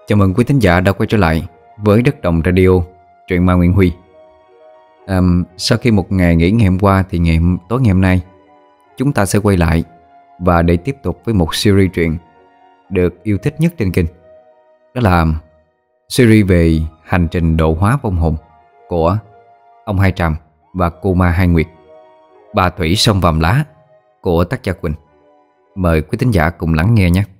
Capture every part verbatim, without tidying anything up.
Chào mừng quý thính giả đã quay trở lại với Đất Đồng Radio, truyện ma Nguyễn Huy. à, Sau khi một ngày nghỉ ngày hôm qua thì ngày tối ngày hôm nay chúng ta sẽ quay lại và để tiếp tục với một series truyện được yêu thích nhất trên kênh. Đó là series về hành trình độ hóa vong hồn của ông Hai Tràm và cô ma Hai Nguyệt, bà Thủy Sông Vàm Lá của tác giả Quỳnh. Mời quý thính giả cùng lắng nghe nhé.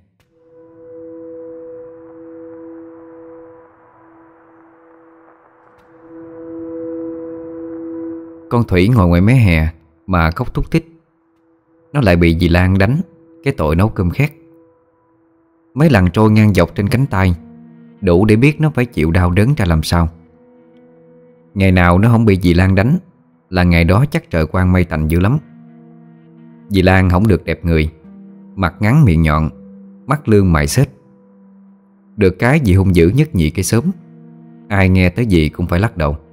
Con Thủy ngồi ngoài mé hè mà khóc thút thít. Nó lại bị dì Lan đánh cái tội nấu cơm khét. Mấy lần trôi ngang dọc trên cánh tay đủ để biết nó phải chịu đau đớn ra làm sao. Ngày nào nó không bị dì Lan đánh là ngày đó chắc trời quang mây tạnh dữ lắm. Dì Lan không được đẹp người, mặt ngắn miệng nhọn, mắt lương mày xết. Được cái dì hung dữ nhất nhị cái xóm, ai nghe tới dì cũng phải lắc đầu.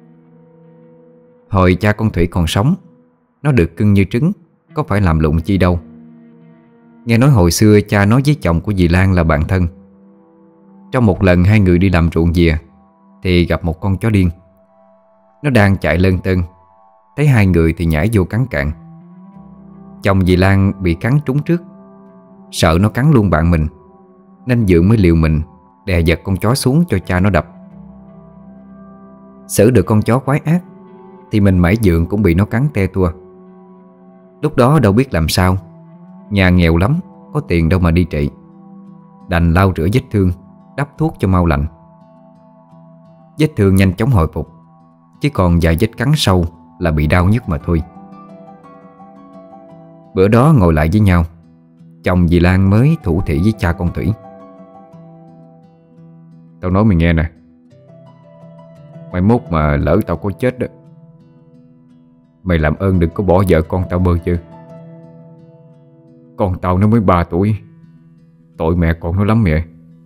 Hồi cha con Thủy còn sống, nó được cưng như trứng, có phải làm lụng chi đâu. Nghe nói hồi xưa cha nó với chồng của dì Lan là bạn thân. Trong một lần hai người đi làm ruộng dìa thì gặp một con chó điên. Nó đang chạy lân tơn, thấy hai người thì nhảy vô cắn cạn. Chồng dì Lan bị cắn trúng trước, sợ nó cắn luôn bạn mình nên Dượng mới liều mình đè giật con chó xuống cho cha nó đập. Xử được con chó quái ác thì mình mãi Dượng cũng bị nó cắn te tua. Lúc đó đâu biết làm sao, nhà nghèo lắm, có tiền đâu mà đi trị. Đành lau rửa vết thương, đắp thuốc cho mau lành. Vết thương nhanh chóng hồi phục, chỉ còn vài vết cắn sâu là bị đau nhức mà thôi. Bữa đó ngồi lại với nhau, chồng dì Lan mới thủ thỉ với cha con Thủy. Tao nói mày nghe nè, mai mốt mà lỡ tao có chết đó, mày làm ơn đừng có bỏ vợ con tao bơ chứ. Con tao nó mới ba tuổi, tội mẹ con nó lắm mẹ.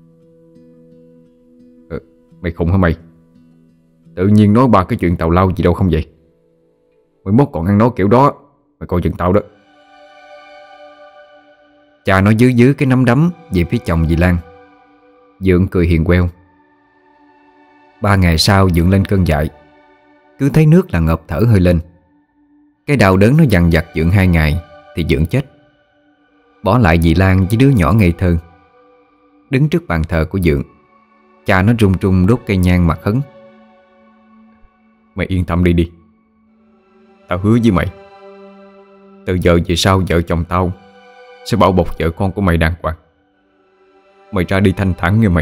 ờ, Mày khùng hả mày? Tự nhiên nói ba cái chuyện tào lao gì đâu không vậy? Mai mốt còn ăn nói kiểu đó, mày coi chừng tao đó. Cha nó dưới dưới cái nắm đấm về phía chồng dì Lan. Dượng cười hiền queo. Ba ngày sau Dượng lên cơn dại, cứ thấy nước là ngợp thở hơi lên. Cái đau đớn nó dằn vặt Dượng hai ngày thì Dượng chết, bỏ lại dì Lan với đứa nhỏ ngây thơ. Đứng trước bàn thờ của Dượng, cha nó run run đốt cây nhang mặt hấn. Mày yên tâm đi đi. Tao hứa với mày, từ giờ về sau vợ chồng tao sẽ bảo bọc vợ con của mày đàng hoàng. Mày ra đi thanh thản nghe mày.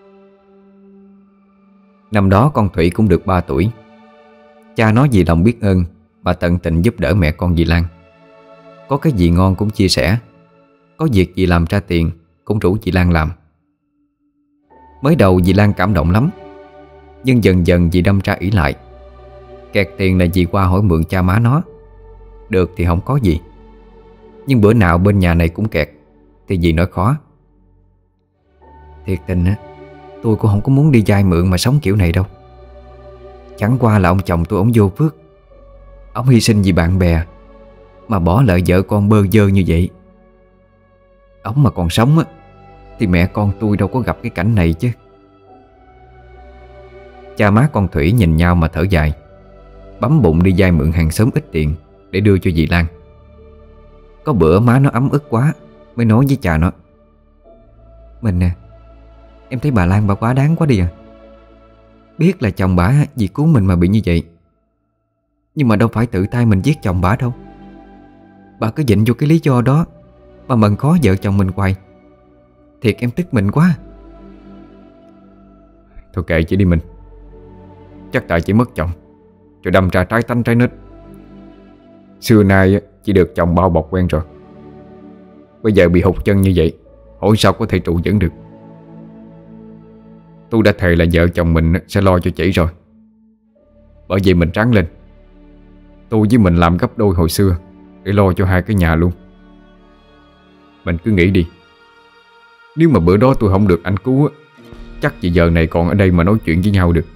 Năm đó con Thủy cũng được ba tuổi. Cha nó vì lòng biết ơn mà tận tình giúp đỡ mẹ con dì Lan. Có cái gì ngon cũng chia sẻ, có việc gì làm ra tiền cũng rủ dì Lan làm. Mới đầu dì Lan cảm động lắm, nhưng dần dần dì đâm ra ỷ lại. Kẹt tiền là dì qua hỏi mượn cha má nó. Được thì không có gì, nhưng bữa nào bên nhà này cũng kẹt thì dì nói khó. Thiệt tình á, tôi cũng không có muốn đi vay mượn mà sống kiểu này đâu. Chẳng qua là ông chồng tôi, ông vô phước. Ông hy sinh vì bạn bè mà bỏ lại vợ con bơ vơ như vậy. Ông mà còn sống á thì mẹ con tôi đâu có gặp cái cảnh này chứ. Cha má con Thủy nhìn nhau mà thở dài, bấm bụng đi vay mượn hàng xóm ít tiền để đưa cho dì Lan. Có bữa má nó ấm ức quá mới nói với cha nó: Mình nè, em thấy bà Lan bà quá đáng quá đi à. Biết là chồng bả vì cứu mình mà bị như vậy, nhưng mà đâu phải tự tay mình giết chồng bả đâu. Bà cứ dịnh vô cái lý do đó mà mần khó vợ chồng mình hoài. Thiệt em tức mình quá. Thôi kệ chị đi mình. Chắc tại chị mất chồng rồi đâm ra trái tánh trái nết. Xưa nay chị được chồng bao bọc quen rồi, bây giờ bị hụt chân như vậy, hỏi sao có thể trụ vững được. Tôi đã thề là vợ chồng mình sẽ lo cho chị rồi. Bởi vậy mình ráng lên. Tôi với mình làm gấp đôi hồi xưa để lo cho hai cái nhà luôn. Mình cứ nghĩ đi, nếu mà bữa đó tôi không được anh cứu, chắc chị giờ này còn ở đây mà nói chuyện với nhau được.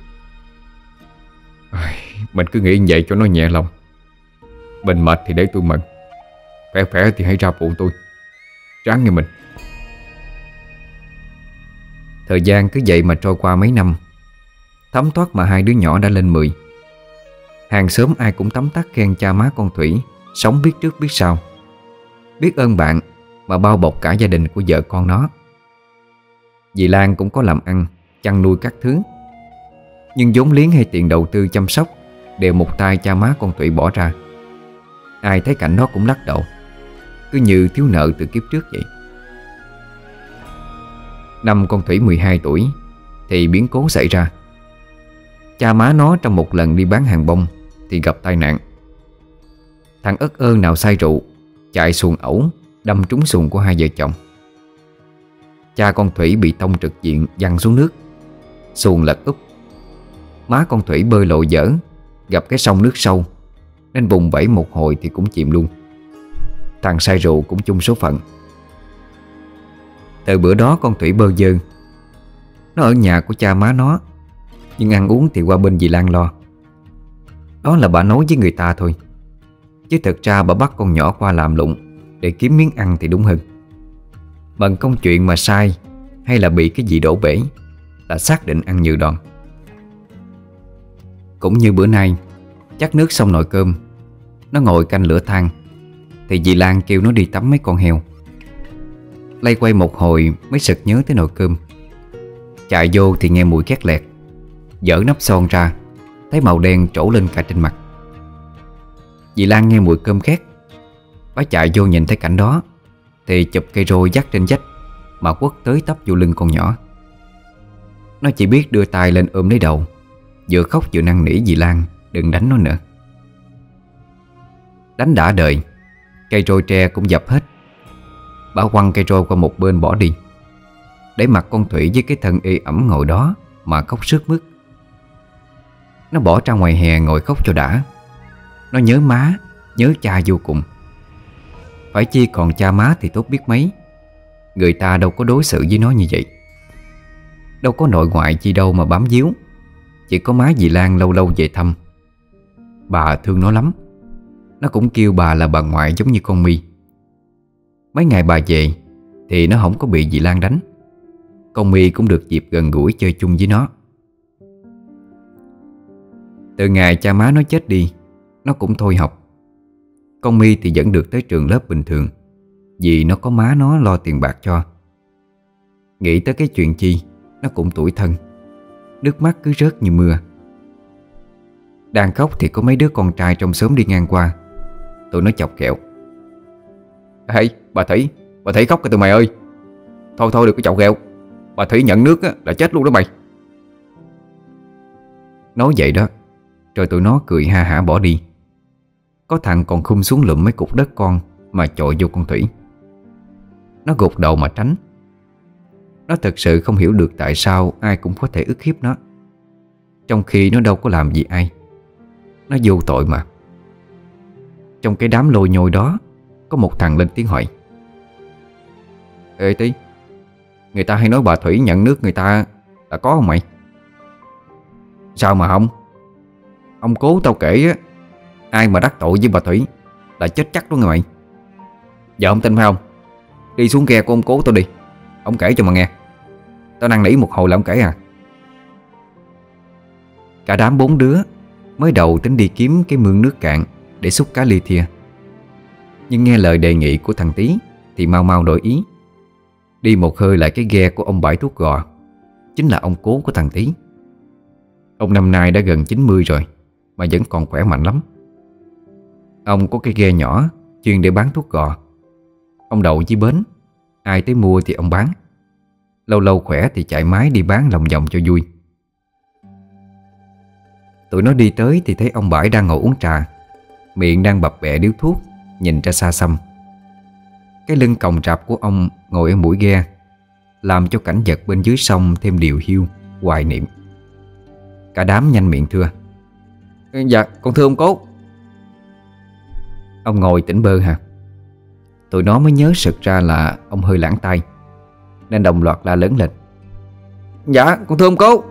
Mình cứ nghĩ như vậy cho nó nhẹ lòng. Mình mệt thì để tôi mận, khỏe khỏe thì hãy ra phụ tôi. Ráng nghe mình. Thời gian cứ vậy mà trôi qua mấy năm. Thấm thoát mà hai đứa nhỏ đã lên mười. Hàng xóm ai cũng tấm tắc khen cha má con Thủy sống biết trước biết sau, biết ơn bạn mà bao bọc cả gia đình của vợ con nó. Dì Lan cũng có làm ăn, chăn nuôi các thứ, nhưng vốn liếng hay tiền đầu tư chăm sóc đều một tay cha má con Thủy bỏ ra. Ai thấy cảnh đó cũng lắc đầu, cứ như thiếu nợ từ kiếp trước vậy. Năm con Thủy mười hai tuổi thì biến cố xảy ra. Cha má nó trong một lần đi bán hàng bông thì gặp tai nạn. Thằng ất ơn nào say rượu chạy xuồng ẩu đâm trúng xuồng của hai vợ chồng. Cha con Thủy bị tông trực diện văng xuống nước, xuồng lật úp. Má con Thủy bơi lội dở, gặp cái sông nước sâu nên vùng vẫy một hồi thì cũng chìm luôn. Thằng say rượu cũng chung số phận. Từ bữa đó con Thủy bơ vơ. Nó ở nhà của cha má nó, nhưng ăn uống thì qua bên dì Lan lo. Đó là bà nói với người ta thôi, chứ thực ra bà bắt con nhỏ qua làm lụng để kiếm miếng ăn thì đúng hơn. Bằng công chuyện mà sai hay là bị cái gì đổ bể là xác định ăn như đòn. Cũng như bữa nay, chắc nước xong nồi cơm, nó ngồi canh lửa than thì dì Lan kêu nó đi tắm mấy con heo. Lay quay một hồi mới sực nhớ tới nồi cơm. Chạy vô thì nghe mùi khét lẹt. Dỡ nắp son ra, thấy màu đen trổ lên cả trên mặt. Dì Lan nghe mùi cơm khét, bà chạy vô nhìn thấy cảnh đó thì chụp cây roi dắt trên vách mà quất tới tấp vô lưng con nhỏ. Nó chỉ biết đưa tay lên ôm lấy đầu, vừa khóc vừa năn nỉ dì Lan đừng đánh nó nữa. Đánh đã đời, cây roi tre cũng dập hết. Bà quăng cây roi qua một bên bỏ đi, để mặc con Thủy với cái thân ê ẩm ngồi đó mà khóc sướt mướt. Nó bỏ ra ngoài hè ngồi khóc cho đã. Nó nhớ má, nhớ cha vô cùng. Phải chi còn cha má thì tốt biết mấy. Người ta đâu có đối xử với nó như vậy. Đâu có nội ngoại chi đâu mà bám víu. Chỉ có má dì Lan lâu lâu về thăm. Bà thương nó lắm. Nó cũng kêu bà là bà ngoại giống như con My. Mấy ngày bà về thì nó không có bị dì Lan đánh. Con My cũng được dịp gần gũi chơi chung với nó. Từ ngày cha má nó chết đi, nó cũng thôi học. Con My thì vẫn được tới trường lớp bình thường, vì nó có má nó lo tiền bạc cho. Nghĩ tới cái chuyện chi, nó cũng tủi thân. Nước mắt cứ rớt như mưa. Đang khóc thì có mấy đứa con trai trong xóm đi ngang qua. Tụi nó chọc ghẹo: "Ê, bà Thủy, bà Thủy khóc kìa tụi mày ơi. Thôi thôi đừng có chọc ghẹo. Bà Thủy nhận nước á, là chết luôn đó mày." Nói vậy đó, rồi tụi nó cười ha hả bỏ đi. Có thằng còn khum xuống lụm mấy cục đất con mà chọi vô con Thủy. Nó gục đầu mà tránh. Nó thật sự không hiểu được tại sao ai cũng có thể ức hiếp nó, trong khi nó đâu có làm gì ai. Nó vô tội mà. Trong cái đám lôi nhôi đó, có một thằng lên tiếng hỏi: "Ê Tí, người ta hay nói bà Thủy nhận nước người ta là có không mày?" "Sao mà không? Ông cố tao kể á, ai mà đắc tội với bà Thủy là chết chắc đó nghe mày. Giờ ông tin phải không? Đi xuống ghe của ông cố tao đi, ông kể cho mà nghe. Tao năn nỉ một hồi là ông kể à." Cả đám bốn đứa mới đầu tính đi kiếm cái mương nước cạn để xúc cá ly thia. Nhưng nghe lời đề nghị của thằng Tí thì mau mau đổi ý, đi một hơi lại cái ghe của ông Bảy Thuốc Gò, chính là ông cố của thằng Tí. Ông năm nay đã gần chín mươi rồi mà vẫn còn khỏe mạnh lắm. Ông có cái ghe nhỏ chuyên để bán thuốc gò. Ông đậu dưới bến, ai tới mua thì ông bán. Lâu lâu khỏe thì chạy máy đi bán lòng vòng cho vui. Tụi nó đi tới thì thấy ông Bãi đang ngồi uống trà, miệng đang bập bẹ điếu thuốc, nhìn ra xa xăm. Cái lưng còng rạp của ông ngồi ở mũi ghe làm cho cảnh vật bên dưới sông thêm điều hiu, hoài niệm. Cả đám nhanh miệng thưa: "Dạ con thưa ông cố." Ông ngồi tỉnh bơ hả? Tụi nó mới nhớ sực ra là ông hơi lãng tay, nên đồng loạt la lớn lên: "Dạ con thưa ông cố."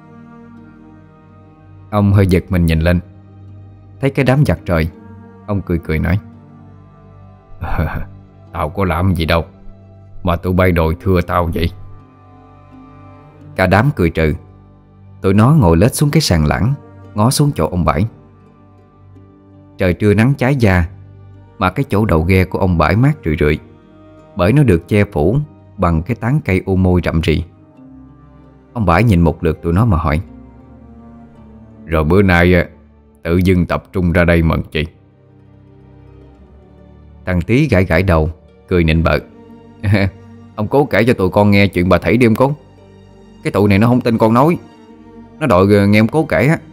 Ông hơi giật mình nhìn lên, thấy cái đám giặc trời. Ông cười cười nói: "Tao có làm gì đâu mà tụi bay đòi thưa tao vậy?" Cả đám cười trừ. Tụi nó ngồi lết xuống cái sàn lẳng, ngó xuống chỗ ông Bãi. Trời trưa nắng cháy da, mà cái chỗ đầu ghe của ông Bãi mát rượi rượi, bởi nó được che phủ bằng cái tán cây u môi rậm rì. Ông Bãi nhìn một lượt tụi nó mà hỏi: Rồi bữa nay tự dưng tập trung ra đây mận chị? Thằng Tí gãi gãi đầu, cười nịnh bợ: Ông Cố kể cho tụi con nghe chuyện bà Thủy đi ông Cố. Cái tụi này nó không tin con nói, nó đòi nghe ông Cố kể á.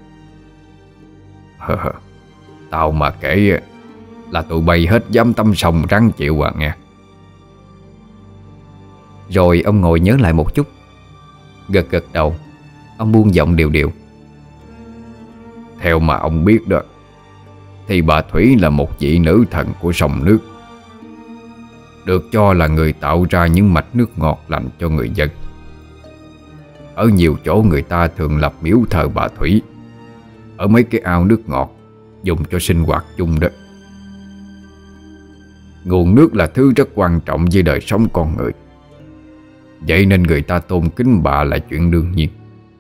Tao mà kể là tụi bay hết dám tâm sòng rắn chịu à nghe. Rồi ông ngồi nhớ lại một chút, gật gật đầu. Ông buông giọng đều đều: Theo mà ông biết đó, thì bà Thủy là một vị nữ thần của sông nước, được cho là người tạo ra những mạch nước ngọt lành cho người dân. Ở nhiều chỗ người ta thường lập miếu thờ bà Thủy ở mấy cái ao nước ngọt dùng cho sinh hoạt chung đó. Nguồn nước là thứ rất quan trọng với đời sống con người, vậy nên người ta tôn kính bà là chuyện đương nhiên.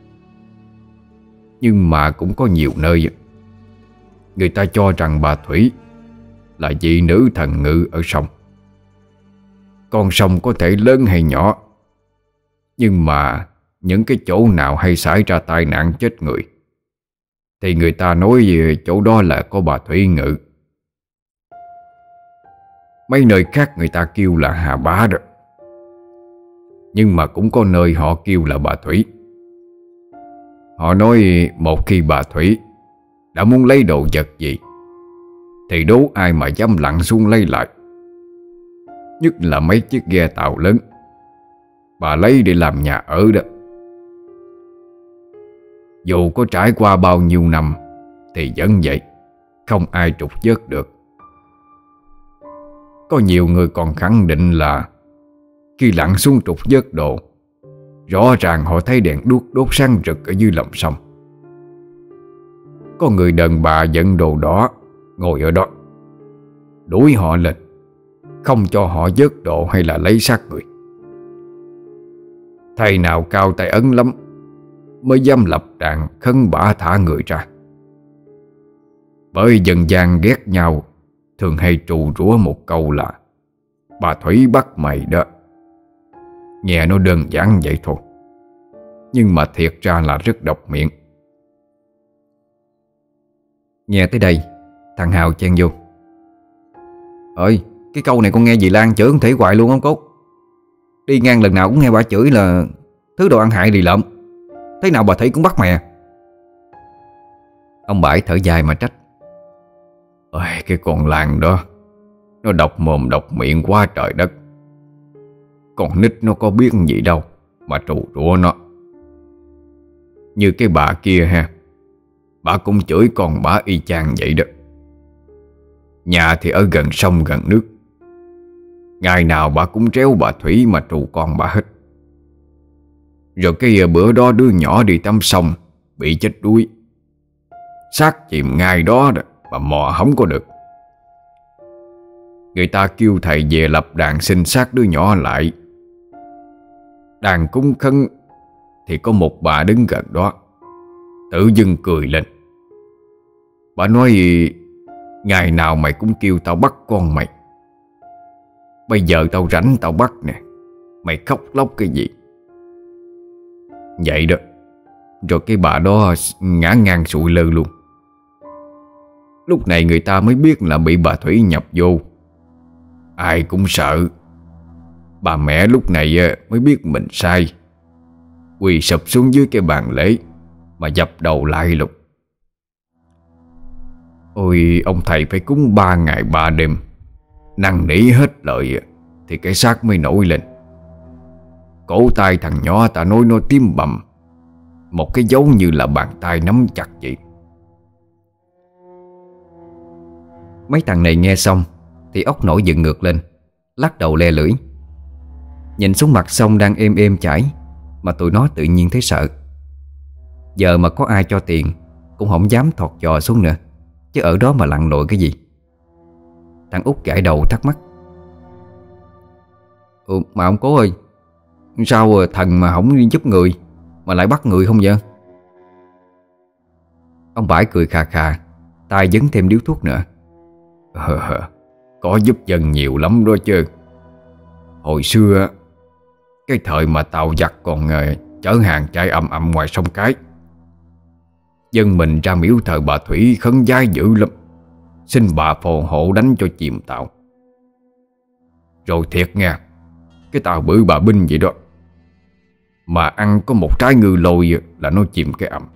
Nhưng mà cũng có nhiều nơi người ta cho rằng bà Thủy là vị nữ thần ngự ở sông. Con sông có thể lớn hay nhỏ, nhưng mà những cái chỗ nào hay xảy ra tai nạn chết người thì người ta nói về chỗ đó là có bà Thủy ngự. Mấy nơi khác người ta kêu là Hà Bá đó, nhưng mà cũng có nơi họ kêu là bà Thủy. Họ nói một khi bà Thủy đã muốn lấy đồ vật gì thì đố ai mà dám lặn xuống lấy lại. Nhất là mấy chiếc ghe tàu lớn, bà lấy để làm nhà ở đó. Dù có trải qua bao nhiêu năm thì vẫn vậy, không ai trục vớt được. Có nhiều người còn khẳng định là khi lặn xuống trục vớt đồ, rõ ràng họ thấy đèn đuốc đốt sáng rực ở dưới lòng sông. Có người đàn bà dẫn đồ đỏ ngồi ở đó, đuổi họ lên, không cho họ vớt đồ hay là lấy xác người. Thầy nào cao tay ấn lắm mới dám lập đàn khấn bả thả người ra. Bởi dân gian ghét nhau thường hay trù rủa một câu là bà Thủy bắt mày đó. Nghe nó đơn giản vậy thôi, nhưng mà thiệt ra là rất độc miệng. Nghe tới đây, thằng Hào chen vô: Ơi, cái câu này con nghe dì Lan chửi không thể hoài luôn ông Cốt. Đi ngang lần nào cũng nghe bà chửi là thứ đồ ăn hại lì lợm, thế nào bà Thủy cũng bắt mè. Ông Bãi thở dài mà trách: Ôi, cái con Lan đó nó độc mồm độc miệng quá trời đất. Con nít nó có biết gì đâu mà trù rủa nó. Như cái bà kia ha, bà cũng chửi con bà y chang vậy đó. Nhà thì ở gần sông gần nước, ngày nào bà cũng tréo bà Thủy mà trù con bà hết. Rồi cái bữa đó đứa nhỏ đi tắm sông bị chết đuối, xác chìm ngay đó đó mà mò không có được. Người ta kêu thầy về lập đàn xin xác đứa nhỏ lại. Đàn cúng khấn thì có một bà đứng gần đó, tự dưng cười lên. Bà nói: Ngày nào mày cũng kêu tao bắt con mày, bây giờ tao rảnh tao bắt nè, mày khóc lóc cái gì? Vậy đó. Rồi cái bà đó ngã ngang sụi lơ luôn. Lúc này người ta mới biết là bị bà Thủy nhập vô. Ai cũng sợ. Bà mẹ lúc này mới biết mình sai, quỳ sụp xuống dưới cái bàn lễ mà dập đầu lại lục. Ôi, ông thầy phải cúng ba ngày ba đêm, năn nỉ hết lời thì cái xác mới nổi lên. Cổ tay thằng nhỏ ta nói nó tím bầm, một cái dấu như là bàn tay nắm chặt vậy. Mấy thằng này nghe xong thì óc nổi dựng ngược lên, lắc đầu le lưỡi. Nhìn xuống mặt sông đang êm êm chảy mà tụi nó tự nhiên thấy sợ. Giờ mà có ai cho tiền cũng không dám thọt giò xuống nữa, chứ ở đó mà lặn lội cái gì. Thằng Út gãi đầu thắc mắc: Ừ, mà ông Cố ơi, sao thần mà không đi giúp người mà lại bắt người không vậy? Ông Bãi cười khà khà, tay dấn thêm điếu thuốc nữa. Ờ, có giúp dân nhiều lắm đó chứ. Hồi xưa, cái thời mà tàu giặc còn uh, chở hàng chạy ầm ầm ngoài sông Cái, dân mình ra miếu thờ bà Thủy khấn vái dữ lắm, xin bà phù hộ đánh cho chìm tàu. Rồi thiệt nha, cái tàu bự bà binh vậy đó, mà ăn có một trái ngư lôi là nó chìm cái ầm.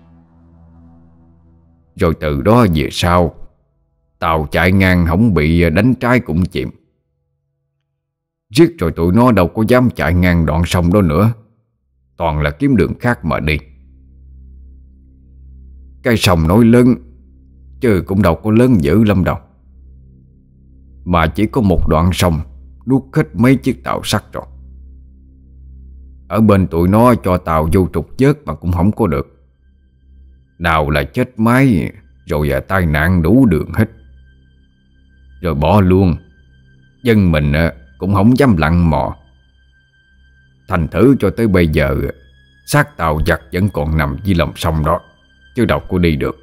Rồi từ đó về sau, tàu chạy ngang không bị đánh trái cũng chìm. Riết rồi tụi nó đâu có dám chạy ngang đoạn sông đó nữa, toàn là kiếm đường khác mà đi. Cái sông nói lớn, chứ cũng đâu có lớn dữ lắm đâu, mà chỉ có một đoạn sông nuốt hết mấy chiếc tàu sắt rồi. Ở bên tụi nó cho tàu vô trục vớt mà cũng không có được. Nào là chết máy, rồi là tai nạn đủ đường hết. Rồi bỏ luôn, dân mình cũng không dám lặn mò. Thành thử cho tới bây giờ, xác tàu giặc vẫn còn nằm dưới lòng sông đó, chứ đâu có đi được.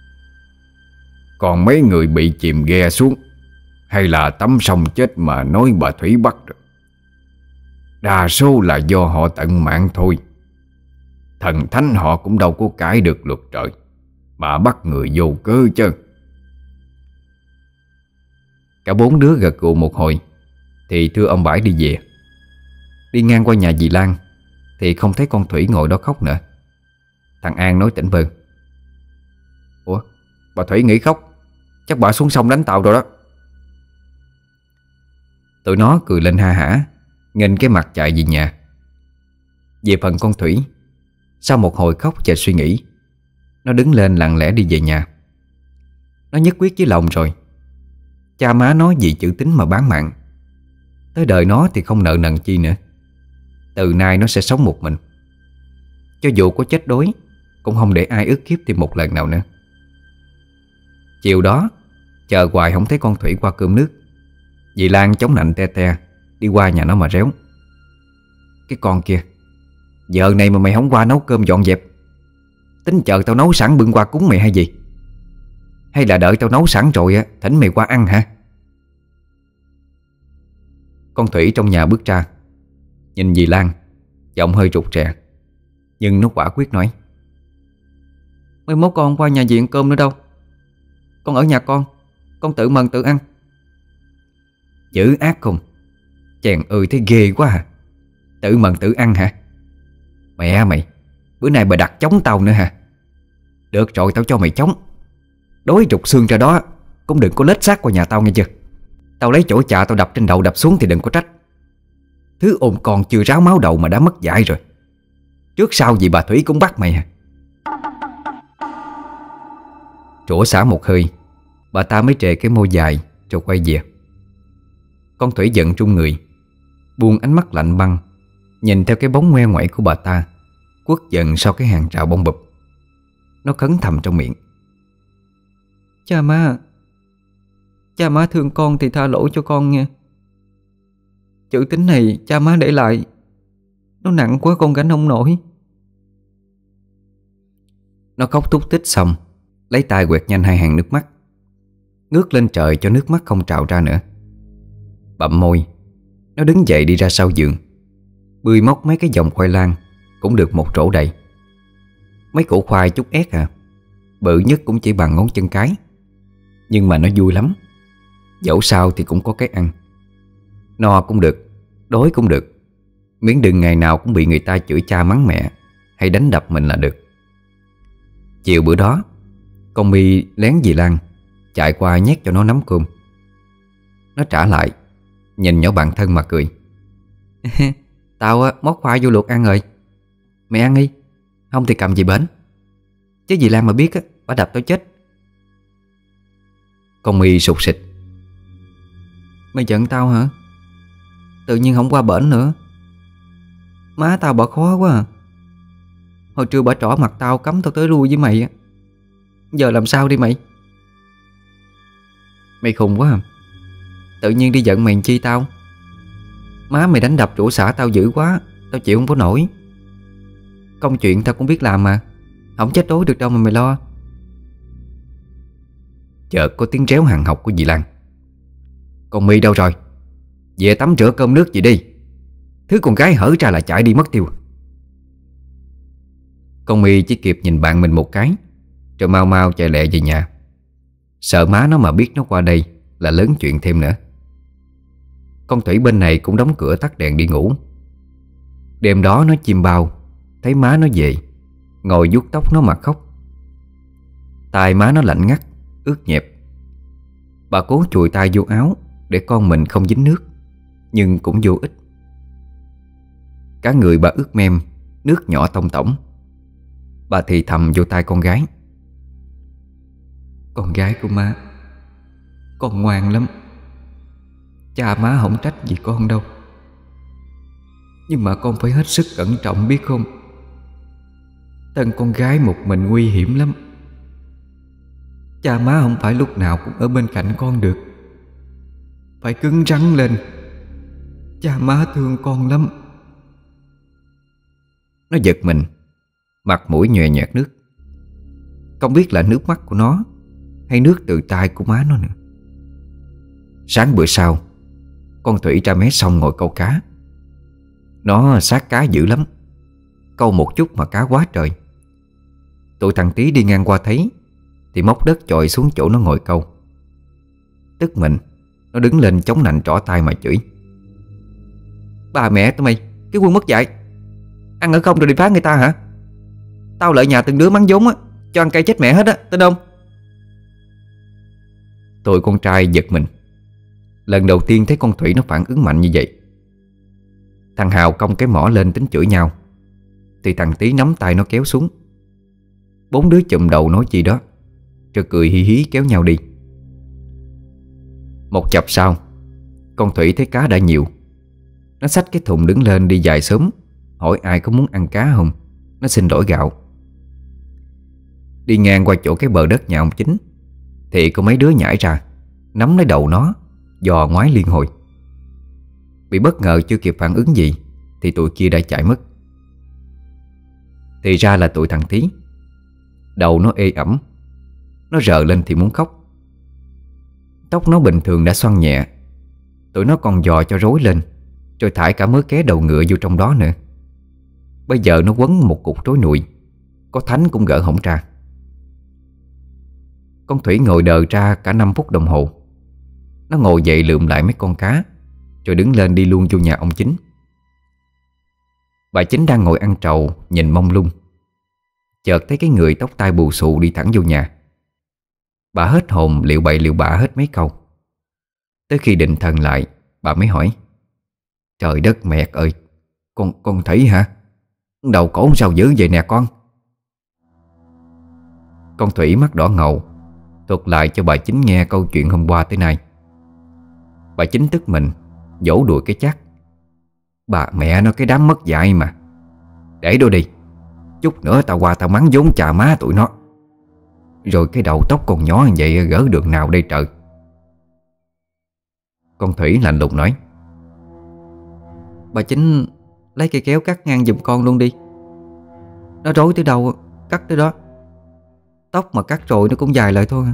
Còn mấy người bị chìm ghe xuống, hay là tắm sông chết mà nói bà Thủy bắt được, đa số là do họ tận mạng thôi. Thần thánh họ cũng đâu có cãi được luật trời mà bắt người vô cớ chứ. Cả bốn đứa gật gù một hồi thì thưa ông Bãi đi về. Đi ngang qua nhà dì Lan thì không thấy con Thủy ngồi đó khóc nữa. Thằng An nói tỉnh bơ: Ủa, bà Thủy nghỉ khóc, chắc bà xuống sông đánh tàu rồi đó. Tụi nó cười lên ha hả, nghênh cái mặt chạy về nhà. Về phần con Thủy, sau một hồi khóc và suy nghĩ, nó đứng lên lặng lẽ đi về nhà. Nó nhất quyết với lòng rồi. Cha má nói gì chữ tín mà bán mạng. Tới đời nó thì không nợ nần chi nữa. Từ nay nó sẽ sống một mình. Cho dù có chết đói cũng không để ai ức hiếp thêm một lần nào nữa. Chiều đó, chờ hoài không thấy con Thủy qua cơm nước, dì Lan chống nạnh te te đi qua nhà nó mà réo: Cái con kia, giờ này mà mày không qua nấu cơm dọn dẹp, tính chờ tao nấu sẵn bưng qua cúng mày hay gì? Hay là đợi tao nấu sẵn rồi á thỉnh mày qua ăn hả? Con Thủy trong nhà bước ra, nhìn dì Lan, giọng hơi rụt rè, nhưng nó quả quyết nói: Mai mốt con không qua nhà dì ăn cơm nữa đâu. Con ở nhà con, con tự mần tự ăn. Dữ ác không? Chàng ơi thấy ghê quá à. Tự mần tự ăn hả? Mẹ mày, bữa nay bà đặt chống tao nữa hả? Được rồi, tao cho mày chống. Đối trục xương ra đó cũng đừng có lết xác qua nhà tao nghe chưa. Tao lấy chổi chà tao đập trên đầu đập xuống thì đừng có trách. Thứ ồn còn chưa ráo máu đầu mà đã mất dạy rồi. Trước sau gì bà Thủy cũng bắt mày hả? Trổ xả một hơi, bà ta mới trề cái môi dài rồi quay về. Con Thủy giận trung người, buông ánh mắt lạnh băng nhìn theo cái bóng ngoe ngoẩy của bà ta quất giận sau cái hàng rào bông bụp. Nó khấn thầm trong miệng: Cha má, cha má thương con thì tha lỗi cho con nha. Chữ tín này cha má để lại, nó nặng quá con gánh không nổi. Nó khóc tút tích xong, lấy tay quẹt nhanh hai hàng nước mắt, ngước lên trời cho nước mắt không trào ra nữa. Bậm môi, nó đứng dậy đi ra sau giường, bươi móc mấy cái vòng khoai lang cũng được một rổ đầy. Mấy củ khoai chút ép à, bự nhất cũng chỉ bằng ngón chân cái, nhưng mà nó vui lắm. Dẫu sao thì cũng có cái ăn. No cũng được, đói cũng được, miễn đừng ngày nào cũng bị người ta chửi cha mắng mẹ hay đánh đập mình là được. Chiều bữa đó, con My lén dì Lan chạy qua nhét cho nó nắm cơm. Nó trả lại, nhìn nhỏ bạn thân mà cười: Tao á, móc khoai vô luộc ăn rồi. Mày ăn đi, không thì cầm gì bển. Chứ dì Lan mà biết á, bà đập tao chết. Con My sụt sịt: Mày giận tao hả? Tự nhiên không qua bển nữa. Má tao bà khó quá à. Hồi trưa bà trỏ mặt tao cấm tao tới lui với mày á. Giờ làm sao đi mày? Mày khùng quá à. Tự nhiên đi giận mày chi tao? Má mày đánh đập chủ xã tao dữ quá, tao chịu không có nổi. Công chuyện tao cũng biết làm mà, không chết đói được đâu mà mày lo. Chợt có tiếng réo hàng học của dì Lan. Con My đâu rồi? Về tắm rửa cơm nước gì đi. Thứ con gái hở ra là chạy đi mất tiêu. Con My chỉ kịp nhìn bạn mình một cái, rồi mau mau chạy lẹ về nhà. Sợ má nó mà biết nó qua đây là lớn chuyện thêm nữa. Con Thủy bên này cũng đóng cửa tắt đèn đi ngủ. Đêm đó nó chim bao, thấy má nó về, ngồi vuốt tóc nó mà khóc. Tai má nó lạnh ngắt, ướt nhẹp. Bà cố chùi tay vô áo để con mình không dính nước, nhưng cũng vô ích. Cả người bà ướt mem, nước nhỏ tông tổng. Bà thì thầm vô tai con gái. Con gái của má, con ngoan lắm. Cha má không trách gì con đâu, nhưng mà con phải hết sức cẩn trọng biết không? Thân con gái một mình nguy hiểm lắm. Cha má không phải lúc nào cũng ở bên cạnh con được. Phải cứng rắn lên. Cha má thương con lắm. Nó giật mình, mặt mũi nhòe nhạt nước. Không biết là nước mắt của nó hay nước từ tai của má nó nữa. Sáng bữa sau, con Thủy ra mé sông ngồi câu cá. Nó sát cá dữ lắm, câu một chút mà cá quá trời. Tụi thằng Tí đi ngang qua thấy thì móc đất chọi xuống chỗ nó ngồi câu. Tức mình, nó đứng lên chống nạnh trỏ tay mà chửi. Bà mẹ tụi mày, cái quân mất dạy, ăn ở không rồi đi phá người ta hả? Tao lợi nhà từng đứa mắng vốn á, cho ăn cây chết mẹ hết á, tin không? Tụi con trai giật mình. Lần đầu tiên thấy con Thủy nó phản ứng mạnh như vậy. Thằng Hào cong cái mỏ lên tính chửi nhau, thì thằng Tí nắm tay nó kéo xuống. Bốn đứa chụm đầu nói chi đó, rồi cười hí hí kéo nhau đi. Một chập sau, con Thủy thấy cá đã nhiều. Nó xách cái thùng đứng lên đi dài sớm, hỏi ai có muốn ăn cá không. Nó xin đổi gạo. Đi ngang qua chỗ cái bờ đất nhà ông Chính thì có mấy đứa nhảy ra, nắm lấy đầu nó, dò ngoái liên hồi. Bị bất ngờ chưa kịp phản ứng gì thì tụi kia đã chạy mất. Thì ra là tụi thằng Tí. Đầu nó ê ẩm, nó rờ lên thì muốn khóc. Tóc nó bình thường đã xoăn nhẹ, tụi nó còn dò cho rối lên, rồi thải cả mớ ké đầu ngựa vô trong đó nữa. Bây giờ nó quấn một cục rối nụi, có thánh cũng gỡ hổng ra. Con Thủy ngồi đờ ra cả năm phút đồng hồ. Nó ngồi dậy lượm lại mấy con cá, rồi đứng lên đi luôn vô nhà ông Chính. Bà Chính đang ngồi ăn trầu nhìn mông lung. Chợt thấy cái người tóc tai bù xù đi thẳng vô nhà. Bà hết hồn liệu bậy liệu bạ hết mấy câu. Tới khi định thần lại, bà mới hỏi: Trời đất mẹ ơi, Con con thấy hả? Đầu cổ sao dữ vậy nè con? Con Thủy mắt đỏ ngầu thuật lại cho bà Chính nghe câu chuyện hôm qua tới nay. Bà Chính tức mình vỗ đùi cái chát: Bà mẹ nó cái đám mất dạy mà. Để đó đi, chút nữa tao qua tao mắng vốn chà má tụi nó. Rồi cái đầu tóc con nhỏ như vậy gỡ đường nào đây trời? Con Thủy lạnh lùng nói: Bà Chính lấy cây kéo cắt ngang giùm con luôn đi. Nó rối tới đâu cắt tới đó. Tóc mà cắt rồi nó cũng dài lại thôi.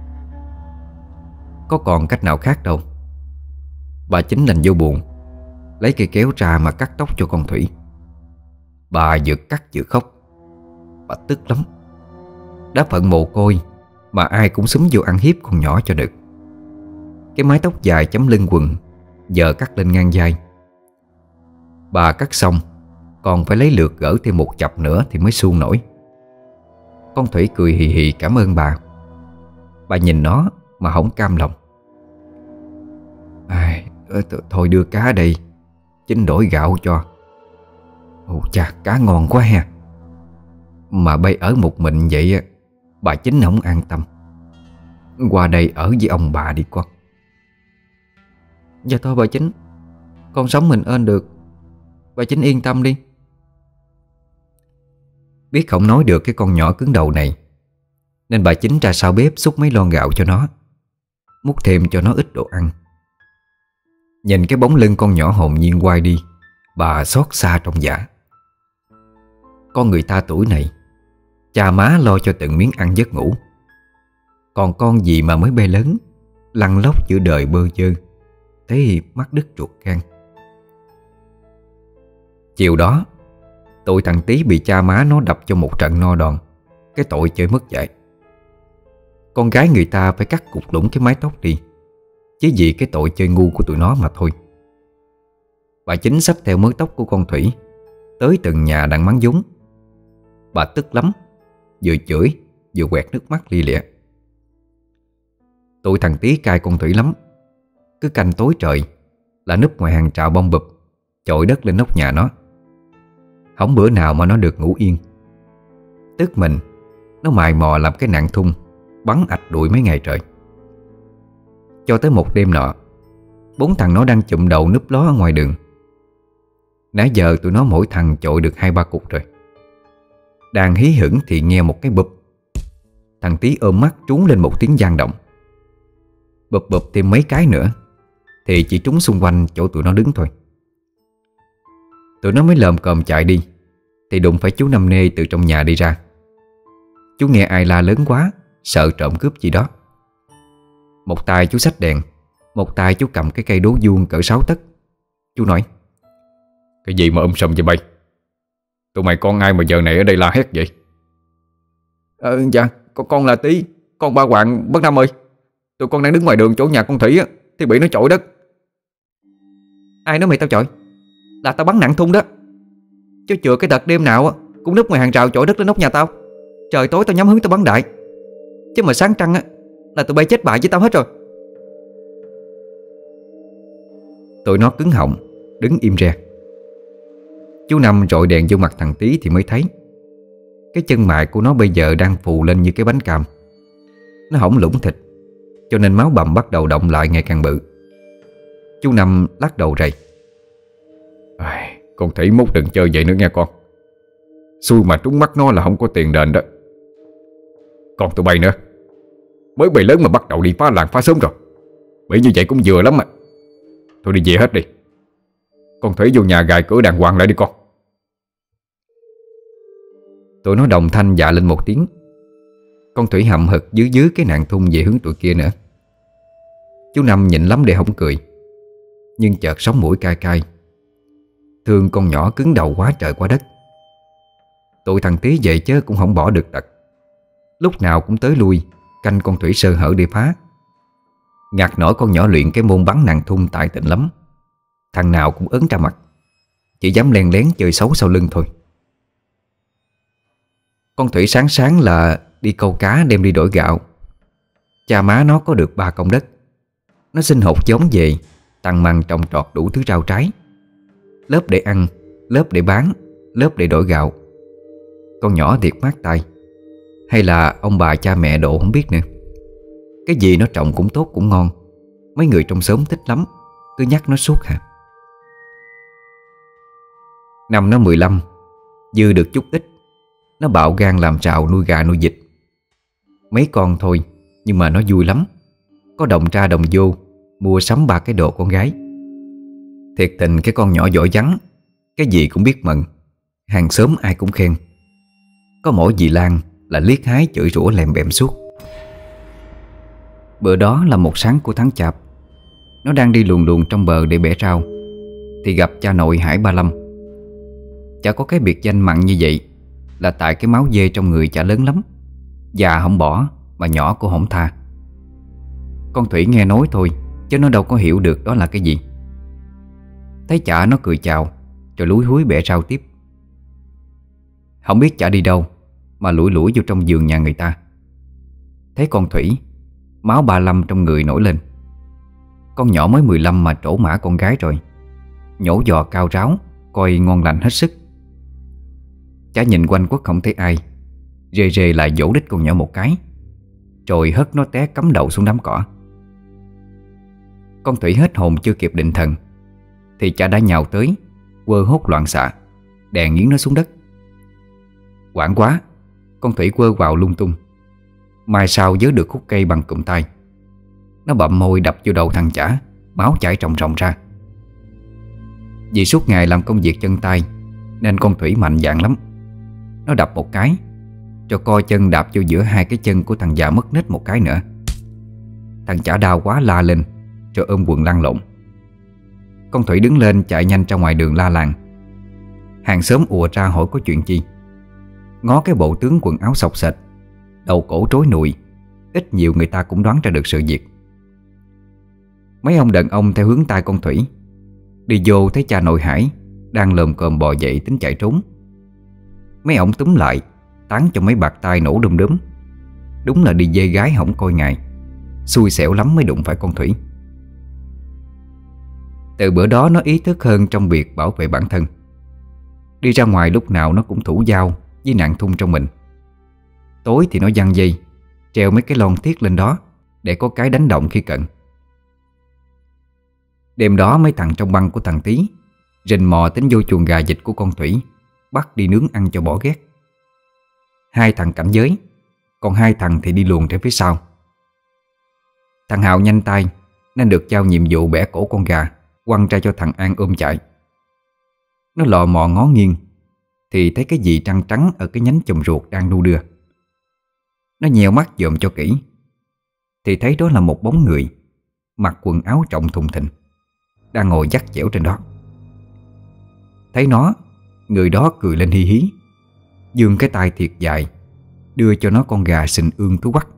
Có còn cách nào khác đâu. Bà Chính đành vô buồn, lấy cây kéo ra mà cắt tóc cho con Thủy. Bà vừa cắt vừa khóc. Bà tức lắm. Đã phận mồ côi mà ai cũng xúm vô ăn hiếp con nhỏ cho được. Cái mái tóc dài chấm lưng quần giờ cắt lên ngang vai. Bà cắt xong còn phải lấy lượt gỡ thêm một chập nữa thì mới suông nổi. Con Thủy cười hì hì cảm ơn bà. Bà nhìn nó mà không cam lòng. Ai, thôi đưa cá đây, Chính đổi gạo cho. Ồ chà, cá ngon quá ha. Mà bây ở một mình vậy bà Chính không an tâm. Qua đây ở với ông bà đi con. Dạ thôi bà Chính, con sống mình ơn được. Bà Chính yên tâm đi. Biết không nói được cái con nhỏ cứng đầu này, nên bà Chính ra sau bếp xúc mấy lon gạo cho nó, múc thêm cho nó ít đồ ăn. Nhìn cái bóng lưng con nhỏ hồn nhiên quay đi, bà xót xa trong dạ. Con người ta tuổi này, cha má lo cho từng miếng ăn giấc ngủ, còn con gì mà mới bê lớn, lăn lóc giữa đời bơ vơ, thế mắc đứt ruột gan. Chiều đó, tụi thằng Tí bị cha má nó đập cho một trận no đòn, cái tội chơi mất dạy. Con gái người ta phải cắt cụt lũng cái mái tóc đi, chứ vì cái tội chơi ngu của tụi nó mà thôi. Bà Chính xách theo mớ tóc của con Thủy tới từng nhà đặng mắng vốn. Bà tức lắm, vừa chửi vừa quẹt nước mắt li lịa. Tụi thằng Tí cay con Thủy lắm, cứ canh tối trời là núp ngoài hàng rào bông bụp, chội đất lên nóc nhà nó. Không bữa nào mà nó được ngủ yên. Tức mình, nó mài mò làm cái nạn thun, bắn ạch đuổi mấy ngày trời. Cho tới một đêm nọ, bốn thằng nó đang chụm đầu núp ló ở ngoài đường. Nãy giờ tụi nó mỗi thằng chội được hai ba cục rồi. Đang hí hửng thì nghe một cái bụp. Thằng Tí ôm mắt trúng lên một tiếng vang động. Bụp bụp thêm mấy cái nữa thì chỉ trúng xung quanh chỗ tụi nó đứng thôi. Tụi nó mới lồm cồm chạy đi thì đụng phải chú Năm Nê từ trong nhà đi ra. Chú nghe ai la lớn quá, sợ trộm cướp gì đó. Một tay chú xách đèn, một tay chú cầm cái cây đố vuông cỡ sáu tấc. Chú nói: Cái gì mà um sùm vậy bay? Tụi mày con ai mà giờ này ở đây la hét vậy? Ờ dạ con, con là Tí, con ba Hoàng bác Năm ơi. Tụi con đang đứng ngoài đường chỗ nhà con Thủy á, thì bị nó chọi đất. Ai nói mày tao chọi? Là tao bắn nặng thun đó. Chứ chừa cái đợt đêm nào á cũng núp ngoài hàng rào chọi đất lên nóc nhà tao. Trời tối tao nhắm hướng tao bắn đại. Chứ mà sáng trăng á là tụi bay chết bại với tao hết rồi. Tụi nó cứng họng, đứng im re. Chú Năm rọi đèn vô mặt thằng Tí thì mới thấy cái chân mại của nó bây giờ đang phù lên như cái bánh cam. Nó hỏng lũng thịt, cho nên máu bầm bắt đầu động lại ngày càng bự. Chú Năm lắc đầu rầy: Ai, con Thủy mốt đừng chơi vậy nữa nghe con. Xui mà trúng mắt nó là không có tiền đền đó. Còn tụi bay nữa, mới bầy lớn mà bắt đầu đi phá làng phá xóm rồi. Bị như vậy cũng vừa lắm mà. Thôi đi về hết đi. Con Thủy vô nhà gài cửa đàng hoàng lại đi con. Tụi nó đồng thanh dạ lên một tiếng. Con Thủy hậm hực dưới dưới cái nạn thun về hướng tụi kia nữa. Chú Năm nhịn lắm để không cười, nhưng chợt sống mũi cay cay. Thương con nhỏ cứng đầu quá trời quá đất. Tụi thằng Tí vậy chứ cũng không bỏ được tật. Lúc nào cũng tới lui canh con Thủy sơ hở để phá. Ngặt nổi con nhỏ luyện cái môn bắn nạn thun tại tịnh lắm. Thằng nào cũng ớn ra mặt, chỉ dám len lén chơi xấu sau lưng thôi. Con Thủy sáng sáng là đi câu cá đem đi đổi gạo. Cha má nó có được ba công đất. Nó xin hột giống về, tăng măng trồng trọt đủ thứ rau trái. Lớp để ăn, lớp để bán, lớp để đổi gạo. Con nhỏ thiệt mát tay. Hay là ông bà cha mẹ độ không biết nữa. Cái gì nó trồng cũng tốt cũng ngon. Mấy người trong xóm thích lắm, cứ nhắc nó suốt hả. Năm nó mười lăm, dư được chút ít, nó bạo gan làm trào nuôi gà nuôi vịt. Mấy con thôi, nhưng mà nó vui lắm. Có đồng ra đồng vô, mua sắm ba cái đồ con gái. Thiệt tình cái con nhỏ giỏi vắng, cái gì cũng biết mận. Hàng xóm ai cũng khen. Có mỗi dì Lan là liếc hái chửi rủa lèm bèm suốt. Bữa đó là một sáng của tháng Chạp. Nó đang đi luồn luồn trong bờ để bẻ rau thì gặp cha nội Hải Ba Lâm. Chả có cái biệt danh mặn như vậy là tại cái máu dê trong người chả lớn lắm. Già không bỏ mà nhỏ cũng không tha. Con Thủy nghe nói thôi, chứ nó đâu có hiểu được đó là cái gì. Thấy chả nó cười chào, rồi lúi húi bẻ rau tiếp. Không biết chả đi đâu mà lủi lủi vô trong vườn nhà người ta. Thấy con Thủy, máu Ba Lâm trong người nổi lên. Con nhỏ mới mười lăm mà trổ mã con gái rồi. Nhổ giò cao ráo, coi ngon lành hết sức. Chả nhìn quanh quất không thấy ai, rề rề lại vỗ đít con nhỏ một cái, rồi hất nó té cắm đầu xuống đám cỏ. Con Thủy hết hồn chưa kịp định thần thì chả đã nhào tới, quơ hốt loạn xạ, đè nghiến nó xuống đất. Hoảng quá, con Thủy quơ vào lung tung. Mai sau vớ được khúc cây bằng cụm tay. Nó bậm môi đập vô đầu thằng chả, máu chảy ròng ròng ra. Vì suốt ngày làm công việc chân tay nên con Thủy mạnh dạn lắm. Nó đập một cái, cho coi chân đạp vô giữa hai cái chân của thằng già mất nết một cái nữa. Thằng chả đau quá la lên, rồi ôm quần lăn lộn. Con Thủy đứng lên chạy nhanh ra ngoài đường la làng. Hàng xóm ùa ra hỏi có chuyện chi. Ngó cái bộ tướng quần áo xộc xệch, đầu cổ trối nụi, ít nhiều người ta cũng đoán ra được sự việc. Mấy ông đàn ông theo hướng tay con Thủy đi vô thấy cha nội Hải đang lồm cồm bò dậy tính chạy trốn. Mấy ông túm lại, tán cho mấy bạt tay nổ đum đúm. Đúng là đi dê gái hổng coi ngày, xui xẻo lắm mới đụng phải con Thủy. Từ bữa đó nó ý thức hơn trong việc bảo vệ bản thân. Đi ra ngoài lúc nào nó cũng thủ dao với nạn thun trong mình. Tối thì nó giăng dây, treo mấy cái lon thiết lên đó để có cái đánh động khi cần. Đêm đó mấy thằng trong băng của thằng Tý rình mò tính vô chuồng gà vịt của con Thủy, bắt đi nướng ăn cho bỏ ghét. Hai thằng cảnh giới, còn hai thằng thì đi luồn theo phía sau. Thằng Hào nhanh tay nên được giao nhiệm vụ bẻ cổ con gà, quăng ra cho thằng An ôm chạy. Nó lò mò ngó nghiêng thì thấy cái gì trăng trắng ở cái nhánh chùm ruột đang đu đưa. Nó nheo mắt dòm cho kỹ thì thấy đó là một bóng người mặc quần áo rộng thùng thình, đang ngồi dắt dẻo trên đó. Thấy nó, người đó cười lên hí hí, giương cái tay thiệt dài đưa cho nó con gà sình ương thú bắt.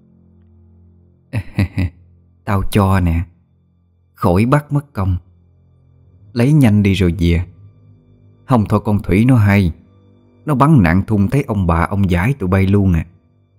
Tao cho nè, khỏi bắt mất công, lấy nhanh đi rồi về. Không thôi con Thủy nó hay, nó bắn nạn thun thấy ông bà ông giải tụi bay luôn nè.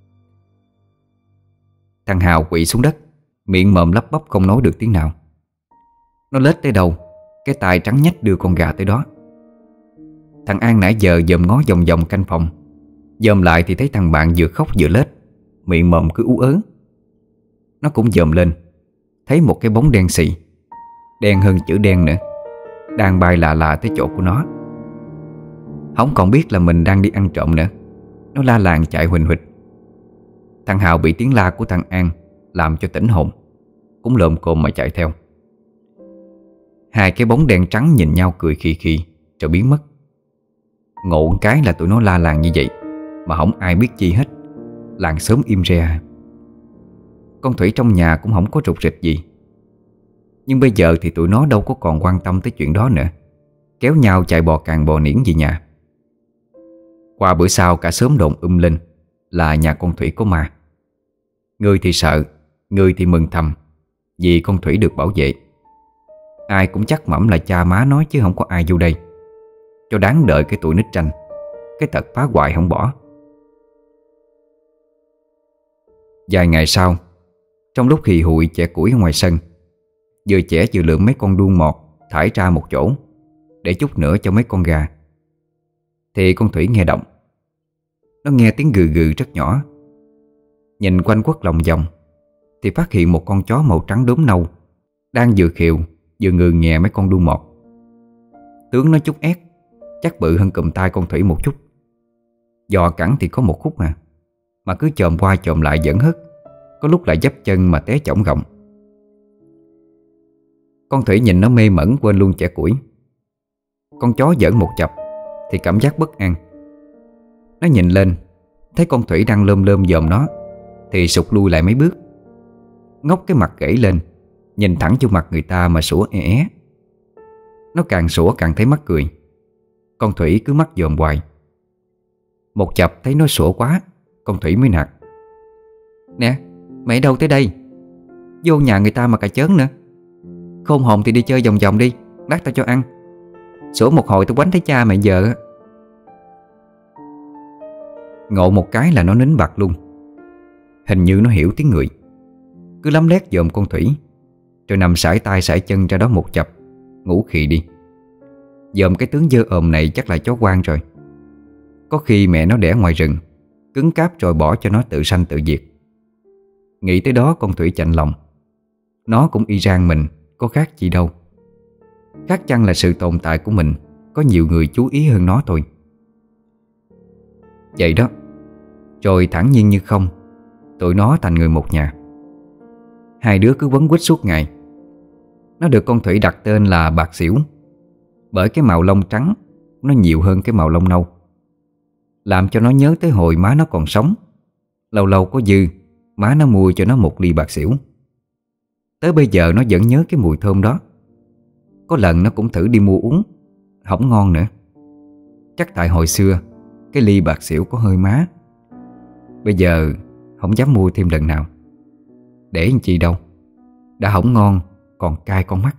Thằng Hào quỵ xuống đất, miệng mồm lắp bắp không nói được tiếng nào. Nó lết tới đầu, cái tay trắng nhách đưa con gà tới đó. Thằng An nãy giờ dòm ngó vòng vòng canh phòng, dòm lại thì thấy thằng bạn vừa khóc vừa lết, miệng mồm cứ ú ớ. Nó cũng dòm lên, thấy một cái bóng đen xì, đen hơn chữ đen nữa, đang bay lạ lạ tới chỗ của nó. Không còn biết là mình đang đi ăn trộm nữa, nó la làng chạy huỳnh huỵch. Thằng Hào bị tiếng la của thằng An làm cho tỉnh hồn, cũng lồm cồm mà chạy theo. Hai cái bóng đen trắng nhìn nhau cười khì khì rồi biến mất. Ngộ một cái là tụi nó la làng như vậy mà không ai biết chi hết, làng xóm im re. Con Thủy trong nhà cũng không có rục rịch gì. Nhưng bây giờ thì tụi nó đâu có còn quan tâm tới chuyện đó nữa, kéo nhau chạy bò càng bò niễn về nhà. Qua bữa sau cả xóm đồn um lên là nhà con Thủy có ma. Người thì sợ, người thì mừng thầm vì con Thủy được bảo vệ. Ai cũng chắc mẩm là cha má nói chứ không có ai vô đây, cho đáng đợi cái tụi nít tranh, cái tật phá hoại không bỏ. Vài ngày sau, trong lúc hì hụi chẻ củi ở ngoài sân, vừa chẻ vừa lượm mấy con đuông mọt thải ra một chỗ để chút nữa cho mấy con gà, thì con Thủy nghe động. Nó nghe tiếng gừ gừ rất nhỏ. Nhìn quanh quất lòng vòng thì phát hiện một con chó màu trắng đốm nâu đang vừa khều vừa ngừ nghè mấy con đuông mọt. Tướng nó chút ép, chắc bự hơn cụm tay con Thủy một chút. Giò cẳng thì có một khúc mà Mà cứ chồm qua chồm lại giỡn hất, có lúc lại dấp chân mà té chỏng gọng. Con Thủy nhìn nó mê mẩn quên luôn chẻ củi. Con chó giỡn một chập thì cảm giác bất an. Nó nhìn lên, thấy con Thủy đang lơm lơm dòm nó thì sụt lui lại mấy bước, ngóc cái mặt gãy lên, nhìn thẳng vô mặt người ta mà sủa é é. Nó càng sủa càng thấy mắc cười. Con Thủy cứ mắc dòm hoài. Một chập thấy nó sủa quá, con Thủy mới nạt: "Nè, mày đâu tới đây? Vô nhà người ta mà cà chớn nữa. Khôn hồn thì đi chơi vòng vòng đi, lát tao cho ăn. Sủa một hồi tao quánh thấy cha mày giờ." Ngộ một cái là nó nín bặt luôn. Hình như nó hiểu tiếng người, cứ lấm lét dòm con Thủy, rồi nằm sải tay sải chân ra đó một chập, ngủ khì đi. Dòm cái tướng dơ ồm này chắc là chó quan rồi. Có khi mẹ nó đẻ ngoài rừng, cứng cáp rồi bỏ cho nó tự sanh tự diệt. Nghĩ tới đó con Thủy chạnh lòng. Nó cũng y rang mình, có khác gì đâu. Khác chăng là sự tồn tại của mình có nhiều người chú ý hơn nó thôi. Vậy đó, rồi thản nhiên như không, tụi nó thành người một nhà. Hai đứa cứ quấn quýt suốt ngày. Nó được con Thủy đặt tên là Bạc Xỉu, bởi cái màu lông trắng nó nhiều hơn cái màu lông nâu. làm cho nó nhớ tới hồi má nó còn sống. Lâu lâu có dư, má nó mua cho nó một ly bạc xỉu. Tới bây giờ nó vẫn nhớ cái mùi thơm đó. Có lần nó cũng thử đi mua uống, không ngon nữa. Chắc tại hồi xưa cái ly bạc xỉu có hơi má. Bây giờ không dám mua thêm lần nào. Để làm chi đâu, đã không ngon còn cay con mắt.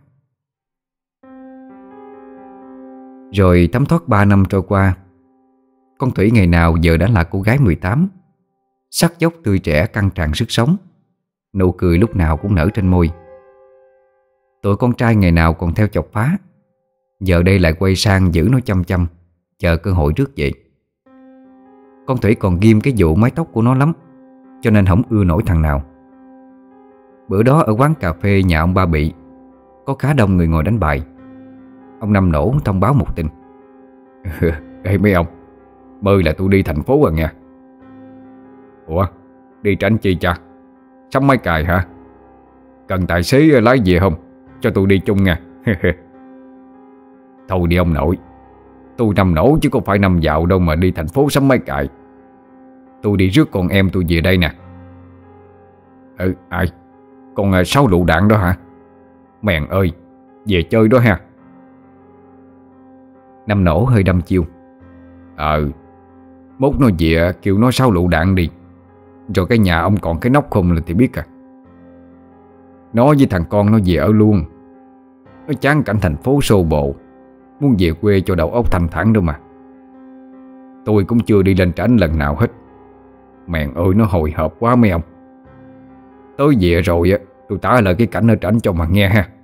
Rồi thấm thoát ba năm trôi qua, con Thủy ngày nào giờ đã là cô gái mười tám, sắc dốc tươi trẻ căng tràn sức sống, nụ cười lúc nào cũng nở trên môi. Tụi con trai ngày nào còn theo chọc phá, giờ đây lại quay sang giữ nó chăm chăm, chờ cơ hội rước về. Con Thủy còn ghim cái vụ mái tóc của nó lắm, cho nên không ưa nổi thằng nào. Bữa đó ở quán cà phê nhà ông Ba Bị, có khá đông người ngồi đánh bài. Ông Năm nổ thông báo một tin: Ê mấy ông, mời là tôi đi thành phố rồi nha. Ủa, đi tránh chi cha? Sắm máy cài hả? Cần tài xế lái về không? Cho tôi đi chung nha. Thôi đi ông nội, tôi nằm nổ chứ không phải nằm dạo đâu mà đi thành phố sắm máy cài. Tôi đi rước con em tôi về đây nè. Ừ, ai? Con Sáu lựu đạn đó hả? Mèn ơi, về chơi đó ha. Năm nổ hơi đâm chiêu: Ờ, mốt nó về kêu nó Sáu lựu đạn đi, rồi cái nhà ông còn cái nóc không là thì biết à. Nó với thằng con nó về ở luôn. Nó chán cảnh thành phố xô bồ, muốn về quê cho đầu óc thanh thản đâu mà. Tôi cũng chưa đi lên trển lần nào hết. Mèn ơi, nó hồi hộp quá mấy ông. Tới về rồi á, tôi tả lại cái cảnh ở trển cho mà nghe ha.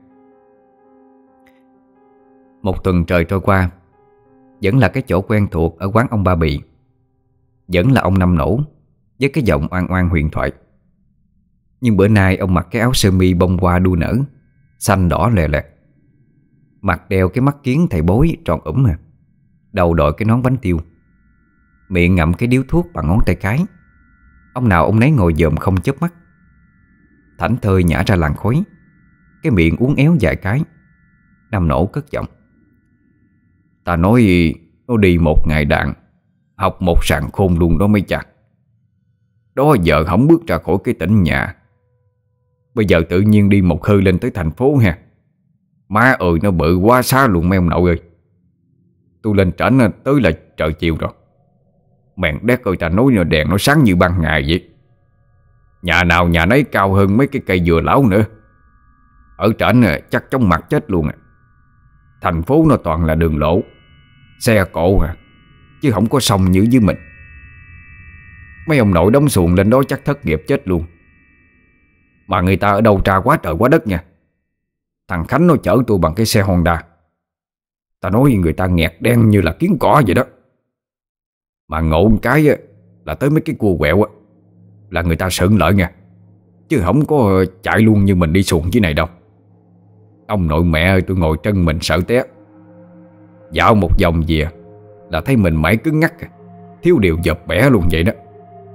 Một tuần trời trôi qua, vẫn là cái chỗ quen thuộc ở quán ông Ba Bị. Vẫn là ông Năm nổ với cái giọng oan oan huyền thoại. Nhưng bữa nay ông mặc cái áo sơ mi bông hoa đua nở, xanh đỏ lè lẹt, mặt đeo cái mắt kiến thầy bói tròn ủm à, đầu đội cái nón bánh tiêu, miệng ngậm cái điếu thuốc bằng ngón tay cái. Ông nào ông nấy ngồi dòm không chớp mắt, thảnh thơi nhả ra làn khói, cái miệng uốn éo vài cái. Năm nổ cất giọng: Ta nói nó đi một ngày đạn, học một sàng khôn luôn đó mấy cha. Đó giờ không bước ra khỏi cái tỉnh nhà, bây giờ tự nhiên đi một hơi lên tới thành phố ha. Má ơi, nó bự quá xa luôn mấy ông nội ơi. Tôi lên trển tới là trời chiều rồi. Mèn đét ơi, ta nói là đèn nó sáng như ban ngày vậy. Nhà nào nhà nấy cao hơn mấy cái cây dừa lão nữa. Ở trển chắc chóng mặt chết luôn à. Thành phố nó toàn là đường lộ, xe cộ à, chứ không có sông như dưới mình. Mấy ông nội đóng xuồng lên đó chắc thất nghiệp chết luôn. Mà người ta ở đâu tra quá trời quá đất nha. Thằng Khánh nó chở tôi bằng cái xe Honda. Ta nói người ta nghẹt đen như là kiến cỏ vậy đó. Mà ngộ một cái á, là tới mấy cái cua quẹo á, là người ta sượng lợi nha, chứ không có chạy luôn như mình đi xuồng dưới này đâu. Ông nội mẹ ơi, tôi ngồi chân mình sợ té. Dạo một vòng về là thấy mình mẩy cứng ngắc, thiếu điều dập bẻ luôn vậy đó.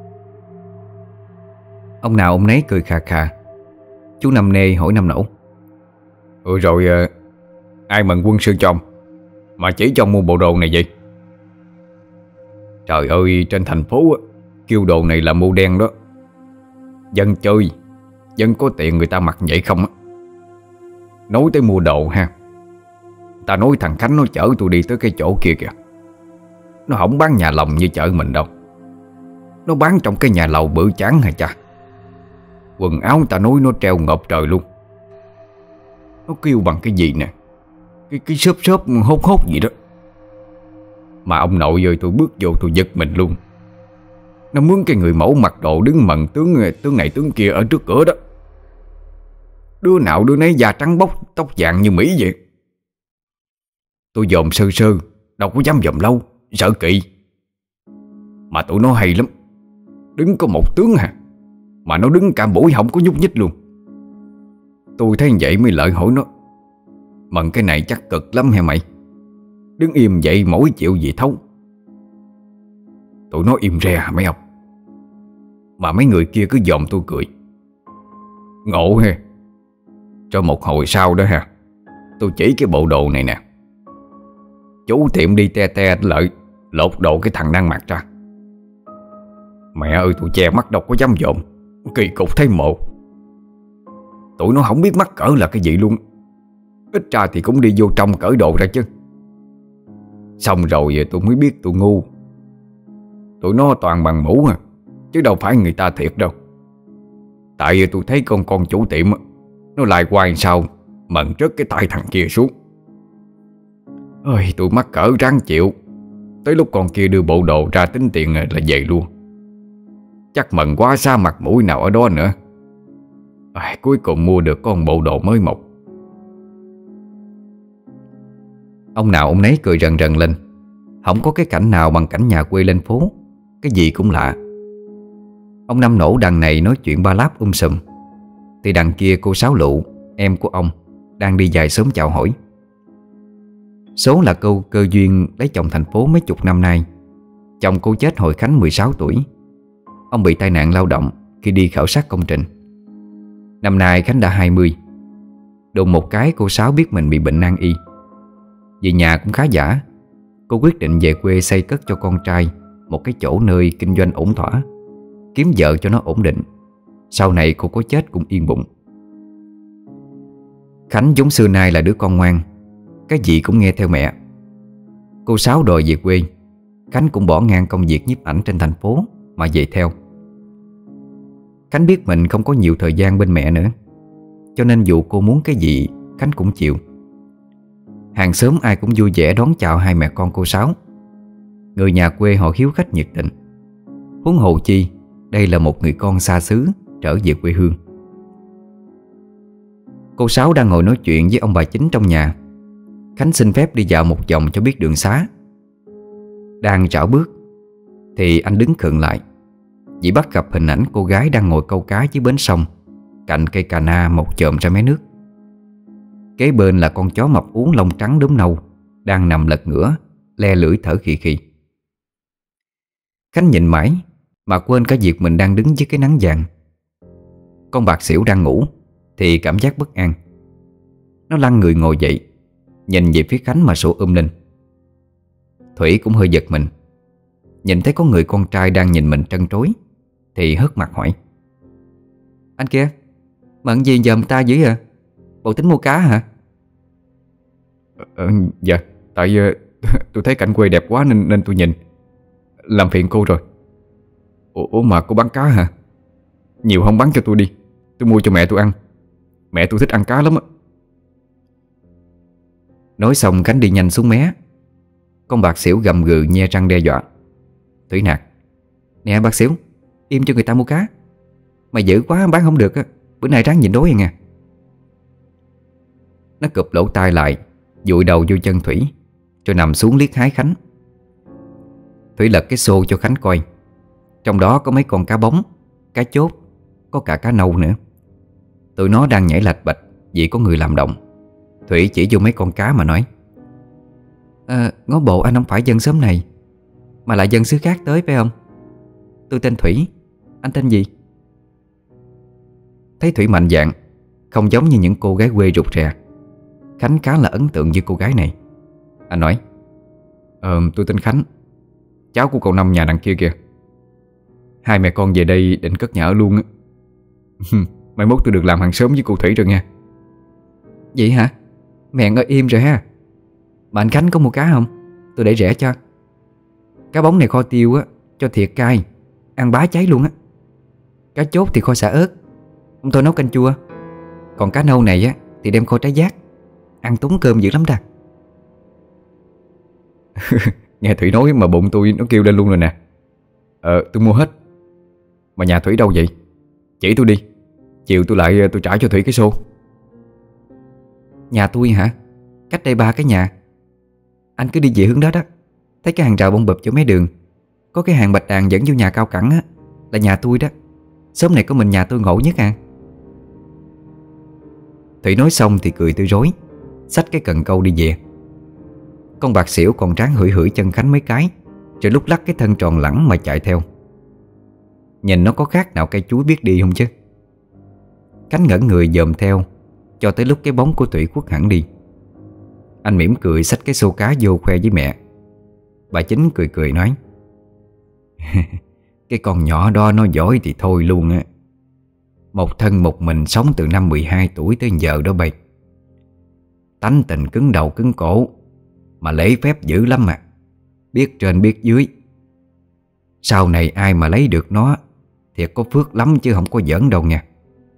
Ông nào ông nấy cười khà khà. Chú Năm Nê hỏi Năm nổ: Ừ rồi, ai mần quân sư cho ông mà chỉ cho mua bộ đồ này vậy? Trời ơi, trên thành phố á, kêu đồ này là mua đen đó. Dân chơi, dân có tiền người ta mặc vậy không á. Nói tới mua đồ ha, ta nói thằng Khánh nó chở tôi đi tới cái chỗ kia kìa. Nó không bán nhà lồng như chợ mình đâu. Nó bán trong cái nhà lầu bự chán hả cha. Quần áo ta nói nó treo ngợp trời luôn. Nó kêu bằng cái gì nè, Cái cái xốp xốp hốt hốt gì đó. Mà ông nội ơi, tôi bước vô tôi giật mình luôn. Nó mướn cái người mẫu mặc đồ đứng mần tướng tướng này tướng kia ở trước cửa đó. Đứa nào đứa nấy da trắng bóc, tóc vàng như Mỹ vậy. Tôi dòm sơ sơ, đâu có dám dòm lâu, sợ kỵ. Mà tụi nó hay lắm. Đứng có một tướng hả, mà nó đứng cả buổi không có nhúc nhích luôn. Tôi thấy vậy mới lợi hỏi nó: Mần cái này chắc cực lắm hả mày? Đứng im vậy mỗi chịu gì thấu. Tụi nó im re hả mấy ông? Mà mấy người kia cứ dòm tôi cười. Ngộ ha. Cho một hồi sau đó ha, tôi chỉ cái bộ đồ này nè. Chú tiệm đi te te lợi lột đồ cái thằng đang mặc ra. Mẹ ơi, tôi che mắt đâu có dám dòm. Kỳ cục thấy mộ. Tụi nó không biết mắc cỡ là cái gì luôn. Ít ra thì cũng đi vô trong cởi đồ ra chứ. Xong rồi tôi mới biết tụi ngu. Tụi nó toàn bằng mũ à, chứ đâu phải người ta thiệt đâu. Tại vì tôi thấy con con chủ tiệm nó lại hoài sao mận rớt cái tay thằng kia xuống. Ôi, tôi mắc cỡ ráng chịu. Tới lúc con kia đưa bộ đồ ra tính tiền là về luôn. Chắc mận quá xa mặt mũi nào ở đó nữa. À, cuối cùng mua được con bộ đồ mới mộc. Ông nào ông nấy cười rần rần lên. Không có cái cảnh nào bằng cảnh nhà quê lên phố. Cái gì cũng lạ. Ông Năm nổ đằng này nói chuyện ba láp um sùm, thì đằng kia cô Sáu Lụ, em của ông, đang đi dài sớm chào hỏi. Số là cô cơ duyên lấy chồng thành phố mấy chục năm nay. Chồng cô chết hồi Khánh mười sáu tuổi. Ông bị tai nạn lao động khi đi khảo sát công trình. Năm nay Khánh đã hai mươi. Đùng một cái cô Sáu biết mình bị bệnh nan y. Vì nhà cũng khá giả, cô quyết định về quê xây cất cho con trai một cái chỗ nơi kinh doanh ổn thỏa, kiếm vợ cho nó ổn định. Sau này cô có chết cũng yên bụng. Khánh giống xưa nay là đứa con ngoan, cái gì cũng nghe theo mẹ. Cô Sáu đòi về quê, Khánh cũng bỏ ngang công việc nhiếp ảnh trên thành phố mà về theo. Khánh biết mình không có nhiều thời gian bên mẹ nữa, cho nên dù cô muốn cái gì Khánh cũng chịu. Hàng xóm ai cũng vui vẻ đón chào hai mẹ con cô Sáu. Người nhà quê họ hiếu khách nhiệt tình. Huống hồ chi đây là một người con xa xứ trở về quê hương. Cô Sáu đang ngồi nói chuyện với ông bà Chính trong nhà. Khánh xin phép đi dạo một vòng cho biết đường xá. Đang rảo bước thì anh đứng khựng lại, vì bắt gặp hình ảnh cô gái đang ngồi câu cá dưới bến sông, cạnh cây cà na mọc chồm ra mé nước. Kế bên là con chó mập ú lông trắng đốm nâu đang nằm lật ngửa, le lưỡi thở khì khì. Khánh nhìn mãi mà quên cả việc mình đang đứng dưới cái nắng vàng. Con bạc xỉu đang ngủ thì cảm giác bất an. Nó lăn người ngồi dậy, nhìn về phía Khánh mà sủa um lên. Thủy cũng hơi giật mình, nhìn thấy có người con trai đang nhìn mình trân trối thì hất mặt hỏi: "Anh kia, mận gì giờ ta dữ à? Bộ tính mua cá hả?" Ờ, dạ, tại uh, tôi thấy cảnh quê đẹp quá nên nên tôi nhìn. Làm phiền cô rồi. Ủa mà cô bán cá hả? Nhiều không bán cho tôi đi, tôi mua cho mẹ tôi ăn. Mẹ tôi thích ăn cá lắm á. Nói xong Khánh đi nhanh xuống mé. Con bạc xỉu gầm gừ nhe răng đe dọa. Thủy nạt: "Nè bạc xỉu, im cho người ta mua cá. Mày dữ quá bán không được á, bữa nay ráng nhịn đói nghe." Nó cụp lỗ tai lại, dụi đầu vô chân Thủy, rồi nằm xuống liếc hái Khánh. Thủy lật cái xô cho Khánh coi. Trong đó có mấy con cá bóng, cá chốt, có cả cá nâu nữa. Tụi nó đang nhảy lạch bạch vì có người làm động. Thủy chỉ vô mấy con cá mà nói: à, "Ngó bộ anh không phải dân xóm này, mà là dân xứ khác tới phải không? Tôi tên Thủy, anh tên gì?" Thấy Thủy mạnh dạn, không giống như những cô gái quê rụt rè, Khánh khá là ấn tượng với cô gái này. Anh nói: Ờ, tôi tên Khánh, cháu của cậu Năm nhà đằng kia kìa. Hai mẹ con về đây định cất nhà ở luôn á. Mai mốt tôi được làm hàng xóm với cô Thủy rồi nha. Vậy hả? Mẹ ơi im rồi ha. Mà anh Khánh có mua cá không? Tôi để rẻ cho. Cá bóng này kho tiêu á, cho thiệt cay, ăn bá cháy luôn á. Cá chốt thì kho xả ớt, ông tôi nấu canh chua. Còn cá nâu này á thì đem kho trái giác, ăn túng cơm dữ lắm ta. Nghe Thủy nói mà bụng tôi nó kêu lên luôn rồi nè. Ờ, tôi mua hết. Mà nhà Thủy đâu vậy? Chỉ tôi đi, chiều tôi lại tôi trả cho Thủy cái xô. Nhà tôi hả? Cách đây ba cái nhà. Anh cứ đi về hướng đó đó. Thấy cái hàng rào bông bụp chỗ mé đường, có cái hàng bạch đàn dẫn vô nhà cao cẳng á, là nhà tôi đó. Xóm này có mình nhà tôi ngộ nhất à. Thủy nói xong thì cười tươi rói, xách cái cần câu đi về. Con bạc xỉu còn ráng hửi hửi chân Khánh mấy cái, rồi lúc lắc cái thân tròn lẳng mà chạy theo. Nhìn nó có khác nào cây chuối biết đi không chứ. Khánh ngẩn người dòm theo cho tới lúc cái bóng của Thủy khuất hẳn đi. Anh mỉm cười xách cái xô cá vô khoe với mẹ. Bà Chính cười cười nói: Cái con nhỏ đó nó giỏi thì thôi luôn á. Một thân một mình sống từ năm mười hai tuổi tới giờ đó bay. Tánh tình cứng đầu cứng cổ, mà lễ phép dữ lắm mà. Biết trên biết dưới. Sau này ai mà lấy được nó thiệt có phước lắm chứ không có giỡn đâu nha.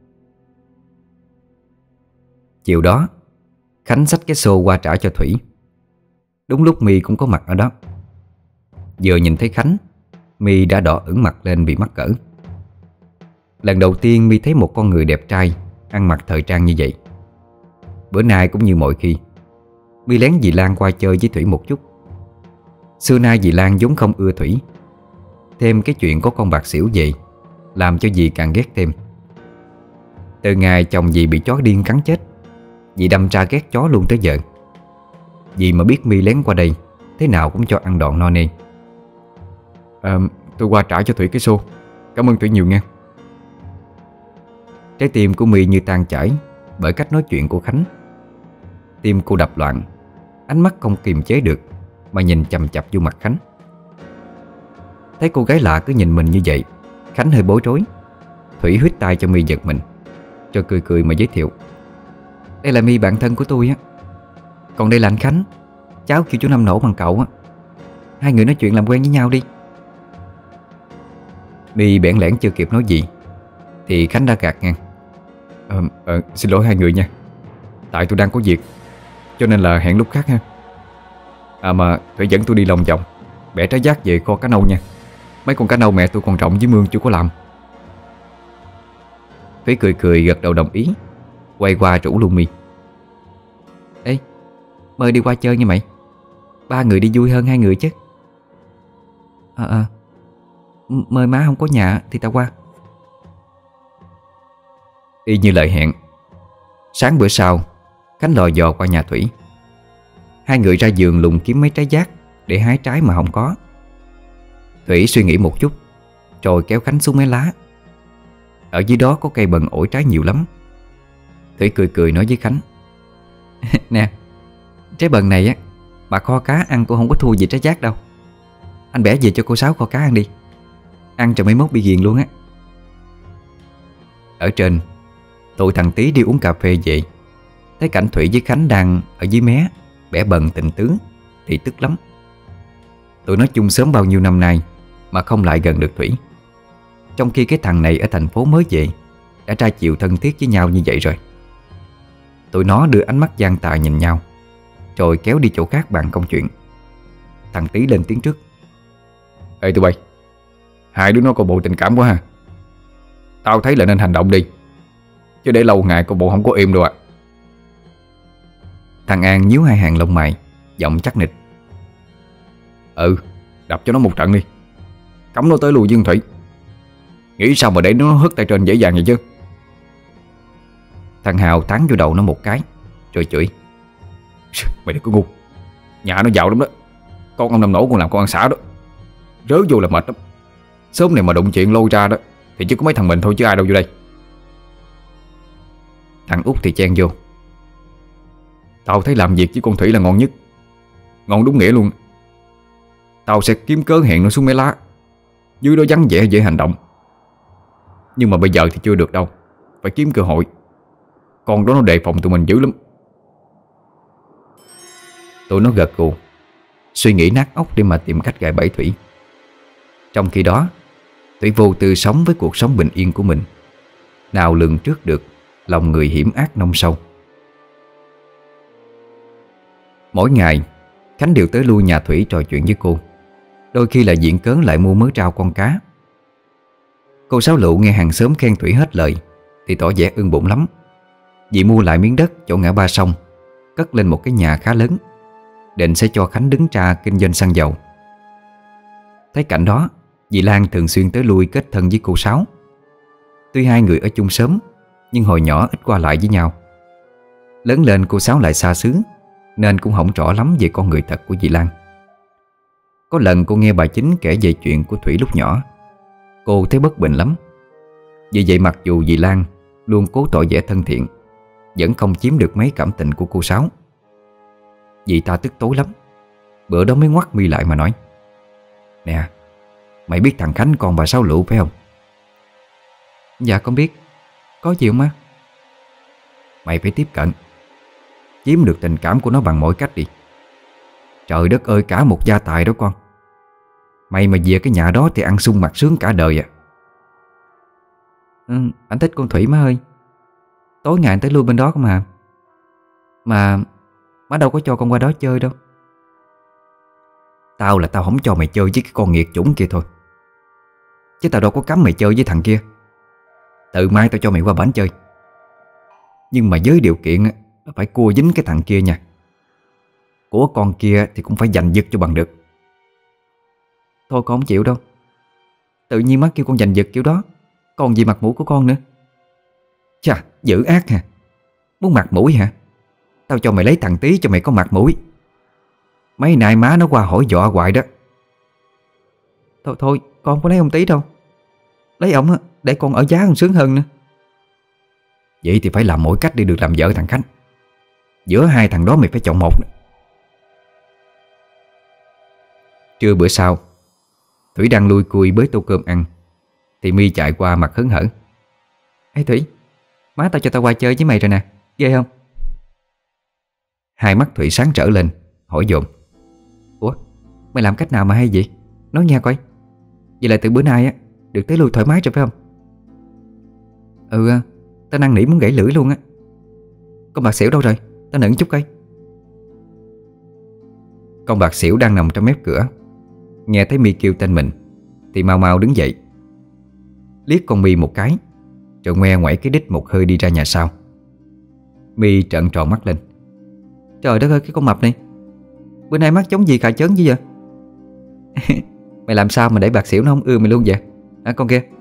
Chiều đó Khánh xách cái xô qua trả cho Thủy. Đúng lúc My cũng có mặt ở đó. Vừa nhìn thấy Khánh, My đã đỏ ửng mặt lên vì mắc cỡ. Lần đầu tiên My thấy một con người đẹp trai ăn mặc thời trang như vậy. Bữa nay cũng như mọi khi, My lén dì Lan qua chơi với Thủy một chút. Xưa nay dì Lan vốn không ưa Thủy, thêm cái chuyện có con bạc xỉu về làm cho dì càng ghét thêm. Từ ngày chồng dì bị chó điên cắn chết, dì đâm ra ghét chó luôn tới giờ. Dì mà biết My lén qua đây, thế nào cũng cho ăn đòn no nê. à, Tôi qua trả cho Thủy cái xô. Cảm ơn Thủy nhiều nha. Trái tim của My như tan chảy bởi cách nói chuyện của Khánh. Tim cô đập loạn, ánh mắt không kiềm chế được mà nhìn chằm chằm vô mặt Khánh. Thấy cô gái lạ cứ nhìn mình như vậy, Khánh hơi bối rối. Thủy huýt tay cho My giật mình, rồi cười cười mà giới thiệu: đây là My bạn thân của tôi á. Còn đây là anh Khánh, cháu kêu chú Năm Nổ bằng cậu á. Hai người nói chuyện làm quen với nhau đi. My bẽn lẽn chưa kịp nói gì thì Khánh đã gạt ngang: à, à, Xin lỗi hai người nha. Tại tôi đang có việc, cho nên là hẹn lúc khác ha. À mà Thủy dẫn tôi đi lòng vòng bẻ trái giác về kho cá nâu nha. Mấy con cá nâu mẹ tôi còn trọng với mương chưa có làm. Thủy cười cười gật đầu đồng ý, quay qua rủ luôn My: ê, mời đi qua chơi nha mày. Ba người đi vui hơn hai người chứ. Ờ à, à, mời má không có nhà thì tao qua. Y như lời hẹn, sáng bữa sau Khánh lò dò qua nhà Thủy. Hai người ra vườn lùng kiếm mấy trái giác để hái trái mà không có. Thủy suy nghĩ một chút rồi kéo Khánh xuống mấy lá. Ở dưới đó có cây bần ổi trái nhiều lắm. Thủy cười cười nói với Khánh: nè, trái bần này á bà kho cá ăn cũng không có thua gì trái giác đâu. Anh bẻ về cho cô Sáu kho cá ăn đi. Ăn cho mấy mốt bị ghiền luôn á. Ở trên, tụi thằng Tí đi uống cà phê về, thấy cảnh Thủy với Khánh đang ở dưới mé bẻ bần tình tứ thì tức lắm. Tụi nó chung sớm bao nhiêu năm nay mà không lại gần được Thủy, trong khi cái thằng này ở thành phố mới về đã ra chiều thân thiết với nhau như vậy rồi. Tụi nó đưa ánh mắt gian tà nhìn nhau, rồi kéo đi chỗ khác bàn công chuyện. Thằng Tí lên tiếng trước: ê tụi bay, hai đứa nó có bộ tình cảm quá ha. Tao thấy là nên hành động đi, chứ để lâu ngày con bộ không có im đâu ạ. À. Thằng An nhíu hai hàng lông mày, giọng chắc nịch: Ừ, đập cho nó một trận đi. Cấm nó tới lui với Thủy. Nghĩ sao mà để nó hất tay trên dễ dàng vậy chứ. Thằng Hào tán vô đầu nó một cái rồi chửi: mày đừng có ngu. Nhà nó giàu lắm đó. Con ông Năm Nổ còn làm con ăn xả đó. Rớ vô là mệt lắm. Sớm này mà đụng chuyện lôi ra đó thì chỉ có mấy thằng mình thôi chứ ai đâu vô đây. Thằng Út thì chen vô: Tao thấy làm việc với con Thủy là ngon nhất. Ngon đúng nghĩa luôn. Tao sẽ kiếm cớ hẹn nó xuống mấy lá. Dưới đó vắng vẻ dễ hành động. Nhưng mà bây giờ thì chưa được đâu. Phải kiếm cơ hội. Con đó nó đề phòng tụi mình dữ lắm. Tụi nó gật gù, suy nghĩ nát óc để mà tìm cách gài bẫy Thủy. Trong khi đó, Thủy vô tư sống với cuộc sống bình yên của mình, nào lường trước được lòng người hiểm ác nông sâu. Mỗi ngày Khánh đều tới lui nhà Thủy trò chuyện với cô, đôi khi là diện cớ lại mua mớ rau con cá. Cô Sáu Lụ nghe hàng xóm khen Thủy hết lời thì tỏ vẻ ưng bụng lắm. Dì mua lại miếng đất chỗ ngã ba sông, cất lên một cái nhà khá lớn, định sẽ cho Khánh đứng ra kinh doanh xăng dầu. Thấy cảnh đó, dì Lan thường xuyên tới lui kết thân với cô Sáu. Tuy hai người ở chung xóm, nhưng hồi nhỏ ít qua lại với nhau. Lớn lên cô Sáu lại xa xứ, nên cũng không rõ lắm về con người thật của dì Lan. Có lần cô nghe bà Chính kể về chuyện của Thủy lúc nhỏ, cô thấy bất bình lắm. Vì vậy mặc dù dì Lan luôn cố tỏ vẻ thân thiện, vẫn không chiếm được mấy cảm tình của cô Sáu. Dì ta tức tối lắm. Bữa đó mới ngoắt mi lại mà nói: Nè, Mày biết thằng Khánh con bà Sáu Lụ phải không? Dạ con biết. Có gì không má? Mày phải tiếp cận, chiếm được tình cảm của nó bằng mọi cách đi. Trời đất ơi, cả một gia tài đó con. Mày mà về cái nhà đó thì ăn sung mặc sướng cả đời à. Ừ, anh thích con Thủy má ơi. Tối ngày anh tới lui bên đó không mà. Mà má đâu có cho con qua đó chơi đâu. Tao là tao không cho mày chơi với cái con nghiệt chủng kia thôi, chứ tao đâu có cấm mày chơi với thằng kia. Từ mai tao cho mày qua bển chơi, nhưng mà với điều kiện nó phải cua dính cái thằng kia nha. Của con kia thì cũng phải giành giật cho bằng được. Thôi con không chịu đâu. Tự nhiên má kêu con giành giật kiểu đó, còn gì mặt mũi của con nữa. Chà, dữ ác hả? Muốn mặt mũi hả? Tao cho mày lấy thằng Tí cho mày có mặt mũi. Mấy nay má nó qua hỏi dọa hoài đó. Thôi thôi, con không có lấy ông Tí đâu. Lấy ổng để con ở giá còn sướng hơn nữa. Vậy thì phải làm mọi cách để được làm vợ thằng Khánh. Giữa hai thằng đó mày phải chọn một. Trưa bữa sau, Thủy đang lui cui bới tô cơm ăn thì My chạy qua mặt hớn hở. Ê Thủy, má tao cho tao qua chơi với mày rồi nè, ghê không? Hai mắt Thủy sáng trở lên, hỏi dồn. Ủa, mày làm cách nào mà hay vậy? Nói nghe coi. Vậy là từ bữa nay á được tới lui thoải mái rồi phải không? Ừ, tao năn nỉ muốn gãy lưỡi luôn á. Con bạc xỉu đâu rồi? Tao nựng chút coi. Con bạc xỉu đang nằm trong mép cửa, nghe thấy My kêu tên mình thì mau mau đứng dậy, liếc con My một cái, rồi ngoe ngoẩy cái đít một hơi đi ra nhà sau. My trợn tròn mắt lên. Trời đất ơi, cái con mập này bữa nay mắt giống gì khà chớn chứ vậy? Mày làm sao mà để bạc xỉu nó không ưa mày luôn vậy à, con kia?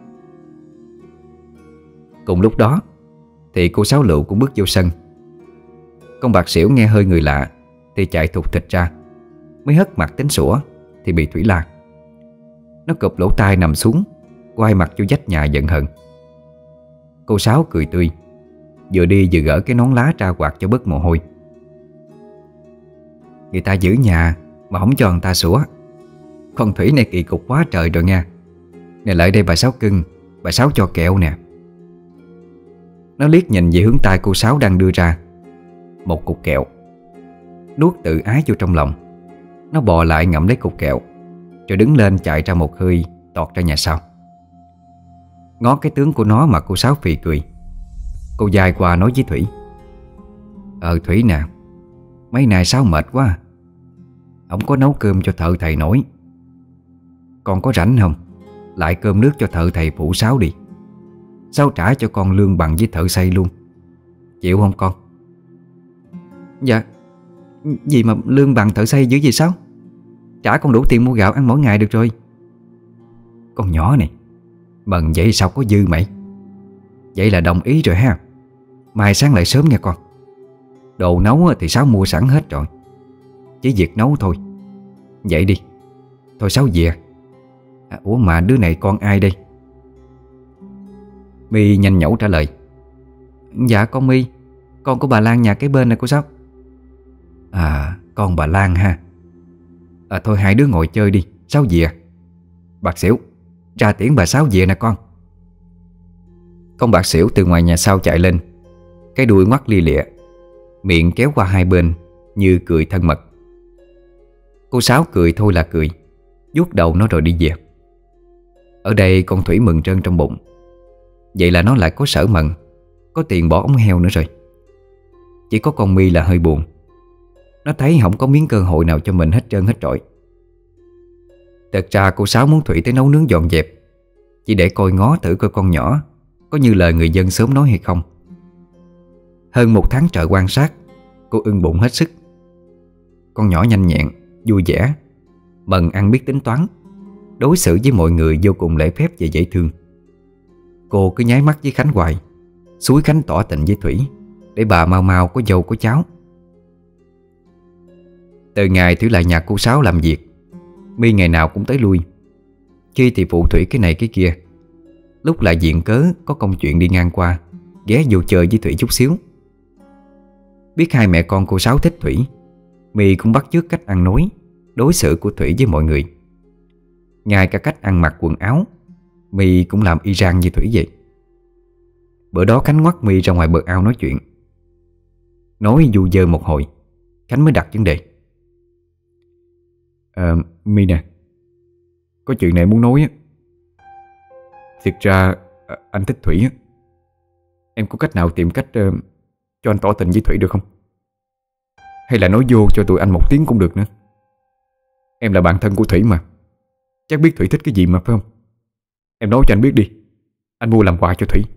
Cùng lúc đó thì cô Sáu Lựu cũng bước vô sân. Con bạc xỉu nghe hơi người lạ thì chạy thục thịch ra, mới hất mặt tính sủa thì bị Thủy la. Nó cụp lỗ tai nằm xuống, quay mặt vô vách nhà giận hờn. Cô Sáu cười tươi, vừa đi vừa gỡ cái nón lá ra quạt cho bớt mồ hôi. Người ta giữ nhà mà không cho người ta sủa. Con Thủy này kỳ cục quá trời rồi nha. Nè lại đây bà Sáu cưng, bà Sáu cho kẹo nè. Nó liếc nhìn về hướng tay cô Sáu đang đưa ra. Một cục kẹo. Nuốt tự ái vô trong lòng. Nó bò lại ngậm lấy cục kẹo, rồi đứng lên chạy ra một hơi, tọt ra nhà sau. Ngó cái tướng của nó mà cô Sáu phì cười. Cô dài qua nói với Thủy. Ờ Thủy nè, mấy nay Sáu mệt quá, không có nấu cơm cho thợ thầy nổi. Con có rảnh không? Lại cơm nước cho thợ thầy phụ Sáu đi. Sáu trả cho con lương bằng với thợ xây luôn. Chịu không con? Dạ. Gì mà lương bằng thợ xây dữ gì Sáu? Trả con đủ tiền mua gạo ăn mỗi ngày được rồi. Con nhỏ này, bần vậy sao có dư mày? Vậy là đồng ý rồi ha. Mai sáng lại sớm nha con. Đồ nấu thì Sáu mua sẵn hết rồi, chỉ việc nấu thôi. Vậy đi. Thôi Sáu về. à, Ủa mà đứa này con ai đây? My nhanh nhẩu trả lời. Dạ con My, con của bà Lan nhà kế bên này cô Sáu. À, con bà Lan ha. À thôi hai đứa ngồi chơi đi, Sáu về. Bạc xỉu, ra tiễn bà Sáu về nè con. Con bạc xỉu từ ngoài nhà sau chạy lên, cái đuôi ngoắt lia lịa, miệng kéo qua hai bên như cười thân mật. Cô Sáu cười thôi là cười, vuốt đầu nó rồi đi về. Ở đây con Thủy mừng trơn trong bụng. Vậy là nó lại có sở mận, có tiền bỏ ống heo nữa rồi. Chỉ có con My là hơi buồn. Nó thấy không có miếng cơ hội nào cho mình hết trơn hết trọi. Thật ra cô Sáu muốn Thủy tới nấu nướng dọn dẹp, chỉ để coi ngó thử coi con nhỏ có như lời người dân sớm nói hay không. Hơn một tháng trời quan sát, cô ưng bụng hết sức. Con nhỏ nhanh nhẹn, vui vẻ, bần ăn biết tính toán, đối xử với mọi người vô cùng lễ phép và dễ thương. Cô cứ nháy mắt với Khánh hoài, xúi Khánh tỏ tình với Thủy, để bà mau mau có dâu có cháu. Từ ngày Thủy lại nhà cô Sáu làm việc, My ngày nào cũng tới lui. Khi thì phụ Thủy cái này cái kia, lúc lại viện cớ có công chuyện đi ngang qua, ghé vô chơi với Thủy chút xíu. Biết hai mẹ con cô Sáu thích Thủy, My cũng bắt chước cách ăn nói, đối xử của Thủy với mọi người. Ngay cả cách ăn mặc quần áo, My cũng làm y chang như Thủy vậy. Bữa đó Khánh ngoắt My ra ngoài bờ ao nói chuyện. Nói du dơ một hồi, Khánh mới đặt vấn đề. À, My nè, có chuyện này muốn nói á. Thiệt ra anh thích Thủy á. Em có cách nào tìm cách uh, cho anh tỏ tình với Thủy được không? Hay là nói vô cho tụi anh một tiếng cũng được nữa. Em là bạn thân của Thủy mà, chắc biết Thủy thích cái gì mà, phải không? Em nói cho anh biết đi, anh mua làm quà cho Thủy.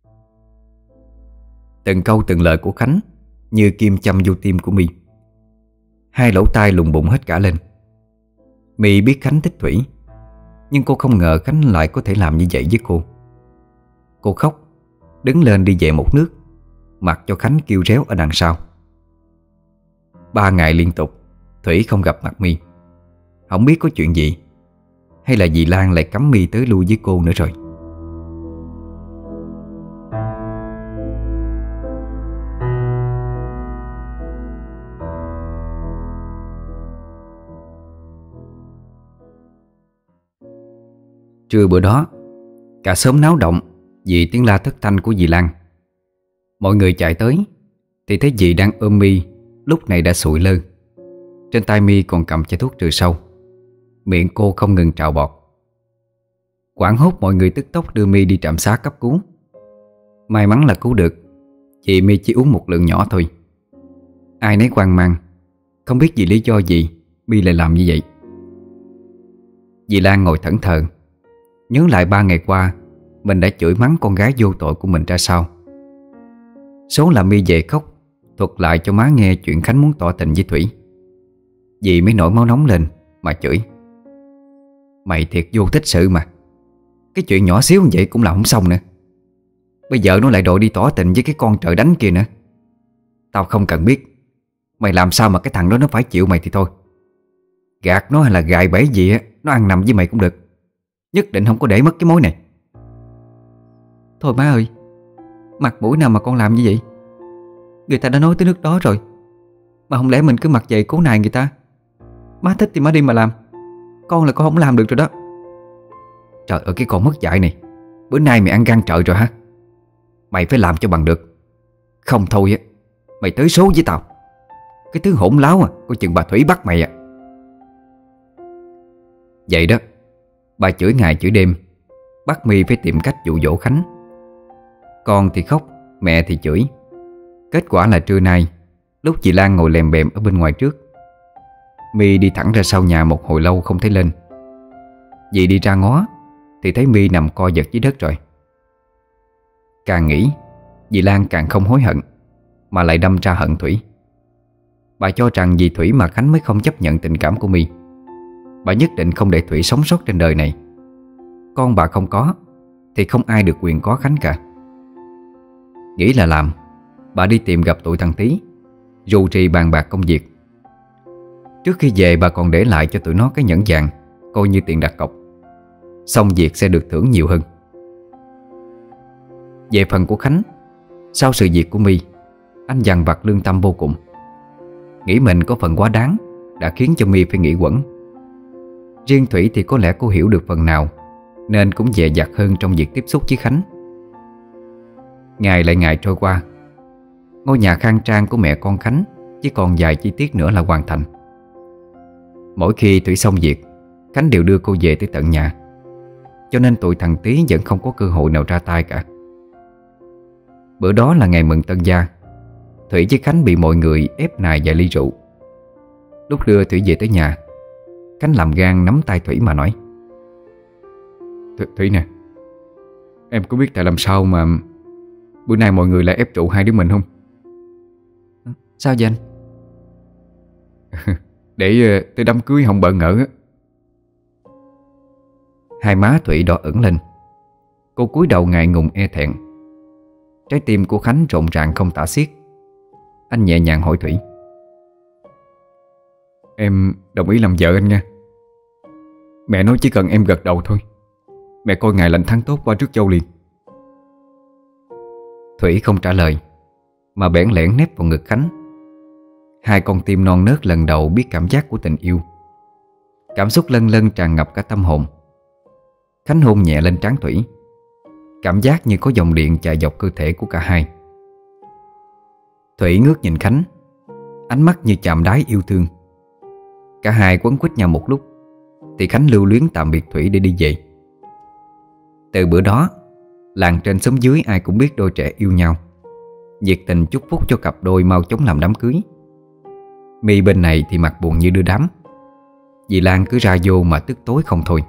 Từng câu từng lời của Khánh như kim châm vô tim của My. Hai lỗ tai lùng bụng hết cả lên. My biết Khánh thích Thủy, nhưng cô không ngờ Khánh lại có thể làm như vậy với cô. Cô khóc, đứng lên đi về một nước, mặc cho Khánh kêu réo ở đằng sau. Ba ngày liên tục Thủy không gặp mặt My. Không biết có chuyện gì, hay là dì Lan lại cấm My tới lui với cô nữa rồi. Trưa bữa đó, cả xóm náo động vì tiếng la thất thanh của dì Lan. Mọi người chạy tới thì thấy dì đang ôm My, lúc này đã sụi lơ. Trên tay My còn cầm chai thuốc trừ sâu. Miệng cô không ngừng trào bọt. Hoảng hốt mọi người tức tốc đưa My đi trạm xá cấp cứu. May mắn là cứu được, vì My chỉ uống một lượng nhỏ thôi. Ai nấy hoang mang, không biết vì lý do gì My lại làm như vậy. Dì Lan ngồi thẫn thờ, nhớ lại ba ngày qua mình đã chửi mắng con gái vô tội của mình ra sao. Số là My về khóc, thuật lại cho má nghe chuyện Khánh muốn tỏ tình với Thủy. Dì mới nổi máu nóng lên mà chửi: "Mày thiệt vô tích sự mà. Cái chuyện nhỏ xíu như vậy cũng là không xong nữa. Bây giờ nó lại đội đi tỏ tình với cái con trời đánh kia nữa. Tao không cần biết. Mày làm sao mà cái thằng đó nó phải chịu mày thì thôi. Gạt nó hay là gài bẫy gì á, nó ăn nằm với mày cũng được. Nhất định không có để mất cái mối này." "Thôi má ơi, mặt mũi nào mà con làm như vậy? Người ta đã nói tới nước đó rồi, mà không lẽ mình cứ mặc vậy cố nài người ta? Má thích thì má đi mà làm. Con là con không làm được rồi đó." "Trời ơi cái con mất dạy này, bữa nay mày ăn gan trời rồi hả? Mày phải làm cho bằng được. Không thôi á, mày tới số với tao. Cái thứ hỗn láo à, coi chừng bà Thủy bắt mày à." Vậy đó, bà chửi ngày chửi đêm, bắt My phải tìm cách dụ dỗ Khánh. Con thì khóc, mẹ thì chửi. Kết quả là trưa nay, lúc chị Lan ngồi lèm bèm ở bên ngoài trước, My đi thẳng ra sau nhà một hồi lâu không thấy lên. Dì đi ra ngó thì thấy My nằm co giật dưới đất rồi. Càng nghĩ, dì Lan càng không hối hận, mà lại đâm ra hận Thủy. Bà cho rằng vì Thủy mà Khánh mới không chấp nhận tình cảm của My. Bà nhất định không để Thủy sống sót trên đời này. Con bà không có thì không ai được quyền có Khánh cả. Nghĩ là làm, bà đi tìm gặp tụi thằng Tý, rù rì bàn bạc công việc. Trước khi về bà còn để lại cho tụi nó cái nhẫn vàng, coi như tiền đặt cọc. Xong việc sẽ được thưởng nhiều hơn. Về phần của Khánh, sau sự việc của My, anh dằn vặt lương tâm vô cùng. Nghĩ mình có phần quá đáng đã khiến cho My phải nghĩ quẩn. Riêng Thủy thì có lẽ cô hiểu được phần nào, nên cũng dè dặt hơn trong việc tiếp xúc với Khánh. Ngày lại ngày trôi qua, ngôi nhà khang trang của mẹ con Khánh chỉ còn vài chi tiết nữa là hoàn thành. Mỗi khi Thủy xong việc, Khánh đều đưa cô về tới tận nhà, cho nên tụi thằng Tý vẫn không có cơ hội nào ra tay cả. Bữa đó là ngày mừng tân gia. Thủy với Khánh bị mọi người ép nài vài ly rượu. Lúc đưa Thủy về tới nhà, Khánh làm gan nắm tay Thủy mà nói: Th Thủy nè, em có biết tại làm sao mà bữa nay mọi người lại ép rượu hai đứa mình không? "Sao vậy anh?" Để uh, tới đám cưới không bỡ ngỡ á. Hai má Thủy đỏ ửng lên. Cô cúi đầu ngại ngùng e thẹn. Trái tim của Khánh rộn ràng không tả xiết. Anh nhẹ nhàng hỏi Thủy: "Em đồng ý làm vợ anh nha. Mẹ nói chỉ cần em gật đầu thôi, mẹ coi ngày lành tháng tốt qua trước dâu liền." Thủy không trả lời, mà bẽn lẽn nép vào ngực Khánh. Hai con tim non nớt lần đầu biết cảm giác của tình yêu. Cảm xúc lân lân tràn ngập cả tâm hồn. Khánh hôn nhẹ lên trán Thủy. Cảm giác như có dòng điện chạy dọc cơ thể của cả hai. Thủy ngước nhìn Khánh, ánh mắt như chạm đáy yêu thương. Cả hai quấn quýt nhau một lúc thì Khánh lưu luyến tạm biệt Thủy để đi về. Từ bữa đó, làng trên xóm dưới ai cũng biết đôi trẻ yêu nhau, nhiệt tình chúc phúc cho cặp đôi mau chóng làm đám cưới. My bên này thì mặt buồn như đưa đám, vì Lan cứ ra vô mà tức tối không thôi.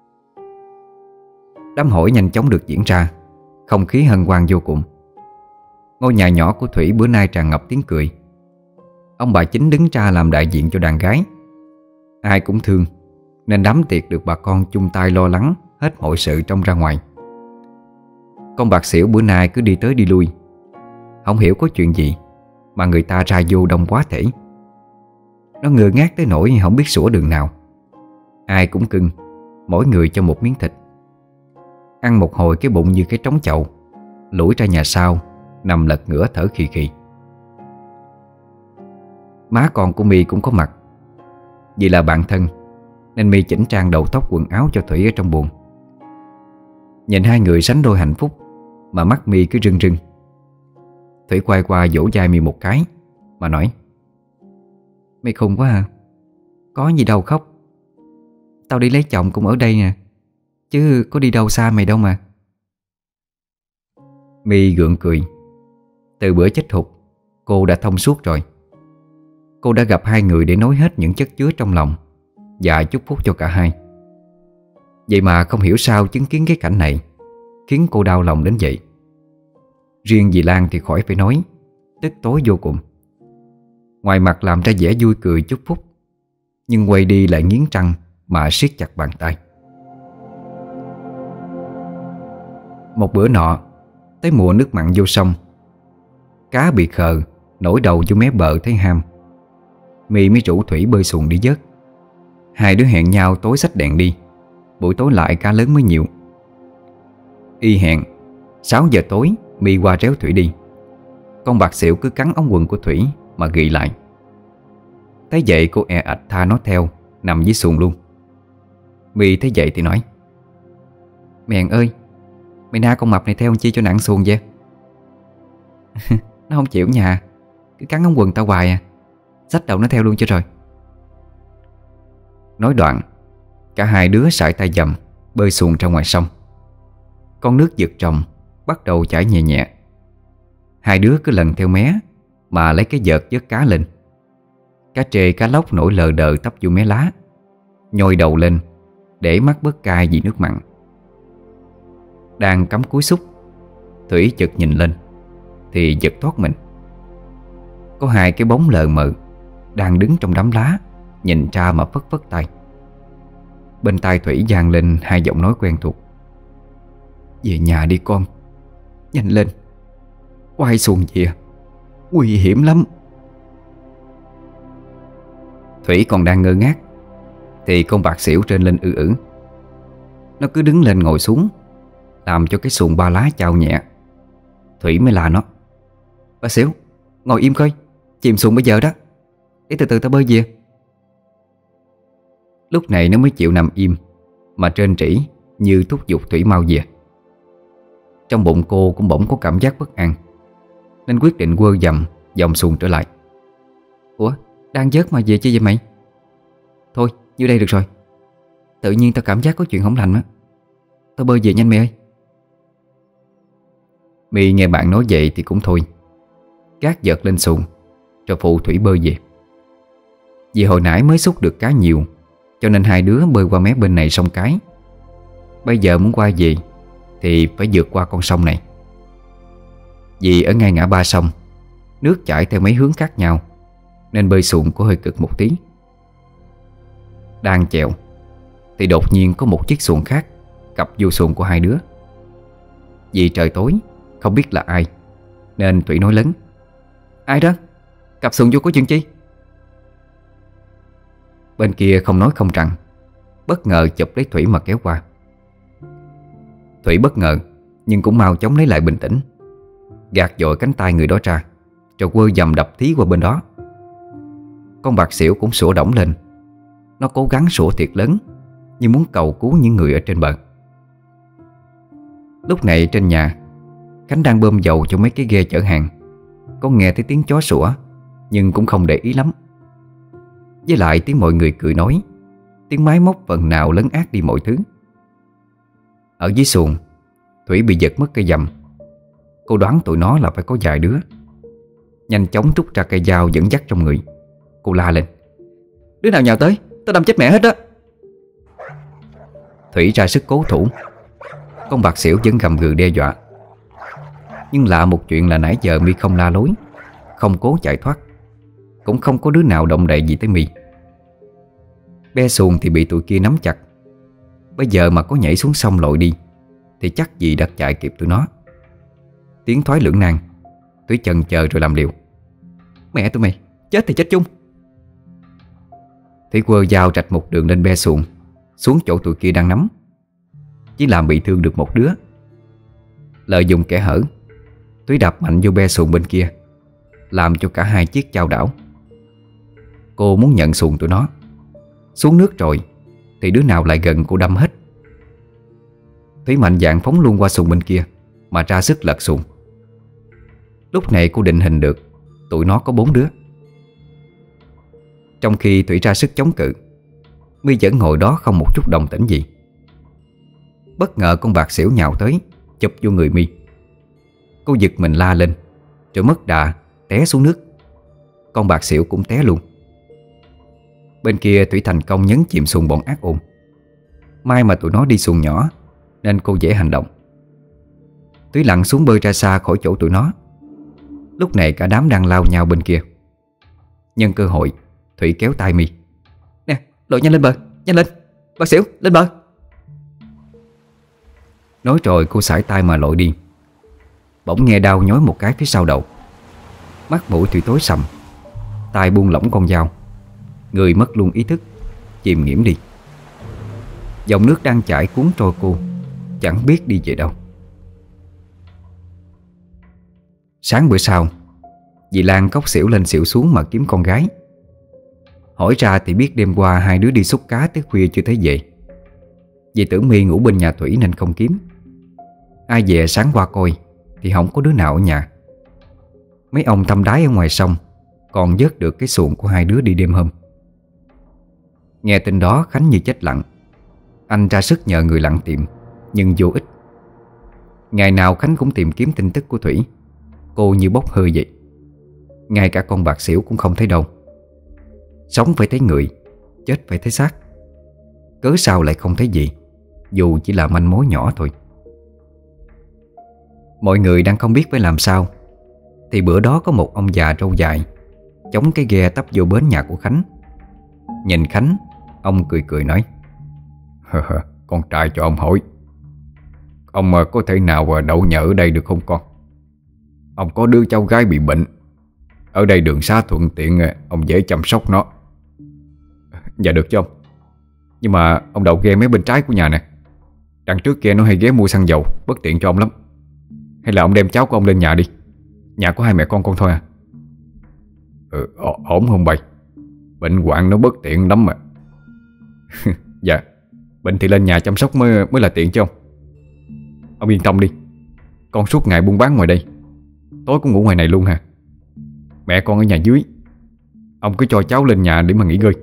Đám hỏi nhanh chóng được diễn ra, không khí hân hoan vô cùng. Ngôi nhà nhỏ của Thủy bữa nay tràn ngập tiếng cười. Ông bà chính đứng ra làm đại diện cho đàn gái. Ai cũng thương, nên đám tiệc được bà con chung tay lo lắng hết mọi sự trong ra ngoài. Con bạc xỉu bữa nay cứ đi tới đi lui, không hiểu có chuyện gì mà người ta ra vô đông quá thể. Nó ngơ ngác tới nỗi không biết sủa đường nào. Ai cũng cưng, mỗi người cho một miếng thịt. Ăn một hồi cái bụng như cái trống chậu, lủi ra nhà sau, nằm lật ngửa thở khì khì. Má con của My cũng có mặt. Vì là bạn thân nên My chỉnh trang đầu tóc quần áo cho Thủy ở trong buồng. Nhìn hai người sánh đôi hạnh phúc mà mắt My cứ rưng rưng. Thủy quay qua vỗ vai My một cái mà nói: "Mày khùng quá à? Có gì đâu khóc. Tao đi lấy chồng cũng ở đây nè, chứ có đi đâu xa mày đâu mà." My gượng cười. Từ bữa chết hụt, cô đã thông suốt rồi. Cô đã gặp hai người để nói hết những chất chứa trong lòng và chúc phúc cho cả hai. Vậy mà không hiểu sao chứng kiến cái cảnh này khiến cô đau lòng đến vậy. Riêng dì Lan thì khỏi phải nói, tức tối vô cùng. Ngoài mặt làm ra vẻ vui cười chúc phúc, nhưng quay đi lại nghiến răng mà siết chặt bàn tay. Một bữa nọ, tới mùa nước mặn vô sông, cá bị khờ nổi đầu vô mé bờ thấy ham. My mới rủ Thủy bơi xuồng đi vớt. Hai đứa hẹn nhau tối xách đèn đi, buổi tối lại cá lớn mới nhiều. Y hẹn sáu giờ tối My qua réo Thủy đi. Con bạc xỉu cứ cắn ống quần của Thủy mà gị lại. Thấy vậy cô e ạch tha nó theo, nằm dưới xuồng luôn. My thấy vậy thì nói: "Mèn ơi, mày na con mập này theo chi cho nặng xuồng vậy?" "Nó không chịu nhà, cứ cắn ống quần tao hoài à, xách đầu nó theo luôn cho rồi." Nói đoạn, cả hai đứa sải tay dầm bơi xuồng ra ngoài sông. Con nước giật trồng bắt đầu chảy nhẹ nhẹ. Hai đứa cứ lần theo mé mà lấy cái vợt vớt cá lên. Cá trê cá lóc nổi lờ đờ tấp vô mé lá, nhoi đầu lên để mắt bớt cay vì nước mặn. Đang cắm cúi xúc, Thủy chợt nhìn lên thì giật thoát mình. Có hai cái bóng lờ mờ đang đứng trong đám lá, nhìn ra mà phất phất tay. Bên tai Thủy vang lên hai giọng nói quen thuộc: "Về nhà đi con, nhanh lên, quay xuồng về, nguy hiểm lắm." Thủy còn đang ngơ ngác thì con bạc xỉu trên lên ư ử. Nó cứ đứng lên ngồi xuống, làm cho cái xuồng ba lá chao nhẹ. Thủy mới la nó: "Bạc xỉu, ngồi im coi, chìm xuồng bây giờ đó, để từ từ tao bơi về." Lúc này nó mới chịu nằm im mà trên trĩ như thúc giục Thủy mau về. Trong bụng cô cũng bỗng có cảm giác bất an, nên quyết định quơ dầm dòng xuồng trở lại. "Ủa, đang vớt mà về chi vậy mày?" "Thôi, như đây được rồi. Tự nhiên tao cảm giác có chuyện không lành á. Tao bơi về nhanh mày ơi." My nghe bạn nói vậy thì cũng thôi, gác vợt lên xuồng rồi phụ Thủy bơi về. Vì hồi nãy mới xúc được cá nhiều, cho nên hai đứa bơi qua mé bên này sông Cái. Bây giờ muốn qua về thì phải vượt qua con sông này. Vì ở ngay ngã ba sông, nước chảy theo mấy hướng khác nhau, nên bơi xuồng có hơi cực một tí. Đang chèo thì đột nhiên có một chiếc xuồng khác cặp vô xuồng của hai đứa. Vì trời tối không biết là ai, nên Thủy nói lớn: "Ai đó? Cặp xuồng vô có chuyện chi?" Bên kia không nói không rằng, bất ngờ chụp lấy Thủy mà kéo qua. Thủy bất ngờ nhưng cũng mau chóng lấy lại bình tĩnh, gạt dội cánh tay người đó ra, rồi quơ dầm đập thí qua bên đó. Con bạc xỉu cũng sủa đổng lên. Nó cố gắng sủa thiệt lớn, như muốn cầu cứu những người ở trên bờ. Lúc này trên nhà, Khánh đang bơm dầu cho mấy cái ghe chở hàng. Có nghe thấy tiếng chó sủa, nhưng cũng không để ý lắm. Với lại tiếng mọi người cười nói, tiếng máy móc phần nào lấn át đi mọi thứ. Ở dưới xuồng, Thủy bị giật mất cây dầm. Cô đoán tụi nó là phải có vài đứa. Nhanh chóng rút ra cây dao dẫn dắt trong người. Cô la lên: "Đứa nào nhào tới, tao đâm chết mẹ hết á!" Thủy ra sức cố thủ. Con bạc xỉu vẫn gầm gừ đe dọa. Nhưng lạ một chuyện là nãy giờ My không la lối, không cố chạy thoát, cũng không có đứa nào động đậy gì tới My. Be xuồng thì bị tụi kia nắm chặt. Bây giờ mà có nhảy xuống sông lội đi thì chắc gì đã chạy kịp tụi nó. Tiến thoái lưỡng nan, Thủy chần chờ rồi làm liều: "Mẹ tụi mày, chết thì chết chung." Thủy quơ dao rạch một đường lên be xuồng, xuống chỗ tụi kia đang nắm. Chỉ làm bị thương được một đứa. Lợi dụng kẻ hở, Thủy đạp mạnh vô be xuồng bên kia, làm cho cả hai chiếc chao đảo. Cô muốn nhận xuồng tụi nó. Xuống nước rồi thì đứa nào lại gần cô đâm hết. Thủy mạnh dạn phóng luôn qua xuồng bên kia mà ra sức lật xuồng. Lúc này cô định hình được tụi nó có bốn đứa. Trong khi Thủy ra sức chống cự, My vẫn ngồi đó không một chút đồng tĩnh gì. Bất ngờ con bạc xỉu nhào tới, chụp vô người My. Cô giật mình la lên, rồi mất đà té xuống nước. Con bạc xỉu cũng té luôn. Bên kia Thủy thành công nhấn chìm xuồng bọn ác ôn. May mà tụi nó đi xuồng nhỏ nên cô dễ hành động. Thủy lặn xuống bơi ra xa khỏi chỗ tụi nó. Lúc này cả đám đang lao nhau bên kia. Nhân cơ hội, Thủy kéo tay My: "Nè, lội nhanh lên bờ, nhanh lên, bác xỉu, lên bờ." Nói rồi cô sải tay mà lội đi. Bỗng nghe đau nhói một cái phía sau đầu. Mắt mũi Thủy tối sầm, tay buông lỏng con dao, người mất luôn ý thức, chìm nghiễm đi. Dòng nước đang chảy cuốn trôi cô, chẳng biết đi về đâu. Sáng bữa sau, dì Lan cốc xỉu lên xỉu xuống mà kiếm con gái. Hỏi ra thì biết đêm qua hai đứa đi xúc cá tới khuya chưa thấy về. Dì tưởng My ngủ bên nhà Thủy nên không kiếm. Ai về sáng qua coi thì không có đứa nào ở nhà. Mấy ông thăm đáy ở ngoài sông còn vớt được cái xuồng của hai đứa đi đêm hôm. Nghe tin đó Khánh như chết lặng. Anh ra sức nhờ người lặn tìm, nhưng vô ích. Ngày nào Khánh cũng tìm kiếm tin tức của Thủy. Cô như bốc hơi vậy. Ngay cả con bạc xỉu cũng không thấy đâu. Sống phải thấy người, chết phải thấy xác. Cớ sao lại không thấy gì, dù chỉ là manh mối nhỏ thôi. Mọi người đang không biết phải làm sao thì bữa đó có một ông già râu dài chống cái ghe tấp vô bến nhà của Khánh. Nhìn Khánh, ông cười cười nói: "Con trai cho ông hỏi, ông có thể nào đậu nhỡ ở đây được không con? Ông có đứa cháu gái bị bệnh, ở đây đường xá thuận tiện, ông dễ chăm sóc nó." "Dạ được chứ ông. Nhưng mà ông đậu ghe mấy bên trái của nhà nè. Đằng trước kia nó hay ghé mua xăng dầu, bất tiện cho ông lắm. Hay là ông đem cháu của ông lên nhà đi. Nhà có hai mẹ con con thôi à." "Ừ, ổn không bầy? Bệnh hoạn nó bất tiện lắm mà." "Dạ, bệnh thì lên nhà chăm sóc mới mới là tiện chứ ông. Ông yên tâm đi, con suốt ngày buôn bán ngoài đây, tối cũng ngủ ngoài này luôn hả? Mẹ con ở nhà dưới, ông cứ cho cháu lên nhà để mà nghỉ ngơi."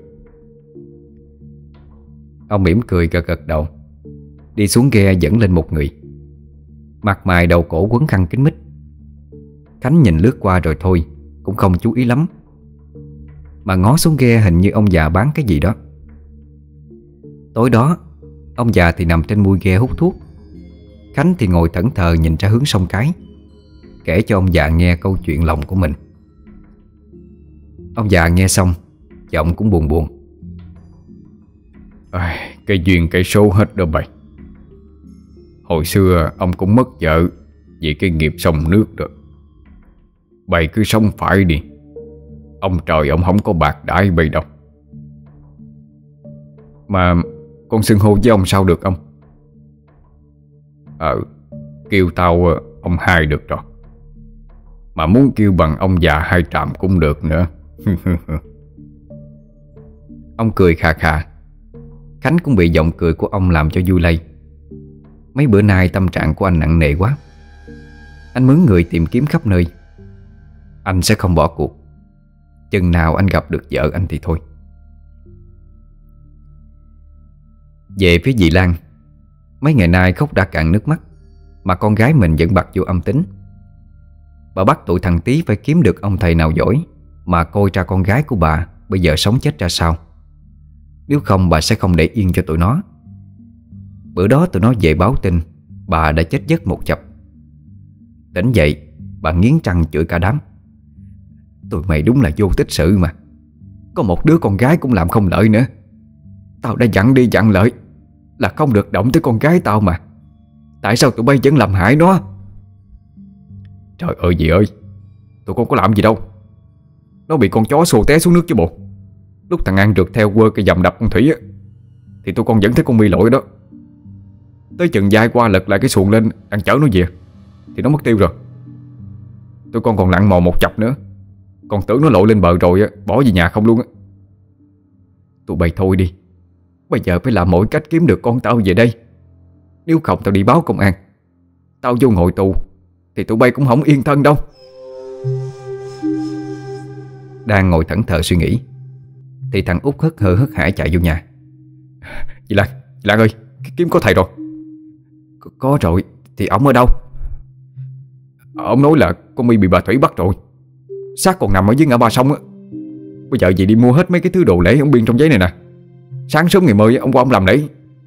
Ông mỉm cười gật gật đầu, đi xuống ghe dẫn lên một người. Mặt mày đầu cổ quấn khăn kín mít. Khánh nhìn lướt qua rồi thôi, cũng không chú ý lắm. Mà ngó xuống ghe hình như ông già bán cái gì đó. Tối đó, ông già thì nằm trên mui ghe hút thuốc. Khánh thì ngồi thẫn thờ nhìn ra hướng sông Cái, kể cho ông già nghe câu chuyện lòng của mình. Ông già nghe xong, giọng cũng buồn buồn: "Ai, cái duyên cái số hết đó bầy. Hồi xưa ông cũng mất vợ vì cái nghiệp sông nước rồi. Bầy cứ sống phải đi, ông trời ông không có bạc đãi bầy đâu. Mà con xưng hô với ông sao được ông?" "Ờ, kêu tao ông hai được rồi. Mà muốn kêu bằng ông già Hai Tràm cũng được nữa." Ông cười khà khà. Khánh cũng bị giọng cười của ông làm cho vui lây. Mấy bữa nay tâm trạng của anh nặng nề quá. Anh mướn người tìm kiếm khắp nơi. Anh sẽ không bỏ cuộc. Chừng nào anh gặp được vợ anh thì thôi. Về phía dì Lan, mấy ngày nay khóc đã cạn nước mắt, mà con gái mình vẫn bặt vô âm tính. Bà bắt tụi thằng Tí phải kiếm được ông thầy nào giỏi mà coi ra con gái của bà bây giờ sống chết ra sao. Nếu không bà sẽ không để yên cho tụi nó. Bữa đó tụi nó về báo tin bà đã chết giấc một chập. Tỉnh dậy, bà nghiến răng chửi cả đám: "Tụi mày đúng là vô tích sự mà. Có một đứa con gái cũng làm không lợi nữa. Tao đã dặn đi dặn lại là không được động tới con gái tao mà. Tại sao tụi bay vẫn làm hại nó?" Trời ơi dì ơi, tụi con có làm gì đâu. Nó bị con chó xô té xuống nước chứ bộ. Lúc thằng An rượt theo quơ cái dầm đập con Thủy á, thì tụi con vẫn thấy con Mi lội đó. Tới chừng vai qua lật lại cái xuồng lên đang chở nó về thì nó mất tiêu rồi. Tụi con còn lặn mò một chập nữa, còn tưởng nó lội lên bờ rồi á, bỏ về nhà không luôn á. Tụi bay thôi đi. Bây giờ phải làm mọi cách kiếm được con tao về đây. Nếu không tao đi báo công an. Tao vô ngồi tù thì tụi bay cũng không yên thân đâu. Đang ngồi thẫn thờ suy nghĩ thì thằng Út hất hơ hất hải chạy vô nhà: "Chị Lan, chị Lan ơi, kiếm có thầy rồi." Có, có rồi, thì ổng ở đâu? Ông nói là con My bị bà Thủy bắt rồi. Xác còn nằm ở dưới ngã ba sông á. Bây giờ dì đi mua hết mấy cái thứ đồ lễ ông biên trong giấy này nè. Sáng sớm ngày mai ông qua ông làm lễ.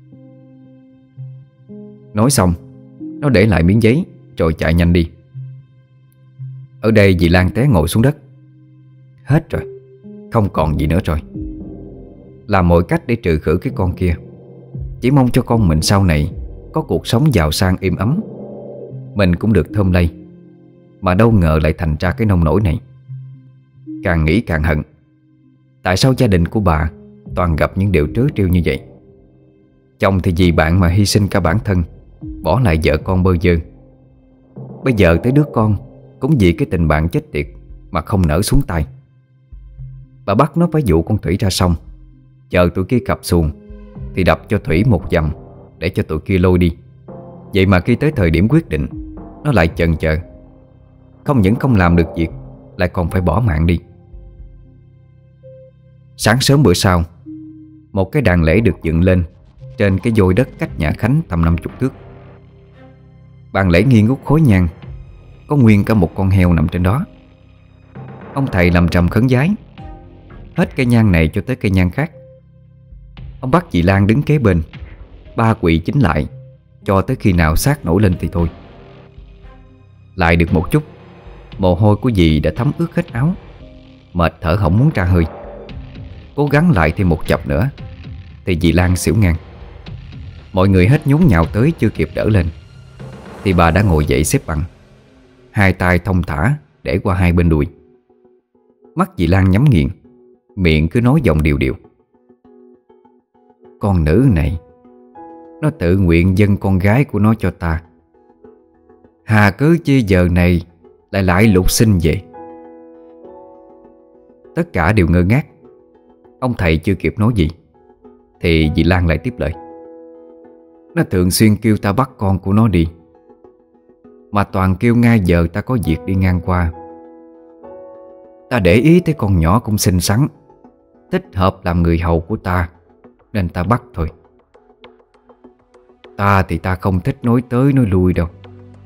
Nói xong, nó để lại miếng giấy rồi chạy nhanh đi. Ở đây dì Lan té ngồi xuống đất. Hết rồi, không còn gì nữa rồi. Làm mọi cách để trừ khử cái con kia, chỉ mong cho con mình sau này có cuộc sống giàu sang êm ấm. Mình cũng được thơm lây. Mà đâu ngờ lại thành ra cái nông nổi này. Càng nghĩ càng hận. Tại sao gia đình của bà toàn gặp những điều trớ trêu như vậy? Chồng thì vì bạn mà hy sinh cả bản thân, bỏ lại vợ con bơ vơ. Bây giờ tới đứa con cũng vì cái tình bạn chết tiệt mà không nỡ xuống tay. Bà bắt nó phải dụ con Thủy ra sông, chờ tụi kia cặp xuồng thì đập cho Thủy một dầm để cho tụi kia lôi đi. Vậy mà khi tới thời điểm quyết định, nó lại chần chờ. Không những không làm được việc, lại còn phải bỏ mạng đi. Sáng sớm bữa sau, một cái đàn lễ được dựng lên trên cái vôi đất cách nhà Khánh tầm năm chục thước. Bàn lễ nghi ngút khói nhang, có nguyên cả một con heo nằm trên đó. Ông thầy làm trầm khấn vái, hết cây nhang này cho tới cây nhang khác. Ông bắt chị Lan đứng kế bên, ba quỵ chính lại cho tới khi nào xác nổi lên thì thôi. Lại được một chút, mồ hôi của dì đã thấm ướt hết áo, mệt thở hổng muốn ra hơi. Cố gắng lại thêm một chập nữa thì dì Lan xỉu ngang. Mọi người hết nhốn nhào tới chưa kịp đỡ lên thì bà đã ngồi dậy xếp bằng, hai tay thong thả để qua hai bên đùi. Mắt dì Lan nhắm nghiền, miệng cứ nói giọng điều điều: "Con nữ này, nó tự nguyện dâng con gái của nó cho ta. Hà cớ chi giờ này lại lại lục sinh về?" Tất cả đều ngơ ngác. Ông thầy chưa kịp nói gì thì dì Lan lại tiếp lời: "Nó thường xuyên kêu ta bắt con của nó đi, mà toàn kêu ngay giờ ta có việc đi ngang qua. Ta để ý thấy con nhỏ cũng xinh xắn, thích hợp làm người hầu của ta, nên ta bắt thôi. Ta thì ta không thích nói tới nói lui đâu."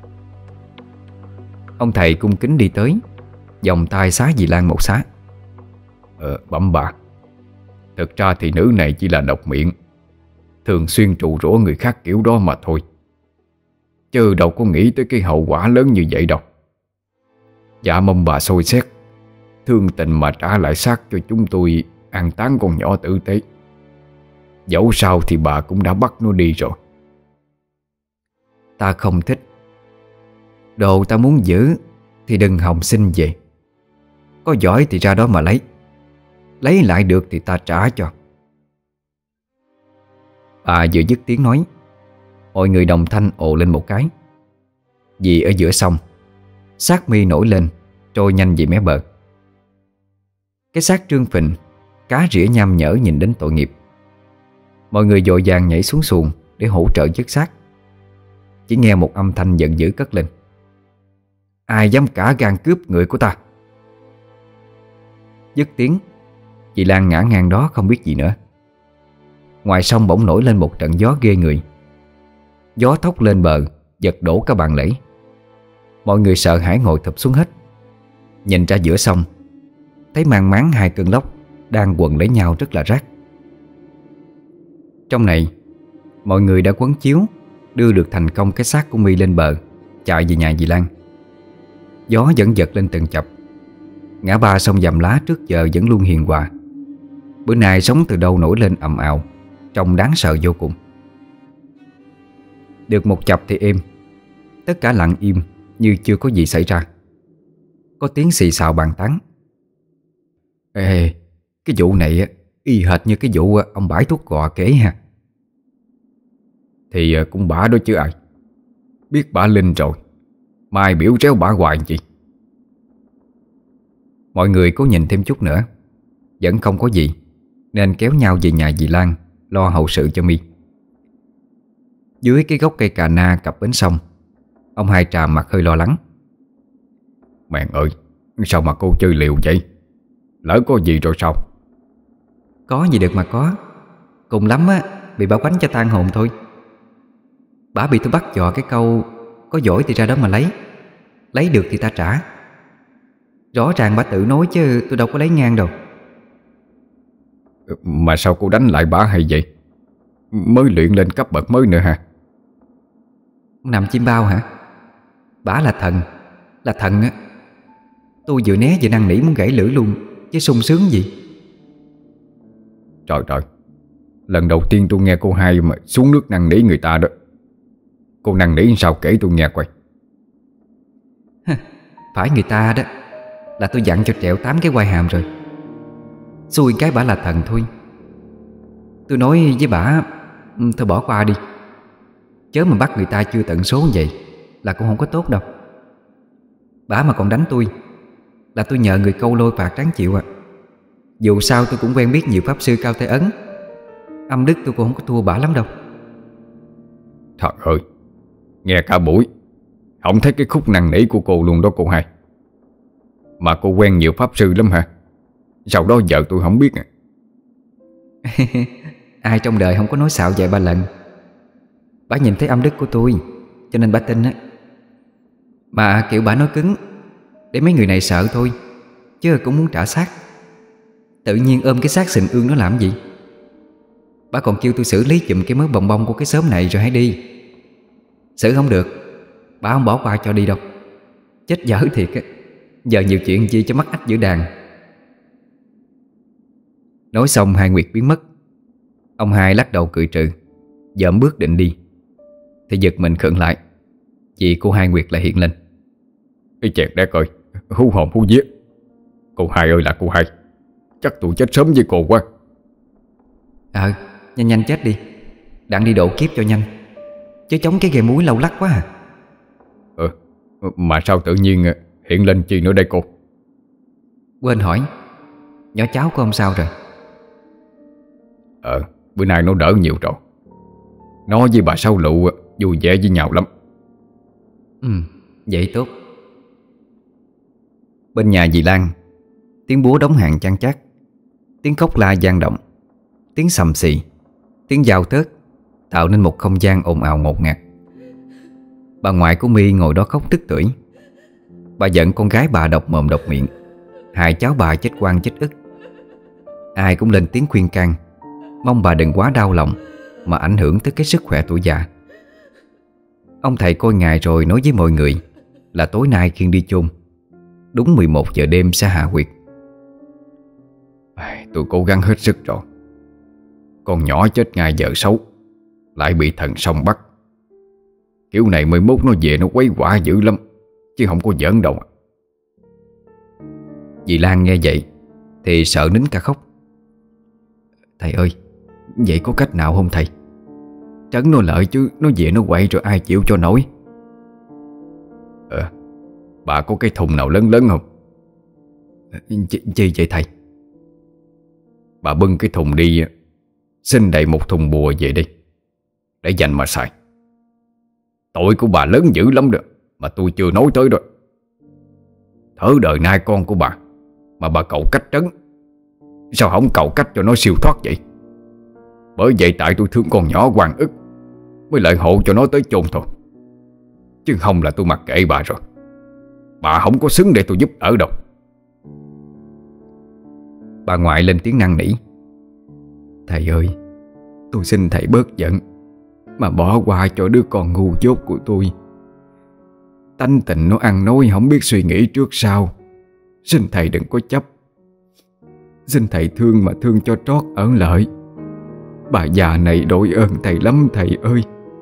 Ông thầy cung kính đi tới, vòng tay xá dì Lan một xá: Ờ, bẩm bà, thực ra thì nữ này chỉ là độc miệng, thường xuyên trụ rủa người khác kiểu đó mà thôi, chứ đâu có nghĩ tới cái hậu quả lớn như vậy đâu. Dạ mong bà soi xét, thương tình mà trả lại xác cho chúng tôi an táng con nhỏ tử tế. Dẫu sao thì bà cũng đã bắt nó đi rồi. Ta không thích. Đồ ta muốn giữ thì đừng hòng xin về. Có giỏi thì ra đó mà lấy. Lấy lại được thì ta trả cho. Bà vừa dứt tiếng nói, mọi người đồng thanh ồ lên một cái. Vì ở giữa sông, xác mi nổi lên, trôi nhanh về mé bờ. Cái xác trương phình, cá rỉa nham nhở nhìn đến tội nghiệp. Mọi người vội vàng nhảy xuống xuồng để hỗ trợ vớt xác. chỉ nghe một âm thanh giận dữ cất lên: "Ai dám cả gan cướp người của ta?" Dứt tiếng, chị Lan ngã ngang đó không biết gì nữa. Ngoài sông bỗng nổi lên một trận gió ghê người. Gió thốc lên bờ, giật đổ cả bàn lễ. Mọi người sợ hãi ngồi thụp xuống hết. Nhìn ra giữa sông, thấy mang máng hai cơn lốc đang quần lấy nhau rất là rát. Trong này, mọi người đã quấn chiếu đưa được thành công cái xác của My lên bờ, chạy về nhà dì Lan. Gió vẫn giật lên từng chập. Ngã ba sông Dầm Lá trước giờ vẫn luôn hiền hòa. Bữa nay sóng từ đâu nổi lên ầm ào, trông đáng sợ vô cùng. Được một chập thì êm. Tất cả lặng im như chưa có gì xảy ra. Có tiếng xì xào bàn tán: "Ê, cái vụ này á, y hệt như cái vụ ông bãi thuốc gò kể ha." "Thì cũng bả đó chứ ai. Biết bả linh rồi, mai biểu réo bả hoài chị." Mọi người cố nhìn thêm chút nữa, vẫn không có gì, nên kéo nhau về nhà dì Lan lo hậu sự cho My. Dưới cái gốc cây cà na cặp bến sông, ông Hai Trà mặt hơi lo lắng: "Mẹ ơi, sao mà cô chơi liều vậy? Lỡ có gì rồi sao?" "Có gì được mà có. Cùng lắm á, bị bà quánh cho tan hồn thôi. Bà bị tôi bắt dò cái câu có giỏi thì ra đó mà lấy, lấy được thì ta trả. Rõ ràng bà tự nói chứ tôi đâu có lấy ngang đâu." "Mà sao cô đánh lại bả hay vậy? Mới luyện lên cấp bậc mới nữa hả?" "Nằm chim bao hả? Bả là thần, là thần á. Tôi vừa né vừa năn nỉ muốn gãy lưỡi luôn, chứ sung sướng gì." "Trời trời, lần đầu tiên tôi nghe cô Hai mà xuống nước năn nỉ người ta đó. Cô năn nỉ sao kể tôi nghe coi." "Phải người ta đó, là tôi dặn cho trẹo tám cái quai hàm rồi. Xui cái bả là thần thôi. Tôi nói với bả, thôi bỏ qua đi. Chớ mà bắt người ta chưa tận số như vậy là cũng không có tốt đâu. Bả mà còn đánh tôi là tôi nhờ người câu lôi phạt tráng chịu à. Dù sao tôi cũng quen biết nhiều pháp sư cao tay ấn. Âm đức tôi cũng không có thua bả lắm đâu." "Trời ơi, nghe cả buổi không thấy cái khúc năn nỉ của cô luôn đó cô Hai. Mà cô quen nhiều pháp sư lắm hả? Sau đó giờ tôi không biết à." "Ai trong đời không có nói xạo vài ba lần. Bả nhìn thấy âm đức của tôi cho nên bả tin á. Mà kiểu bả nói cứng để mấy người này sợ thôi, chứ cũng muốn trả xác. Tự nhiên ôm cái xác sình ương nó làm gì. Bả còn kêu tôi xử lý giùm cái mớ bồng bông của cái xóm này rồi hãy đi. Xử không được, bả không bỏ qua cho đi đâu. Chết dở thiệt á. Giờ nhiều chuyện chi cho mắc ách giữa đàn." Nói xong Hai Nguyệt biến mất. Ông Hai lắc đầu cười trừ, dợm bước định đi thì giật mình khựng lại, vì cô Hai Nguyệt lại hiện lên. "Ê chẹt đét ơi, hú hồn hú vía. Cô Hai ơi là cô Hai, chắc tôi chết sớm với cô quá." "Ờ, nhanh nhanh chết đi, đặng đi độ kiếp cho nhanh, chứ chống cái ghe muối lâu lắc quá à." "Ờ, mà sao tự nhiên hiện lên chi nữa đây cô?" "Quên hỏi, nhỏ cháu của ông sao rồi?" "Ờ, bữa nay nó đỡ nhiều rồi. Nó với bà Sáu Lụ vui vẻ với nhau lắm." "Ừ, vậy tốt." Bên nhà dì Lan, tiếng búa đóng hàng chan chát, tiếng khóc la vang động, tiếng xầm xì, tiếng dao tớt tạo nên một không gian ồn ào ngột ngạt. Bà ngoại của My ngồi đó khóc tức tưởi. Bà giận con gái bà độc mồm độc miệng, hại cháu bà chết oan chết ức. Ai cũng lên tiếng khuyên can, mong bà đừng quá đau lòng mà ảnh hưởng tới cái sức khỏe tuổi già. Ông thầy coi ngày rồi nói với mọi người là tối nay khiêng đi chôn, đúng mười một giờ đêm sẽ hạ huyệt. "Tôi cố gắng hết sức rồi. Con nhỏ chết ngay giờ xấu, lại bị thần sông bắt. Kiểu này mới mốt nó về nó quấy quả dữ lắm, chứ không có giỡn đâu." Dì Lan nghe vậy thì sợ nín cả khóc. "Thầy ơi, vậy có cách nào không thầy? Trấn nó lợi chứ nó về nó quậy rồi ai chịu cho nổi." "Ờ, bà có cái thùng nào lớn lớn không?" Ch Chi vậy thầy?" "Bà bưng cái thùng đi, xin đầy một thùng bùa về đi, để dành mà xài. Tội của bà lớn dữ lắm rồi, mà tôi chưa nói tới rồi. Thở đời nay con của bà mà bà cầu cách trấn, sao không cầu cách cho nó siêu thoát vậy? Bởi vậy tại tôi thương con nhỏ oan ức mới lại hộ cho nó tới chôn thôi. Chứ không là tôi mặc kệ bà rồi. Bà không có xứng để tôi giúp đỡ đâu. Bà ngoại lên tiếng năn nỉ: "Thầy ơi, tôi xin thầy bớt giận, mà bỏ qua cho đứa con ngu dốt của tôi. Tánh tình nó ăn nói không biết suy nghĩ trước sau. Xin thầy đừng có chấp. Xin thầy thương mà thương cho trót ở lợi. Bà già này đội ơn thầy lắm thầy ơi."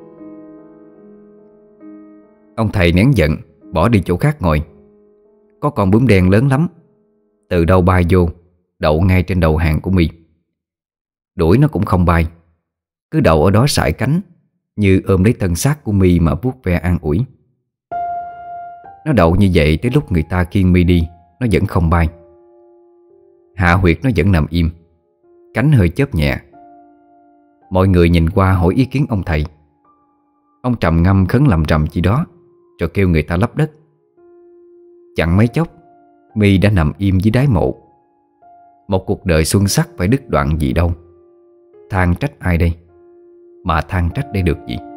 Ông thầy nén giận, bỏ đi chỗ khác ngồi. Có con bướm đen lớn lắm, từ đâu bay vô, đậu ngay trên đầu hàng của My. Đuổi nó cũng không bay, cứ đậu ở đó sải cánh, như ôm lấy thân xác của My mà vuốt ve an ủi. Nó đậu như vậy tới lúc người ta khiêng My đi, nó vẫn không bay. Hạ huyệt nó vẫn nằm im, cánh hơi chớp nhẹ. Mọi người nhìn qua hỏi ý kiến ông thầy. Ông trầm ngâm khấn lầm rầm chi đó, rồi kêu người ta lấp đất. Chẳng mấy chốc, My đã nằm im dưới đáy mộ. Một cuộc đời xuân sắc phải đứt đoạn gì đâu. Than trách ai đây? Mà than trách để được gì?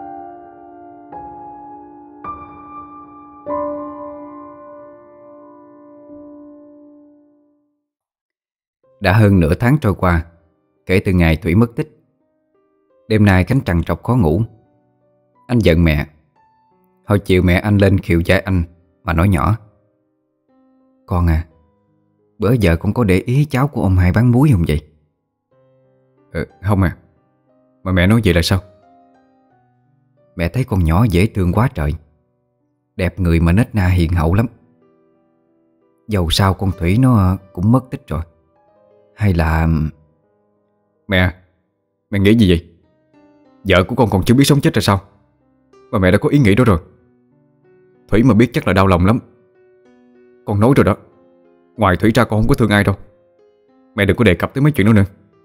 Đã hơn nửa tháng trôi qua kể từ ngày Thủy mất tích. Đêm nay Khánh trằn trọc khó ngủ. Anh giận mẹ. Hồi chiều mẹ anh lên khều vai anh mà nói nhỏ: "Con à, bữa giờ con có để ý cháu của ông hai bán muối không vậy?" Ờ, không à. Mà mẹ nói vậy là sao? "Mẹ thấy con nhỏ dễ thương quá trời. Đẹp người mà nết na hiền hậu lắm. Dầu sao con Thủy nó cũng mất tích rồi. Hay là..." Mẹ, mẹ nghĩ gì vậy? Vợ của con còn chưa biết sống chết ra sao mà mẹ đã có ý nghĩ đó rồi. Thủy mà biết chắc là đau lòng lắm. Con nói rồi đó, ngoài Thủy ra con không có thương ai đâu. Mẹ đừng có đề cập tới mấy chuyện đó nữa.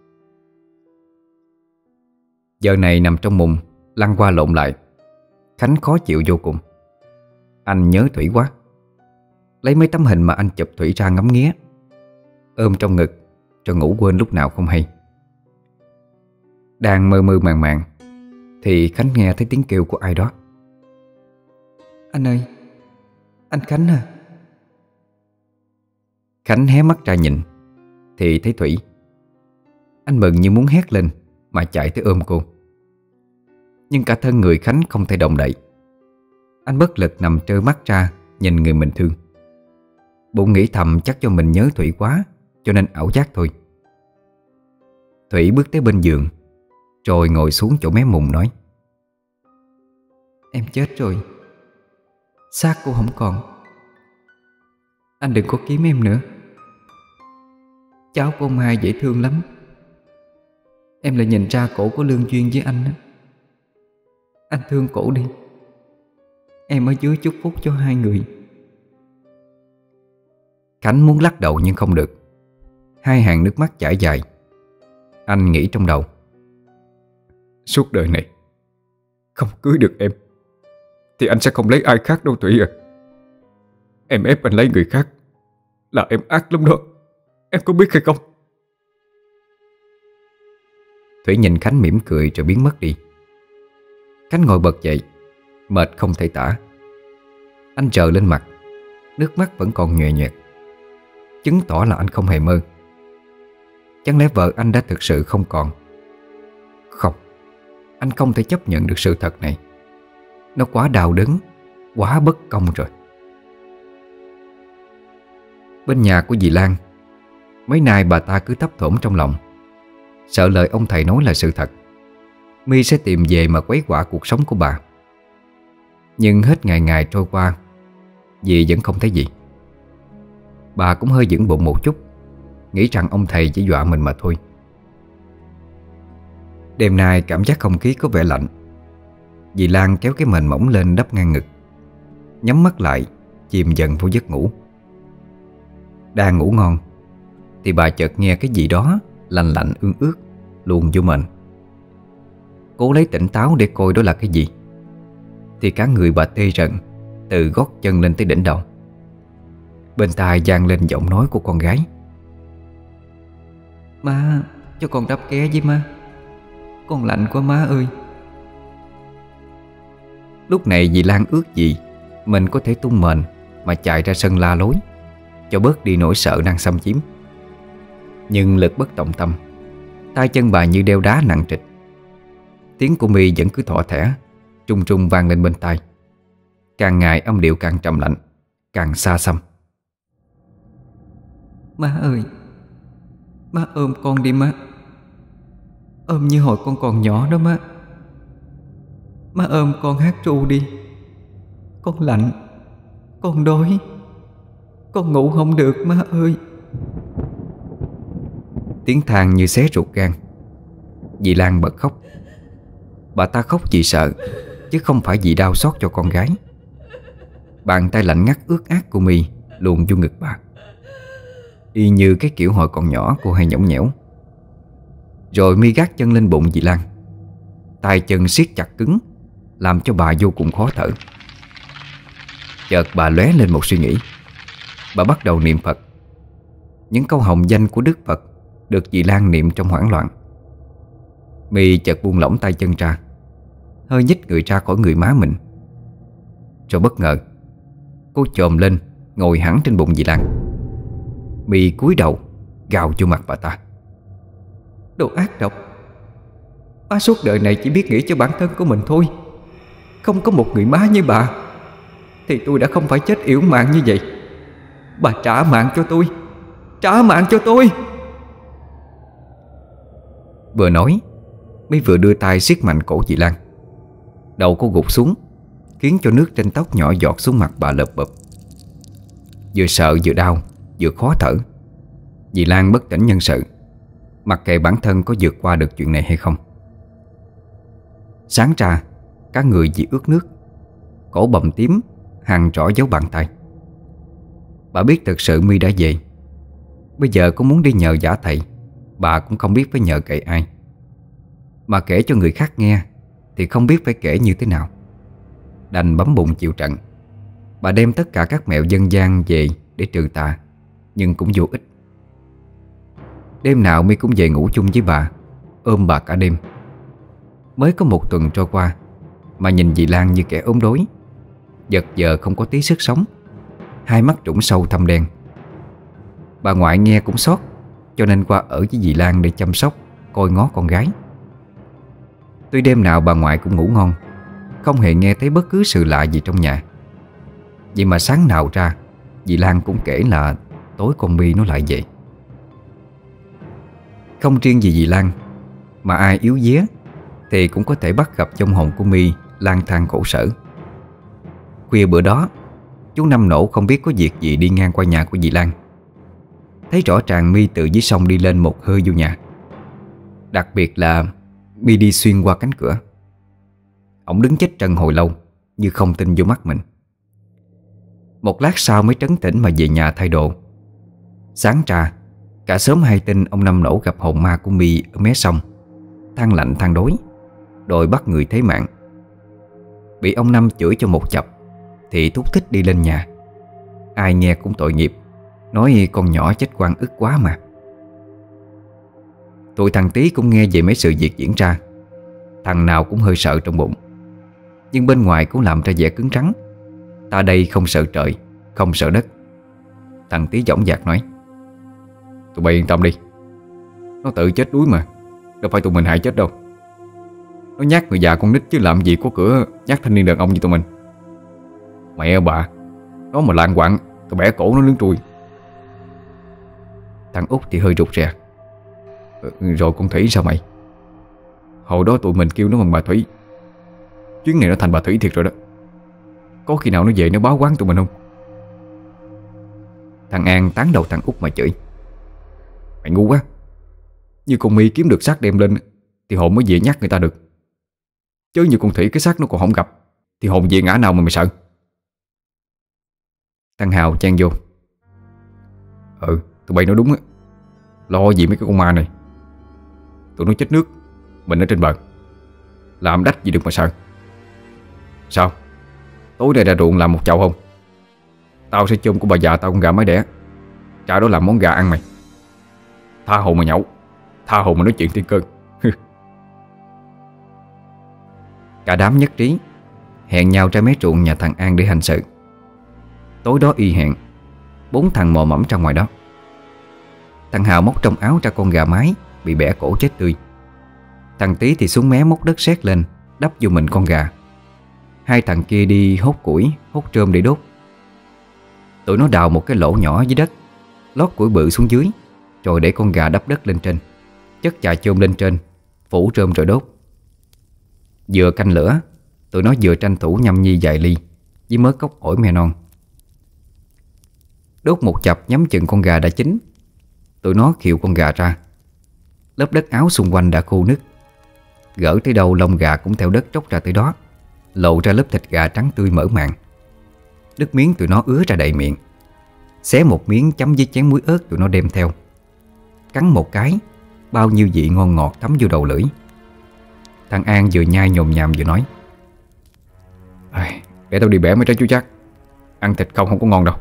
Giờ này nằm trong mùng, lăn qua lộn lại, Khánh khó chịu vô cùng. Anh nhớ Thủy quá. Lấy mấy tấm hình mà anh chụp Thủy ra ngắm nghía, ôm trong ngực rồi ngủ quên lúc nào không hay. Đang mơ mơ màng màng thì Khánh nghe thấy tiếng kêu của ai đó: "Anh ơi, anh Khánh à." Khánh hé mắt ra nhìn thì thấy Thủy. Anh mừng như muốn hét lên mà chạy tới ôm cô. Nhưng cả thân người Khánh không thể động đậy. Anh bất lực nằm trơ mắt ra nhìn người mình thương. Bụng nghĩ thầm chắc cho mình nhớ Thủy quá cho nên ảo giác thôi. Thủy bước tới bên giường rồi ngồi xuống chỗ mé mùng nói: "Em chết rồi. Xác cô không còn. Anh đừng có kiếm em nữa. Cháu của ông hai dễ thương lắm. Em lại nhìn ra cổ có lương duyên với anh đó. Anh thương cổ đi. Em ở dưới chúc phúc cho hai người." Khánh muốn lắc đầu nhưng không được. Hai hàng nước mắt chảy dài. Anh nghĩ trong đầu: Suốt đời này không cưới được em thì anh sẽ không lấy ai khác đâu Thủy à. Em ép anh lấy người khác là em ác lắm đó. Em có biết hay không? Thủy nhìn Khánh mỉm cười rồi biến mất đi. Khánh ngồi bật dậy, mệt không thể tả. Anh trờ lên mặt, nước mắt vẫn còn nhòe nhòe, chứng tỏ là anh không hề mơ. Chẳng lẽ vợ anh đã thực sự không còn? Không, anh không thể chấp nhận được sự thật này. Nó quá đau đớn, quá bất công rồi. Bên nhà của dì Lan, mấy nay bà ta cứ thấp thỏm trong lòng, sợ lời ông thầy nói là sự thật, My sẽ tìm về mà quấy quả cuộc sống của bà. Nhưng hết ngày ngày trôi qua, dì vẫn không thấy gì. Bà cũng hơi vững bụng một chút, nghĩ rằng ông thầy chỉ dọa mình mà thôi. Đêm nay cảm giác không khí có vẻ lạnh. Dì Lan kéo cái mền mỏng lên đắp ngang ngực, nhắm mắt lại chìm dần vô giấc ngủ. Đang ngủ ngon thì bà chợt nghe cái gì đó lạnh lạnh ương ướt luồn vô mền. Cố lấy tỉnh táo để coi đó là cái gì. thì cả người bà tê rần, từ gót chân lên tới đỉnh đầu. Bên tai vang lên giọng nói của con gái: "Má, cho con đắp ké với má. Con lạnh quá má ơi." Lúc này dì Lan ước gì mình có thể tung mền mà chạy ra sân la lối, cho bớt đi nỗi sợ đang xâm chiếm. Nhưng lực bất tòng tâm, tay chân bà như đeo đá nặng trịch. Tiếng của My vẫn cứ thỏ thẻ, trung trung vang lên bên tai. Càng ngày âm điệu càng trầm lạnh, càng xa xăm: "Má ơi, má ôm con đi má. Ôm như hồi con còn nhỏ đó má. Má ôm con hát ru đi. Con lạnh, con đói, con ngủ không được má ơi." Tiếng than như xé ruột gan. Dì Lan bật khóc. Bà ta khóc vì sợ, chứ không phải vì đau xót cho con gái. Bàn tay lạnh ngắt ướt át của My luồn vô ngực bà, y như cái kiểu hồi còn nhỏ cô hay nhõng nhẽo. Rồi My gác chân lên bụng dì Lan. Tay chân siết chặt cứng, làm cho bà vô cùng khó thở. Chợt bà lóe lên một suy nghĩ. Bà bắt đầu niệm Phật. Những câu hồng danh của Đức Phật được dì Lan niệm trong hoảng loạn. My chợt buông lỏng tay chân ra, hơi nhích người ra khỏi người má mình. Rồi bất ngờ cô chồm lên, ngồi hẳn trên bụng dì Lan. My cúi đầu gào vô mặt bà ta: "Đồ ác độc! Má suốt đời này chỉ biết nghĩ cho bản thân của mình thôi. Không có một người má như bà thì tôi đã không phải chết yểu mạng như vậy. Bà trả mạng cho tôi, trả mạng cho tôi!" Vừa nói, My vừa đưa tay siết mạnh cổ dì Lan. Đầu cô gục xuống, khiến cho nước trên tóc nhỏ giọt xuống mặt bà lợp bợp. Vừa sợ vừa đau, vừa khó thở. Dì Lan bất tỉnh nhân sự, mặc kệ bản thân có vượt qua được chuyện này hay không. Sáng ra, cả người dì ướt nước, cổ bầm tím, hằn rõ dấu bàn tay. Bà biết thực sự My đã về. Bây giờ có muốn đi nhờ giả thầy, bà cũng không biết phải nhờ cậy ai. Mà kể cho người khác nghe thì không biết phải kể như thế nào. Đành bấm bụng chịu trận. Bà đem tất cả các mẹo dân gian về để trừ tà, nhưng cũng vô ích. Đêm nào My cũng về ngủ chung với bà, ôm bà cả đêm. Mới có một tuần trôi qua mà nhìn dì Lan như kẻ ốm đối, giật giờ không có tí sức sống, hai mắt trũng sâu thâm đen. Bà ngoại nghe cũng xót, cho nên qua ở với dì Lan để chăm sóc, coi ngó con gái. Tuy đêm nào bà ngoại cũng ngủ ngon, không hề nghe thấy bất cứ sự lạ gì trong nhà. Vậy mà sáng nào ra, dì Lan cũng kể là tối con My nó lại vậy. Không riêng gì dì Lan, mà ai yếu vía thì cũng có thể bắt gặp trong hồn của My lang thang khổ sở. Khuya bữa đó, chú Năm Nổ không biết có việc gì đi ngang qua nhà của dì Lan, thấy rõ ràng My từ dưới sông đi lên một hơi vô nhà. Đặc biệt là My đi xuyên qua cánh cửa. Ông đứng chết trân hồi lâu, như không tin vô mắt mình. Một lát sau mới trấn tĩnh mà về nhà thay đồ. Sáng ra, cả xóm hay tin ông Năm Nổ gặp hồn ma của My ở mé sông, than lạnh than đói, đòi bắt người thế mạng. Bị ông Năm chửi cho một chập thì thúc thích đi lên nhà. Ai nghe cũng tội nghiệp, nói con nhỏ chết oan ức quá mà. Tụi thằng Tí cũng nghe về mấy sự việc diễn ra. Thằng nào cũng hơi sợ trong bụng, nhưng bên ngoài cũng làm ra vẻ cứng rắn. Ta đây không sợ trời, không sợ đất. Thằng Tí dõng dạc nói: "Tụi bay yên tâm đi, nó tự chết đuối mà, đâu phải tụi mình hại chết đâu. Nó nhát người già con nít chứ làm gì có cửa nhát thanh niên đàn ông như tụi mình. Mẹ bà, nó mà lạng quạng tụi bẻ cổ nó nướng trùi." Thằng Út thì hơi rụt rè: "Rồi con Thủy sao mày? Hồi đó tụi mình kêu nó bằng bà Thủy. Chuyến này nó thành bà Thủy thiệt rồi đó. Có khi nào nó về nó báo quán tụi mình không?" Thằng An tán đầu thằng Út mà chửi: "Mày ngu quá. Như con My kiếm được xác đem lên thì hồn mới về nhắc người ta được. Chứ như con Thủy cái xác nó còn không gặp thì hồn về ngã nào mà mày sợ?" Thằng Hào chen vô: "Ừ, tụi bay nói đúng á. Lo gì mấy cái con ma này. Tụi nó chết nước, mình ở trên bờ, làm đách gì được mà sợ. Sao, Tối nay ra ruộng làm một chậu không? Tao sẽ chôm của bà già tao con gà mái đẻ, trả đó làm món gà ăn mày. Tha hồ mà nhậu, tha hồ mà nói chuyện thiên cơn. Cả đám nhất trí, hẹn nhau ra mé ruộng nhà thằng An để hành sự. Tối đó y hẹn, bốn thằng mò mẫm ra ngoài đó. Thằng Hào móc trong áo ra con gà mái bị bẻ cổ chết tươi. Thằng Tí thì xuống mé móc đất sét lên đắp vô mình con gà. Hai thằng kia đi hốt củi, hốt trơm để đốt. Tụi nó đào một cái lỗ nhỏ dưới đất, lót củi bự xuống dưới, rồi để con gà đắp đất lên trên, chất chà chôm lên trên, phủ trơm rồi đốt. Vừa canh lửa, tụi nó vừa tranh thủ nhâm nhi vài ly với mớ cốc ổi me non. Đốt một chập nhắm chừng con gà đã chín, tụi nó khịu con gà ra. Lớp đất áo xung quanh đã khô nứt, gỡ tới đâu lông gà cũng theo đất tróc ra tới đó, lộ ra lớp thịt gà trắng tươi mỡ màng. Nước miếng tụi nó ứa ra đầy miệng. Xé một miếng chấm với chén muối ớt tụi nó đem theo. Cắn một cái, bao nhiêu vị ngon ngọt thấm vô đầu lưỡi. Thằng An vừa nhai nhồm nhàm vừa nói: để tao đi bẻ mấy trái chuối chắc, ăn thịt không không có ngon đâu.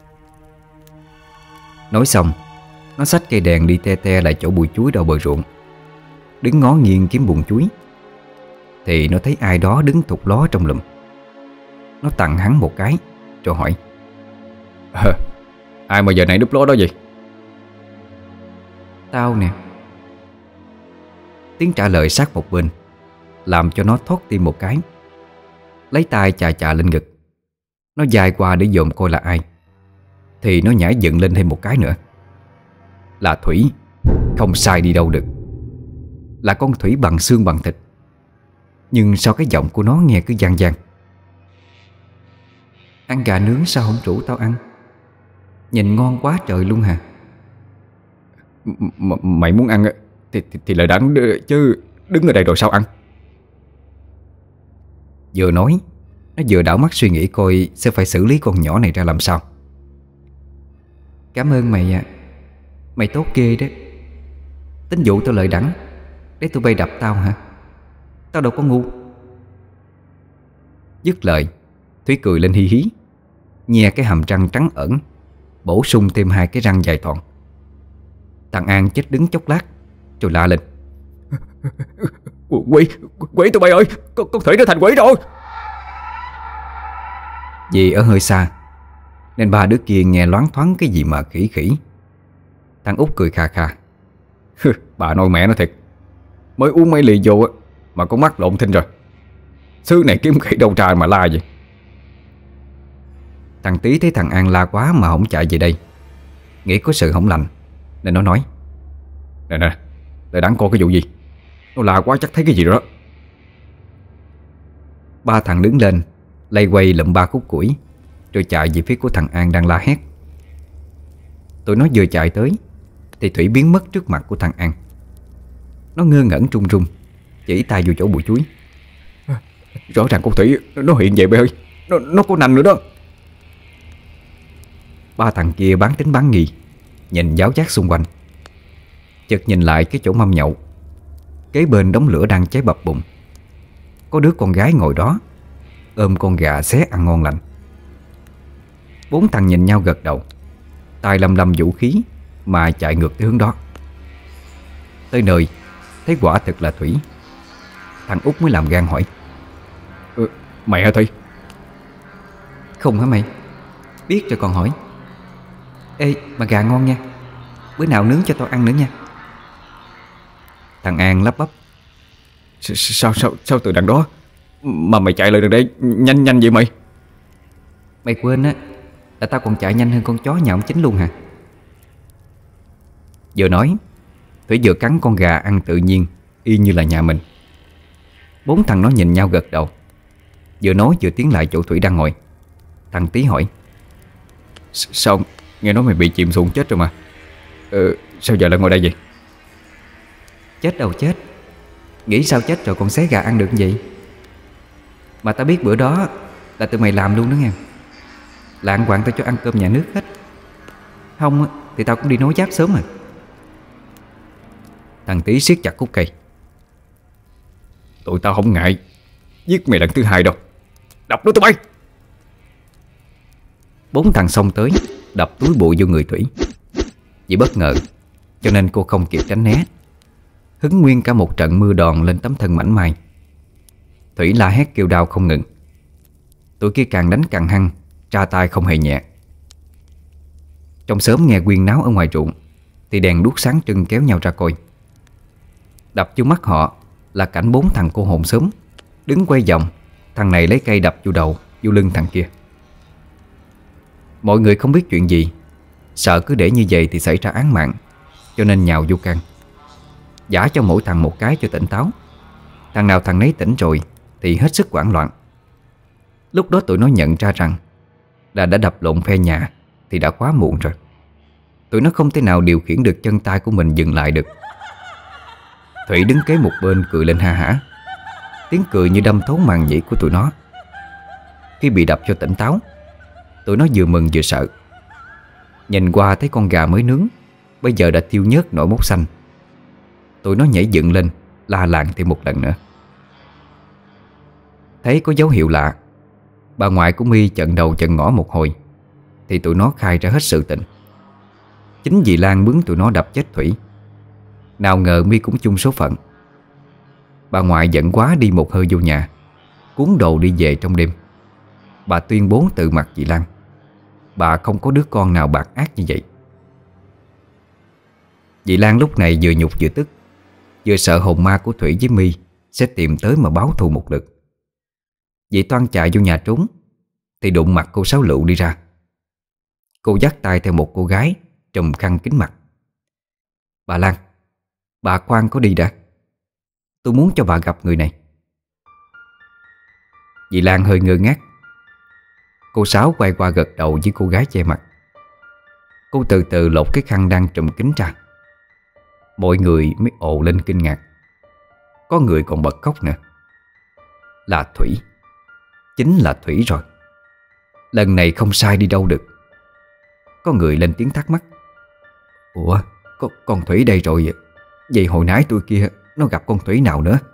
Nói xong, nó xách cây đèn đi te te lại chỗ bụi chuối đầu bờ ruộng, đứng ngó nghiêng kiếm bùn chuối. Thì nó thấy ai đó đứng thụt ló trong lùm. Nó tặng hắn một cái rồi hỏi: à, ai mà giờ này đúp ló đó vậy? Tao nè. Tiếng trả lời sát một bên làm cho nó thót tim một cái. Lấy tay chà chà lên ngực. Nó dài qua để dòm coi là ai. Thì nó nhảy dựng lên thêm một cái nữa. Là Thủy. Không sai đi đâu được. Là con Thủy bằng xương bằng thịt. Nhưng sao cái giọng của nó nghe cứ vang vang: ăn gà nướng sao không rủ tao ăn? Nhìn ngon quá trời luôn hả? M Mày muốn ăn thì, thì, thì lại đánh chứ đứng ở đây rồi sao ăn? Vừa nói, nó vừa đảo mắt suy nghĩ coi sẽ phải xử lý con nhỏ này ra làm sao. Cảm ơn mày à. Mày tốt ghê đó. Tính vụ tao lợi đẳng để tụi bay đập tao hả? Tao đâu có ngu. Dứt lời, Thúy cười lên hí hí, nhe cái hàm răng trắng ẩn, bổ sung thêm hai cái răng dài thọn. Thằng An chết đứng chốc lát rồi la lên: quỷ, quỷ tụi bay ơi, con, con Thủy nó thành quỷ rồi. Vì ở hơi xa nên ba đứa kia nghe loáng thoáng cái gì mà khỉ khỉ. Thằng Út cười kha kha: bà nội mẹ nó thiệt, mới uống mấy ly vô mà con mắt lộn thinh rồi. Xứ này kiếm khỉ đâu ra mà la vậy. Thằng Tí thấy thằng An la quá mà không chạy về đây, nghĩ có sự không lành nên nó nói: Nè nè, để đáng coi cái vụ gì. Nó la quá chắc thấy cái gì rồi đó. Ba thằng đứng lên, lay quay lụm ba khúc củi, rồi chạy về phía của thằng An đang la hét. Tụi nó vừa chạy tới thì Thủy biến mất trước mặt của thằng An. Nó ngơ ngẩn run run, chỉ tay vô chỗ bụi chuối: rõ ràng con Thủy nó hiện về mày ơi. Nó, nó có nành nữa đó. Ba thằng kia bán tính bán nghi, nhìn giáo giác xung quanh. Chợt nhìn lại cái chỗ mâm nhậu, kế bên đống lửa đang cháy bập bùng. Có đứa con gái ngồi đó, ôm con gà xé ăn ngon lành. Bốn thằng nhìn nhau gật đầu, tay lầm lầm vũ khí mà chạy ngược tới hướng đó. Tới nơi thấy quả thực là Thủy. Thằng Út mới làm gan hỏi: ừ, mày hả Thủy? Không hả mày? Biết rồi còn hỏi. Ê mà gà ngon nha, bữa nào nướng cho tao ăn nữa nha. Thằng An lắp bắp: Sao sao sao từ đằng đó mà mày chạy lại được đây nhanh nhanh vậy mày? Mày quên á là tao còn chạy nhanh hơn con chó nhà ông Chính luôn hả? Vừa nói, Thủy vừa cắn con gà ăn tự nhiên, y như là nhà mình. Bốn thằng nó nhìn nhau gật đầu. Vừa nói vừa tiến lại chỗ Thủy đang ngồi. Thằng Tí hỏi: Sao nghe nói mày bị chìm xuồng chết rồi mà. Ừ, sao giờ lại ngồi đây vậy? Chết đâu chết, nghĩ sao chết rồi còn xé gà ăn được vậy? Mà tao biết bữa đó là tụi mày làm luôn đó nghe. Lạng quạng tao cho ăn cơm nhà nước hết. Không thì tao cũng đi nối giáp sớm rồi. Thằng Tí siết chặt khúc cây: Tụi tao không ngại giết mày lần thứ hai đâu. Đập nó tụi bay. Bốn thằng xông tới đập túi bụi vô người Thủy. Vì bất ngờ cho nên cô không kịp tránh né, hứng nguyên cả một trận mưa đòn lên tấm thân mảnh mai. Thủy la hét kêu đau không ngừng. Tụi kia càng đánh càng hăng, tra tay không hề nhẹ. Trong xóm nghe quyên náo ở ngoài ruộng thì đèn đuốc sáng trưng kéo nhau ra coi. Đập vô mắt họ là cảnh bốn thằng cô hồn xóm đứng quay vòng, thằng này lấy cây đập vô đầu, vô lưng thằng kia. Mọi người không biết chuyện gì, sợ cứ để như vậy thì xảy ra án mạng, cho nên nhào vô can, giả cho mỗi thằng một cái cho tỉnh táo. Thằng nào thằng nấy tỉnh rồi thì hết sức hoảng loạn. Lúc đó tụi nó nhận ra rằng là đã đập lộn phe nhà thì đã quá muộn rồi. Tụi nó không thể nào điều khiển được chân tay của mình dừng lại được. Thủy đứng kế một bên cười lên ha hả. Tiếng cười như đâm thấu màng nhĩ của tụi nó. Khi bị đập cho tỉnh táo, tụi nó vừa mừng vừa sợ. Nhìn qua thấy con gà mới nướng bây giờ đã thiêu nhớt nổi mốc xanh. Tụi nó nhảy dựng lên la làng thêm một lần nữa. Thấy có dấu hiệu lạ, bà ngoại của My chận đầu chận ngõ một hồi thì tụi nó khai ra hết sự tình. Chính dì Lan bướng tụi nó đập chết Thủy. Nào ngờ My cũng chung số phận. Bà ngoại giận quá đi một hơi vô nhà, cuốn đồ đi về trong đêm. Bà tuyên bố từ mặt dì Lan, bà không có đứa con nào bạc ác như vậy. Dì Lan lúc này vừa nhục vừa tức, vừa sợ hồn ma của Thủy với My sẽ tìm tới mà báo thù một lượt. Dì toan chạy vô nhà trốn thì đụng mặt cô Sáu Lựu đi ra. Cô dắt tay theo một cô gái trùm khăn kín mặt. Bà Lan, bà khoan có đi đã, tôi muốn cho bà gặp người này. Dì Lan hơi ngơ ngác. Cô Sáu quay qua gật đầu với cô gái che mặt. Cô từ từ lột cái khăn đang trùm kín ra. Mọi người mới ồ lên kinh ngạc. Có người còn bật khóc nữa. Là Thủy. Chính là Thủy rồi. Lần này không sai đi đâu được. Có người lên tiếng thắc mắc. Ủa, có, con Thủy đây rồi. Vậy hồi nãy tôi kia nó gặp con Thủy nào nữa?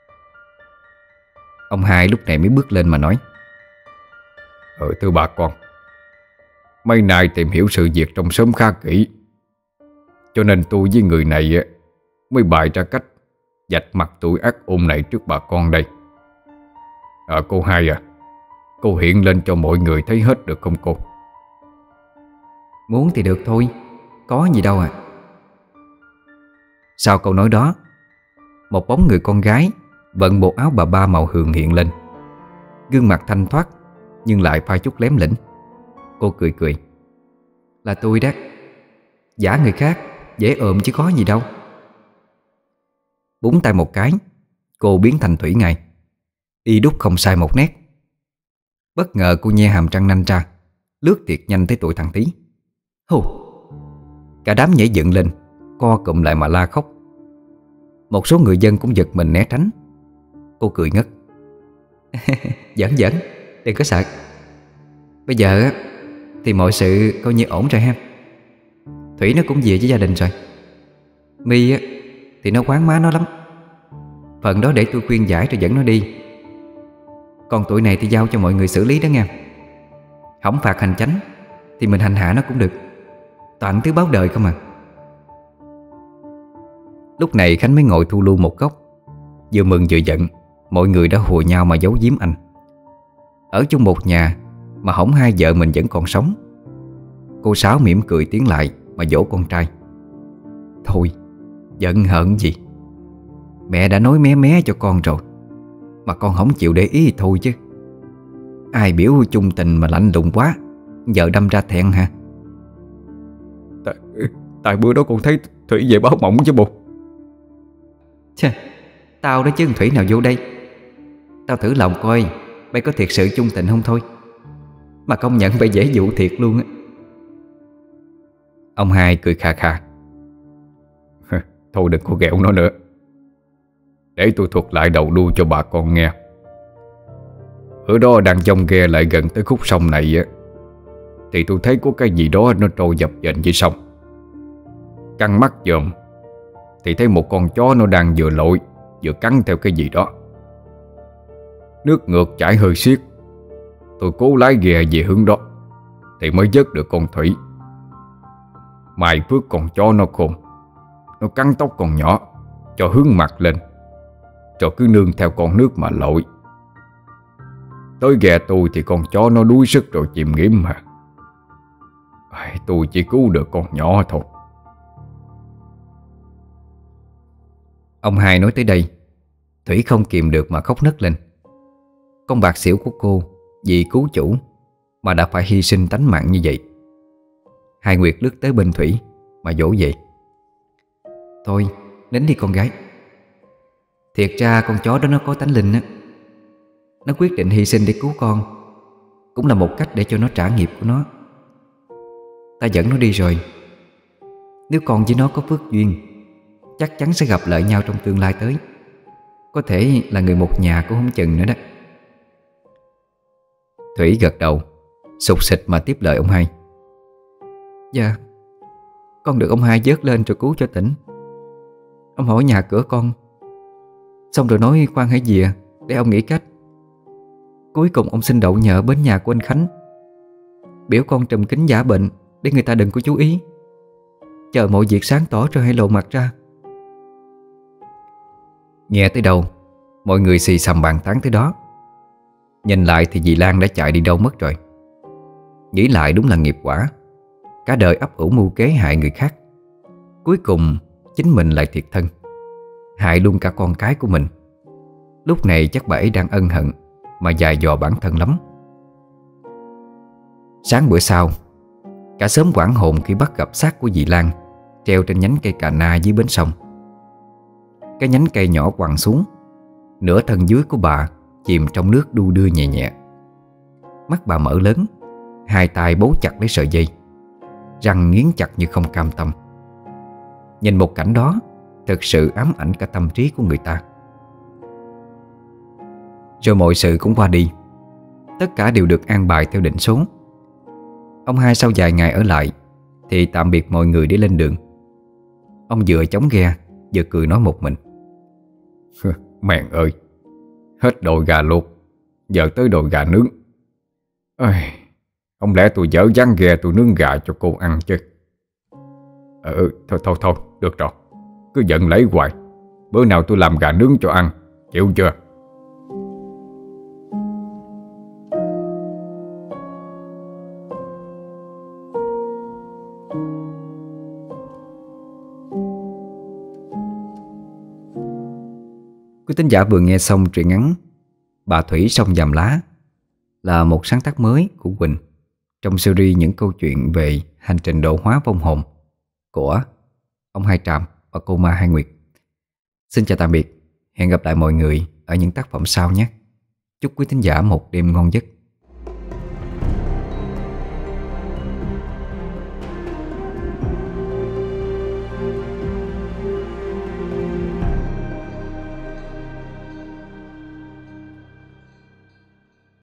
Ông hai lúc này mới bước lên mà nói. Ờ thưa bà con, mấy nay tìm hiểu sự việc trong xóm khá kỹ, cho nên tôi với người này mới bày ra cách vạch mặt tụi ác ôn này trước bà con đây. À, cô hai à, cô hiện lên cho mọi người thấy hết được không cô? Muốn thì được thôi, có gì đâu à. Sau câu nói đó, một bóng người con gái vận bộ áo bà ba màu hường hiện lên. Gương mặt thanh thoát nhưng lại pha chút lém lĩnh. Cô cười cười. Là tôi đó. Giả người khác dễ ợm chứ có gì đâu. Búng tay một cái, cô biến thành Thủy ngay. Y đúc không sai một nét. Bất ngờ cô nhe hàm răng nanh ra, lướt thiệt nhanh tới tụi thằng Tí. Hù! Cả đám nhảy dựng lên, co cụm lại mà la khóc. Một số người dân cũng giật mình né tránh. Cô cười ngất. Giỡn giỡn, đừng có sợ. Bây giờ thì mọi sự coi như ổn rồi ha. Thủy nó cũng về với gia đình rồi. My thì nó quán má nó lắm. Phần đó để tôi khuyên giải rồi dẫn nó đi. Còn tụi này thì giao cho mọi người xử lý đó nha. Không phạt hành chánh thì mình hành hạ nó cũng được. Toàn thứ báo đời không à. Lúc này Khánh mới ngồi thu lưu một góc. Vừa mừng vừa giận. Mọi người đã hùa nhau mà giấu giếm anh. Ở chung một nhà mà hổng hai vợ mình vẫn còn sống. Cô Sáu mỉm cười tiến lại mà dỗ con trai. Thôi, giận hờn gì. Mẹ đã nói mé mé cho con rồi, mà con không chịu để ý thì thôi chứ. Ai biểu chung tình mà lạnh lùng quá, vợ đâm ra thẹn hả? Tại, tại bữa đó con thấy Thủy về báo mộng chứ bộ. Chà, tao đó chứ Thủy nào vô đây. Tao thử lòng coi bay có thiệt sự chung tình không thôi. Mà công nhận bay dễ dụ thiệt luôn á. Ông hai cười khà khà. Thôi đừng có ghẹo nó nữa. Để tôi thuật lại đầu đuôi cho bà con nghe. Ở đó đang dông ghe lại gần tới khúc sông này á, thì tôi thấy có cái gì đó nó trôi dập dềnh dưới sông. Căng mắt dòm thì thấy một con chó nó đang vừa lội vừa cắn theo cái gì đó. Nước ngược chảy hơi xiết. Tôi cố lái ghe về hướng đó thì mới vớt được con Thủy. Mai phước con chó nó khôn, nó cắn tóc con nhỏ cho hướng mặt lên, rồi cứ nương theo con nước mà lội. Tới ghe tôi thì con chó nó đuối sức rồi chìm nghỉm mà. Tôi chỉ cứu được con nhỏ thôi. Ông hai nói tới đây, Thủy không kìm được mà khóc nấc lên. Con bạc xỉu của cô vì cứu chủ mà đã phải hy sinh tánh mạng như vậy. Hai Nguyệt lướt tới bên Thủy mà dỗ về. Thôi nín đi con gái. Thiệt ra con chó đó nó có tánh linh á. Nó quyết định hy sinh để cứu con, cũng là một cách để cho nó trả nghiệp của nó. Ta dẫn nó đi rồi. Nếu con với nó có phước duyên, chắc chắn sẽ gặp lại nhau trong tương lai tới. Có thể là người một nhà cũng không chừng nữa đó. Thủy gật đầu, sụt sịt mà tiếp lời ông hai. Dạ, con được ông hai vớt lên rồi cứu cho tỉnh. Ông hỏi nhà cửa con, xong rồi nói khoan hãy dìa để ông nghĩ cách. Cuối cùng ông xin đậu nhờ bên nhà của anh Khánh, biểu con trùm kính giả bệnh để người ta đừng có chú ý, chờ mọi việc sáng tỏ rồi hãy lộ mặt ra. Nghe tới đâu mọi người xì xầm bàn tán tới đó. Nhìn lại thì dì Lan đã chạy đi đâu mất rồi. Nghĩ lại đúng là nghiệp quả. Cả đời ấp ủ mưu kế hại người khác, cuối cùng chính mình lại thiệt thân, hại luôn cả con cái của mình. Lúc này chắc bà ấy đang ân hận mà dày dò bản thân lắm. Sáng bữa sau, cả xóm hoảng hồn khi bắt gặp xác của dì Lan treo trên nhánh cây cà na dưới bến sông. Cái nhánh cây nhỏ quằn xuống, nửa thân dưới của bà chìm trong nước đu đưa nhẹ nhẹ. Mắt bà mở lớn, hai tay bấu chặt lấy sợi dây, răng nghiến chặt như không cam tâm. Nhìn một cảnh đó thực sự ám ảnh cả tâm trí của người ta. Rồi mọi sự cũng qua đi. Tất cả đều được an bài theo định số. Ông hai sau vài ngày ở lại thì tạm biệt mọi người để lên đường. Ông vừa chống ghe vừa cười nói một mình. Mẹ ơi, hết đồi gà luộc, giờ tới đồi gà nướng. Ôi, không lẽ tôi dở dáng ghe tôi nướng gà cho cô ăn chứ? Ờ, thôi thôi thôi, được rồi. Cứ giận lấy hoài. Bữa nào tôi làm gà nướng cho ăn, chịu chưa? Quý thính giả vừa nghe xong truyện ngắn Bà Thủy Sông Vàm Lá, là một sáng tác mới của Quỳnh trong series những câu chuyện về hành trình độ hóa vong hồn của ông Hai Tràm và cô Ma Hai Nguyệt. Xin chào tạm biệt, hẹn gặp lại mọi người ở những tác phẩm sau nhé. Chúc quý thính giả một đêm ngon giấc.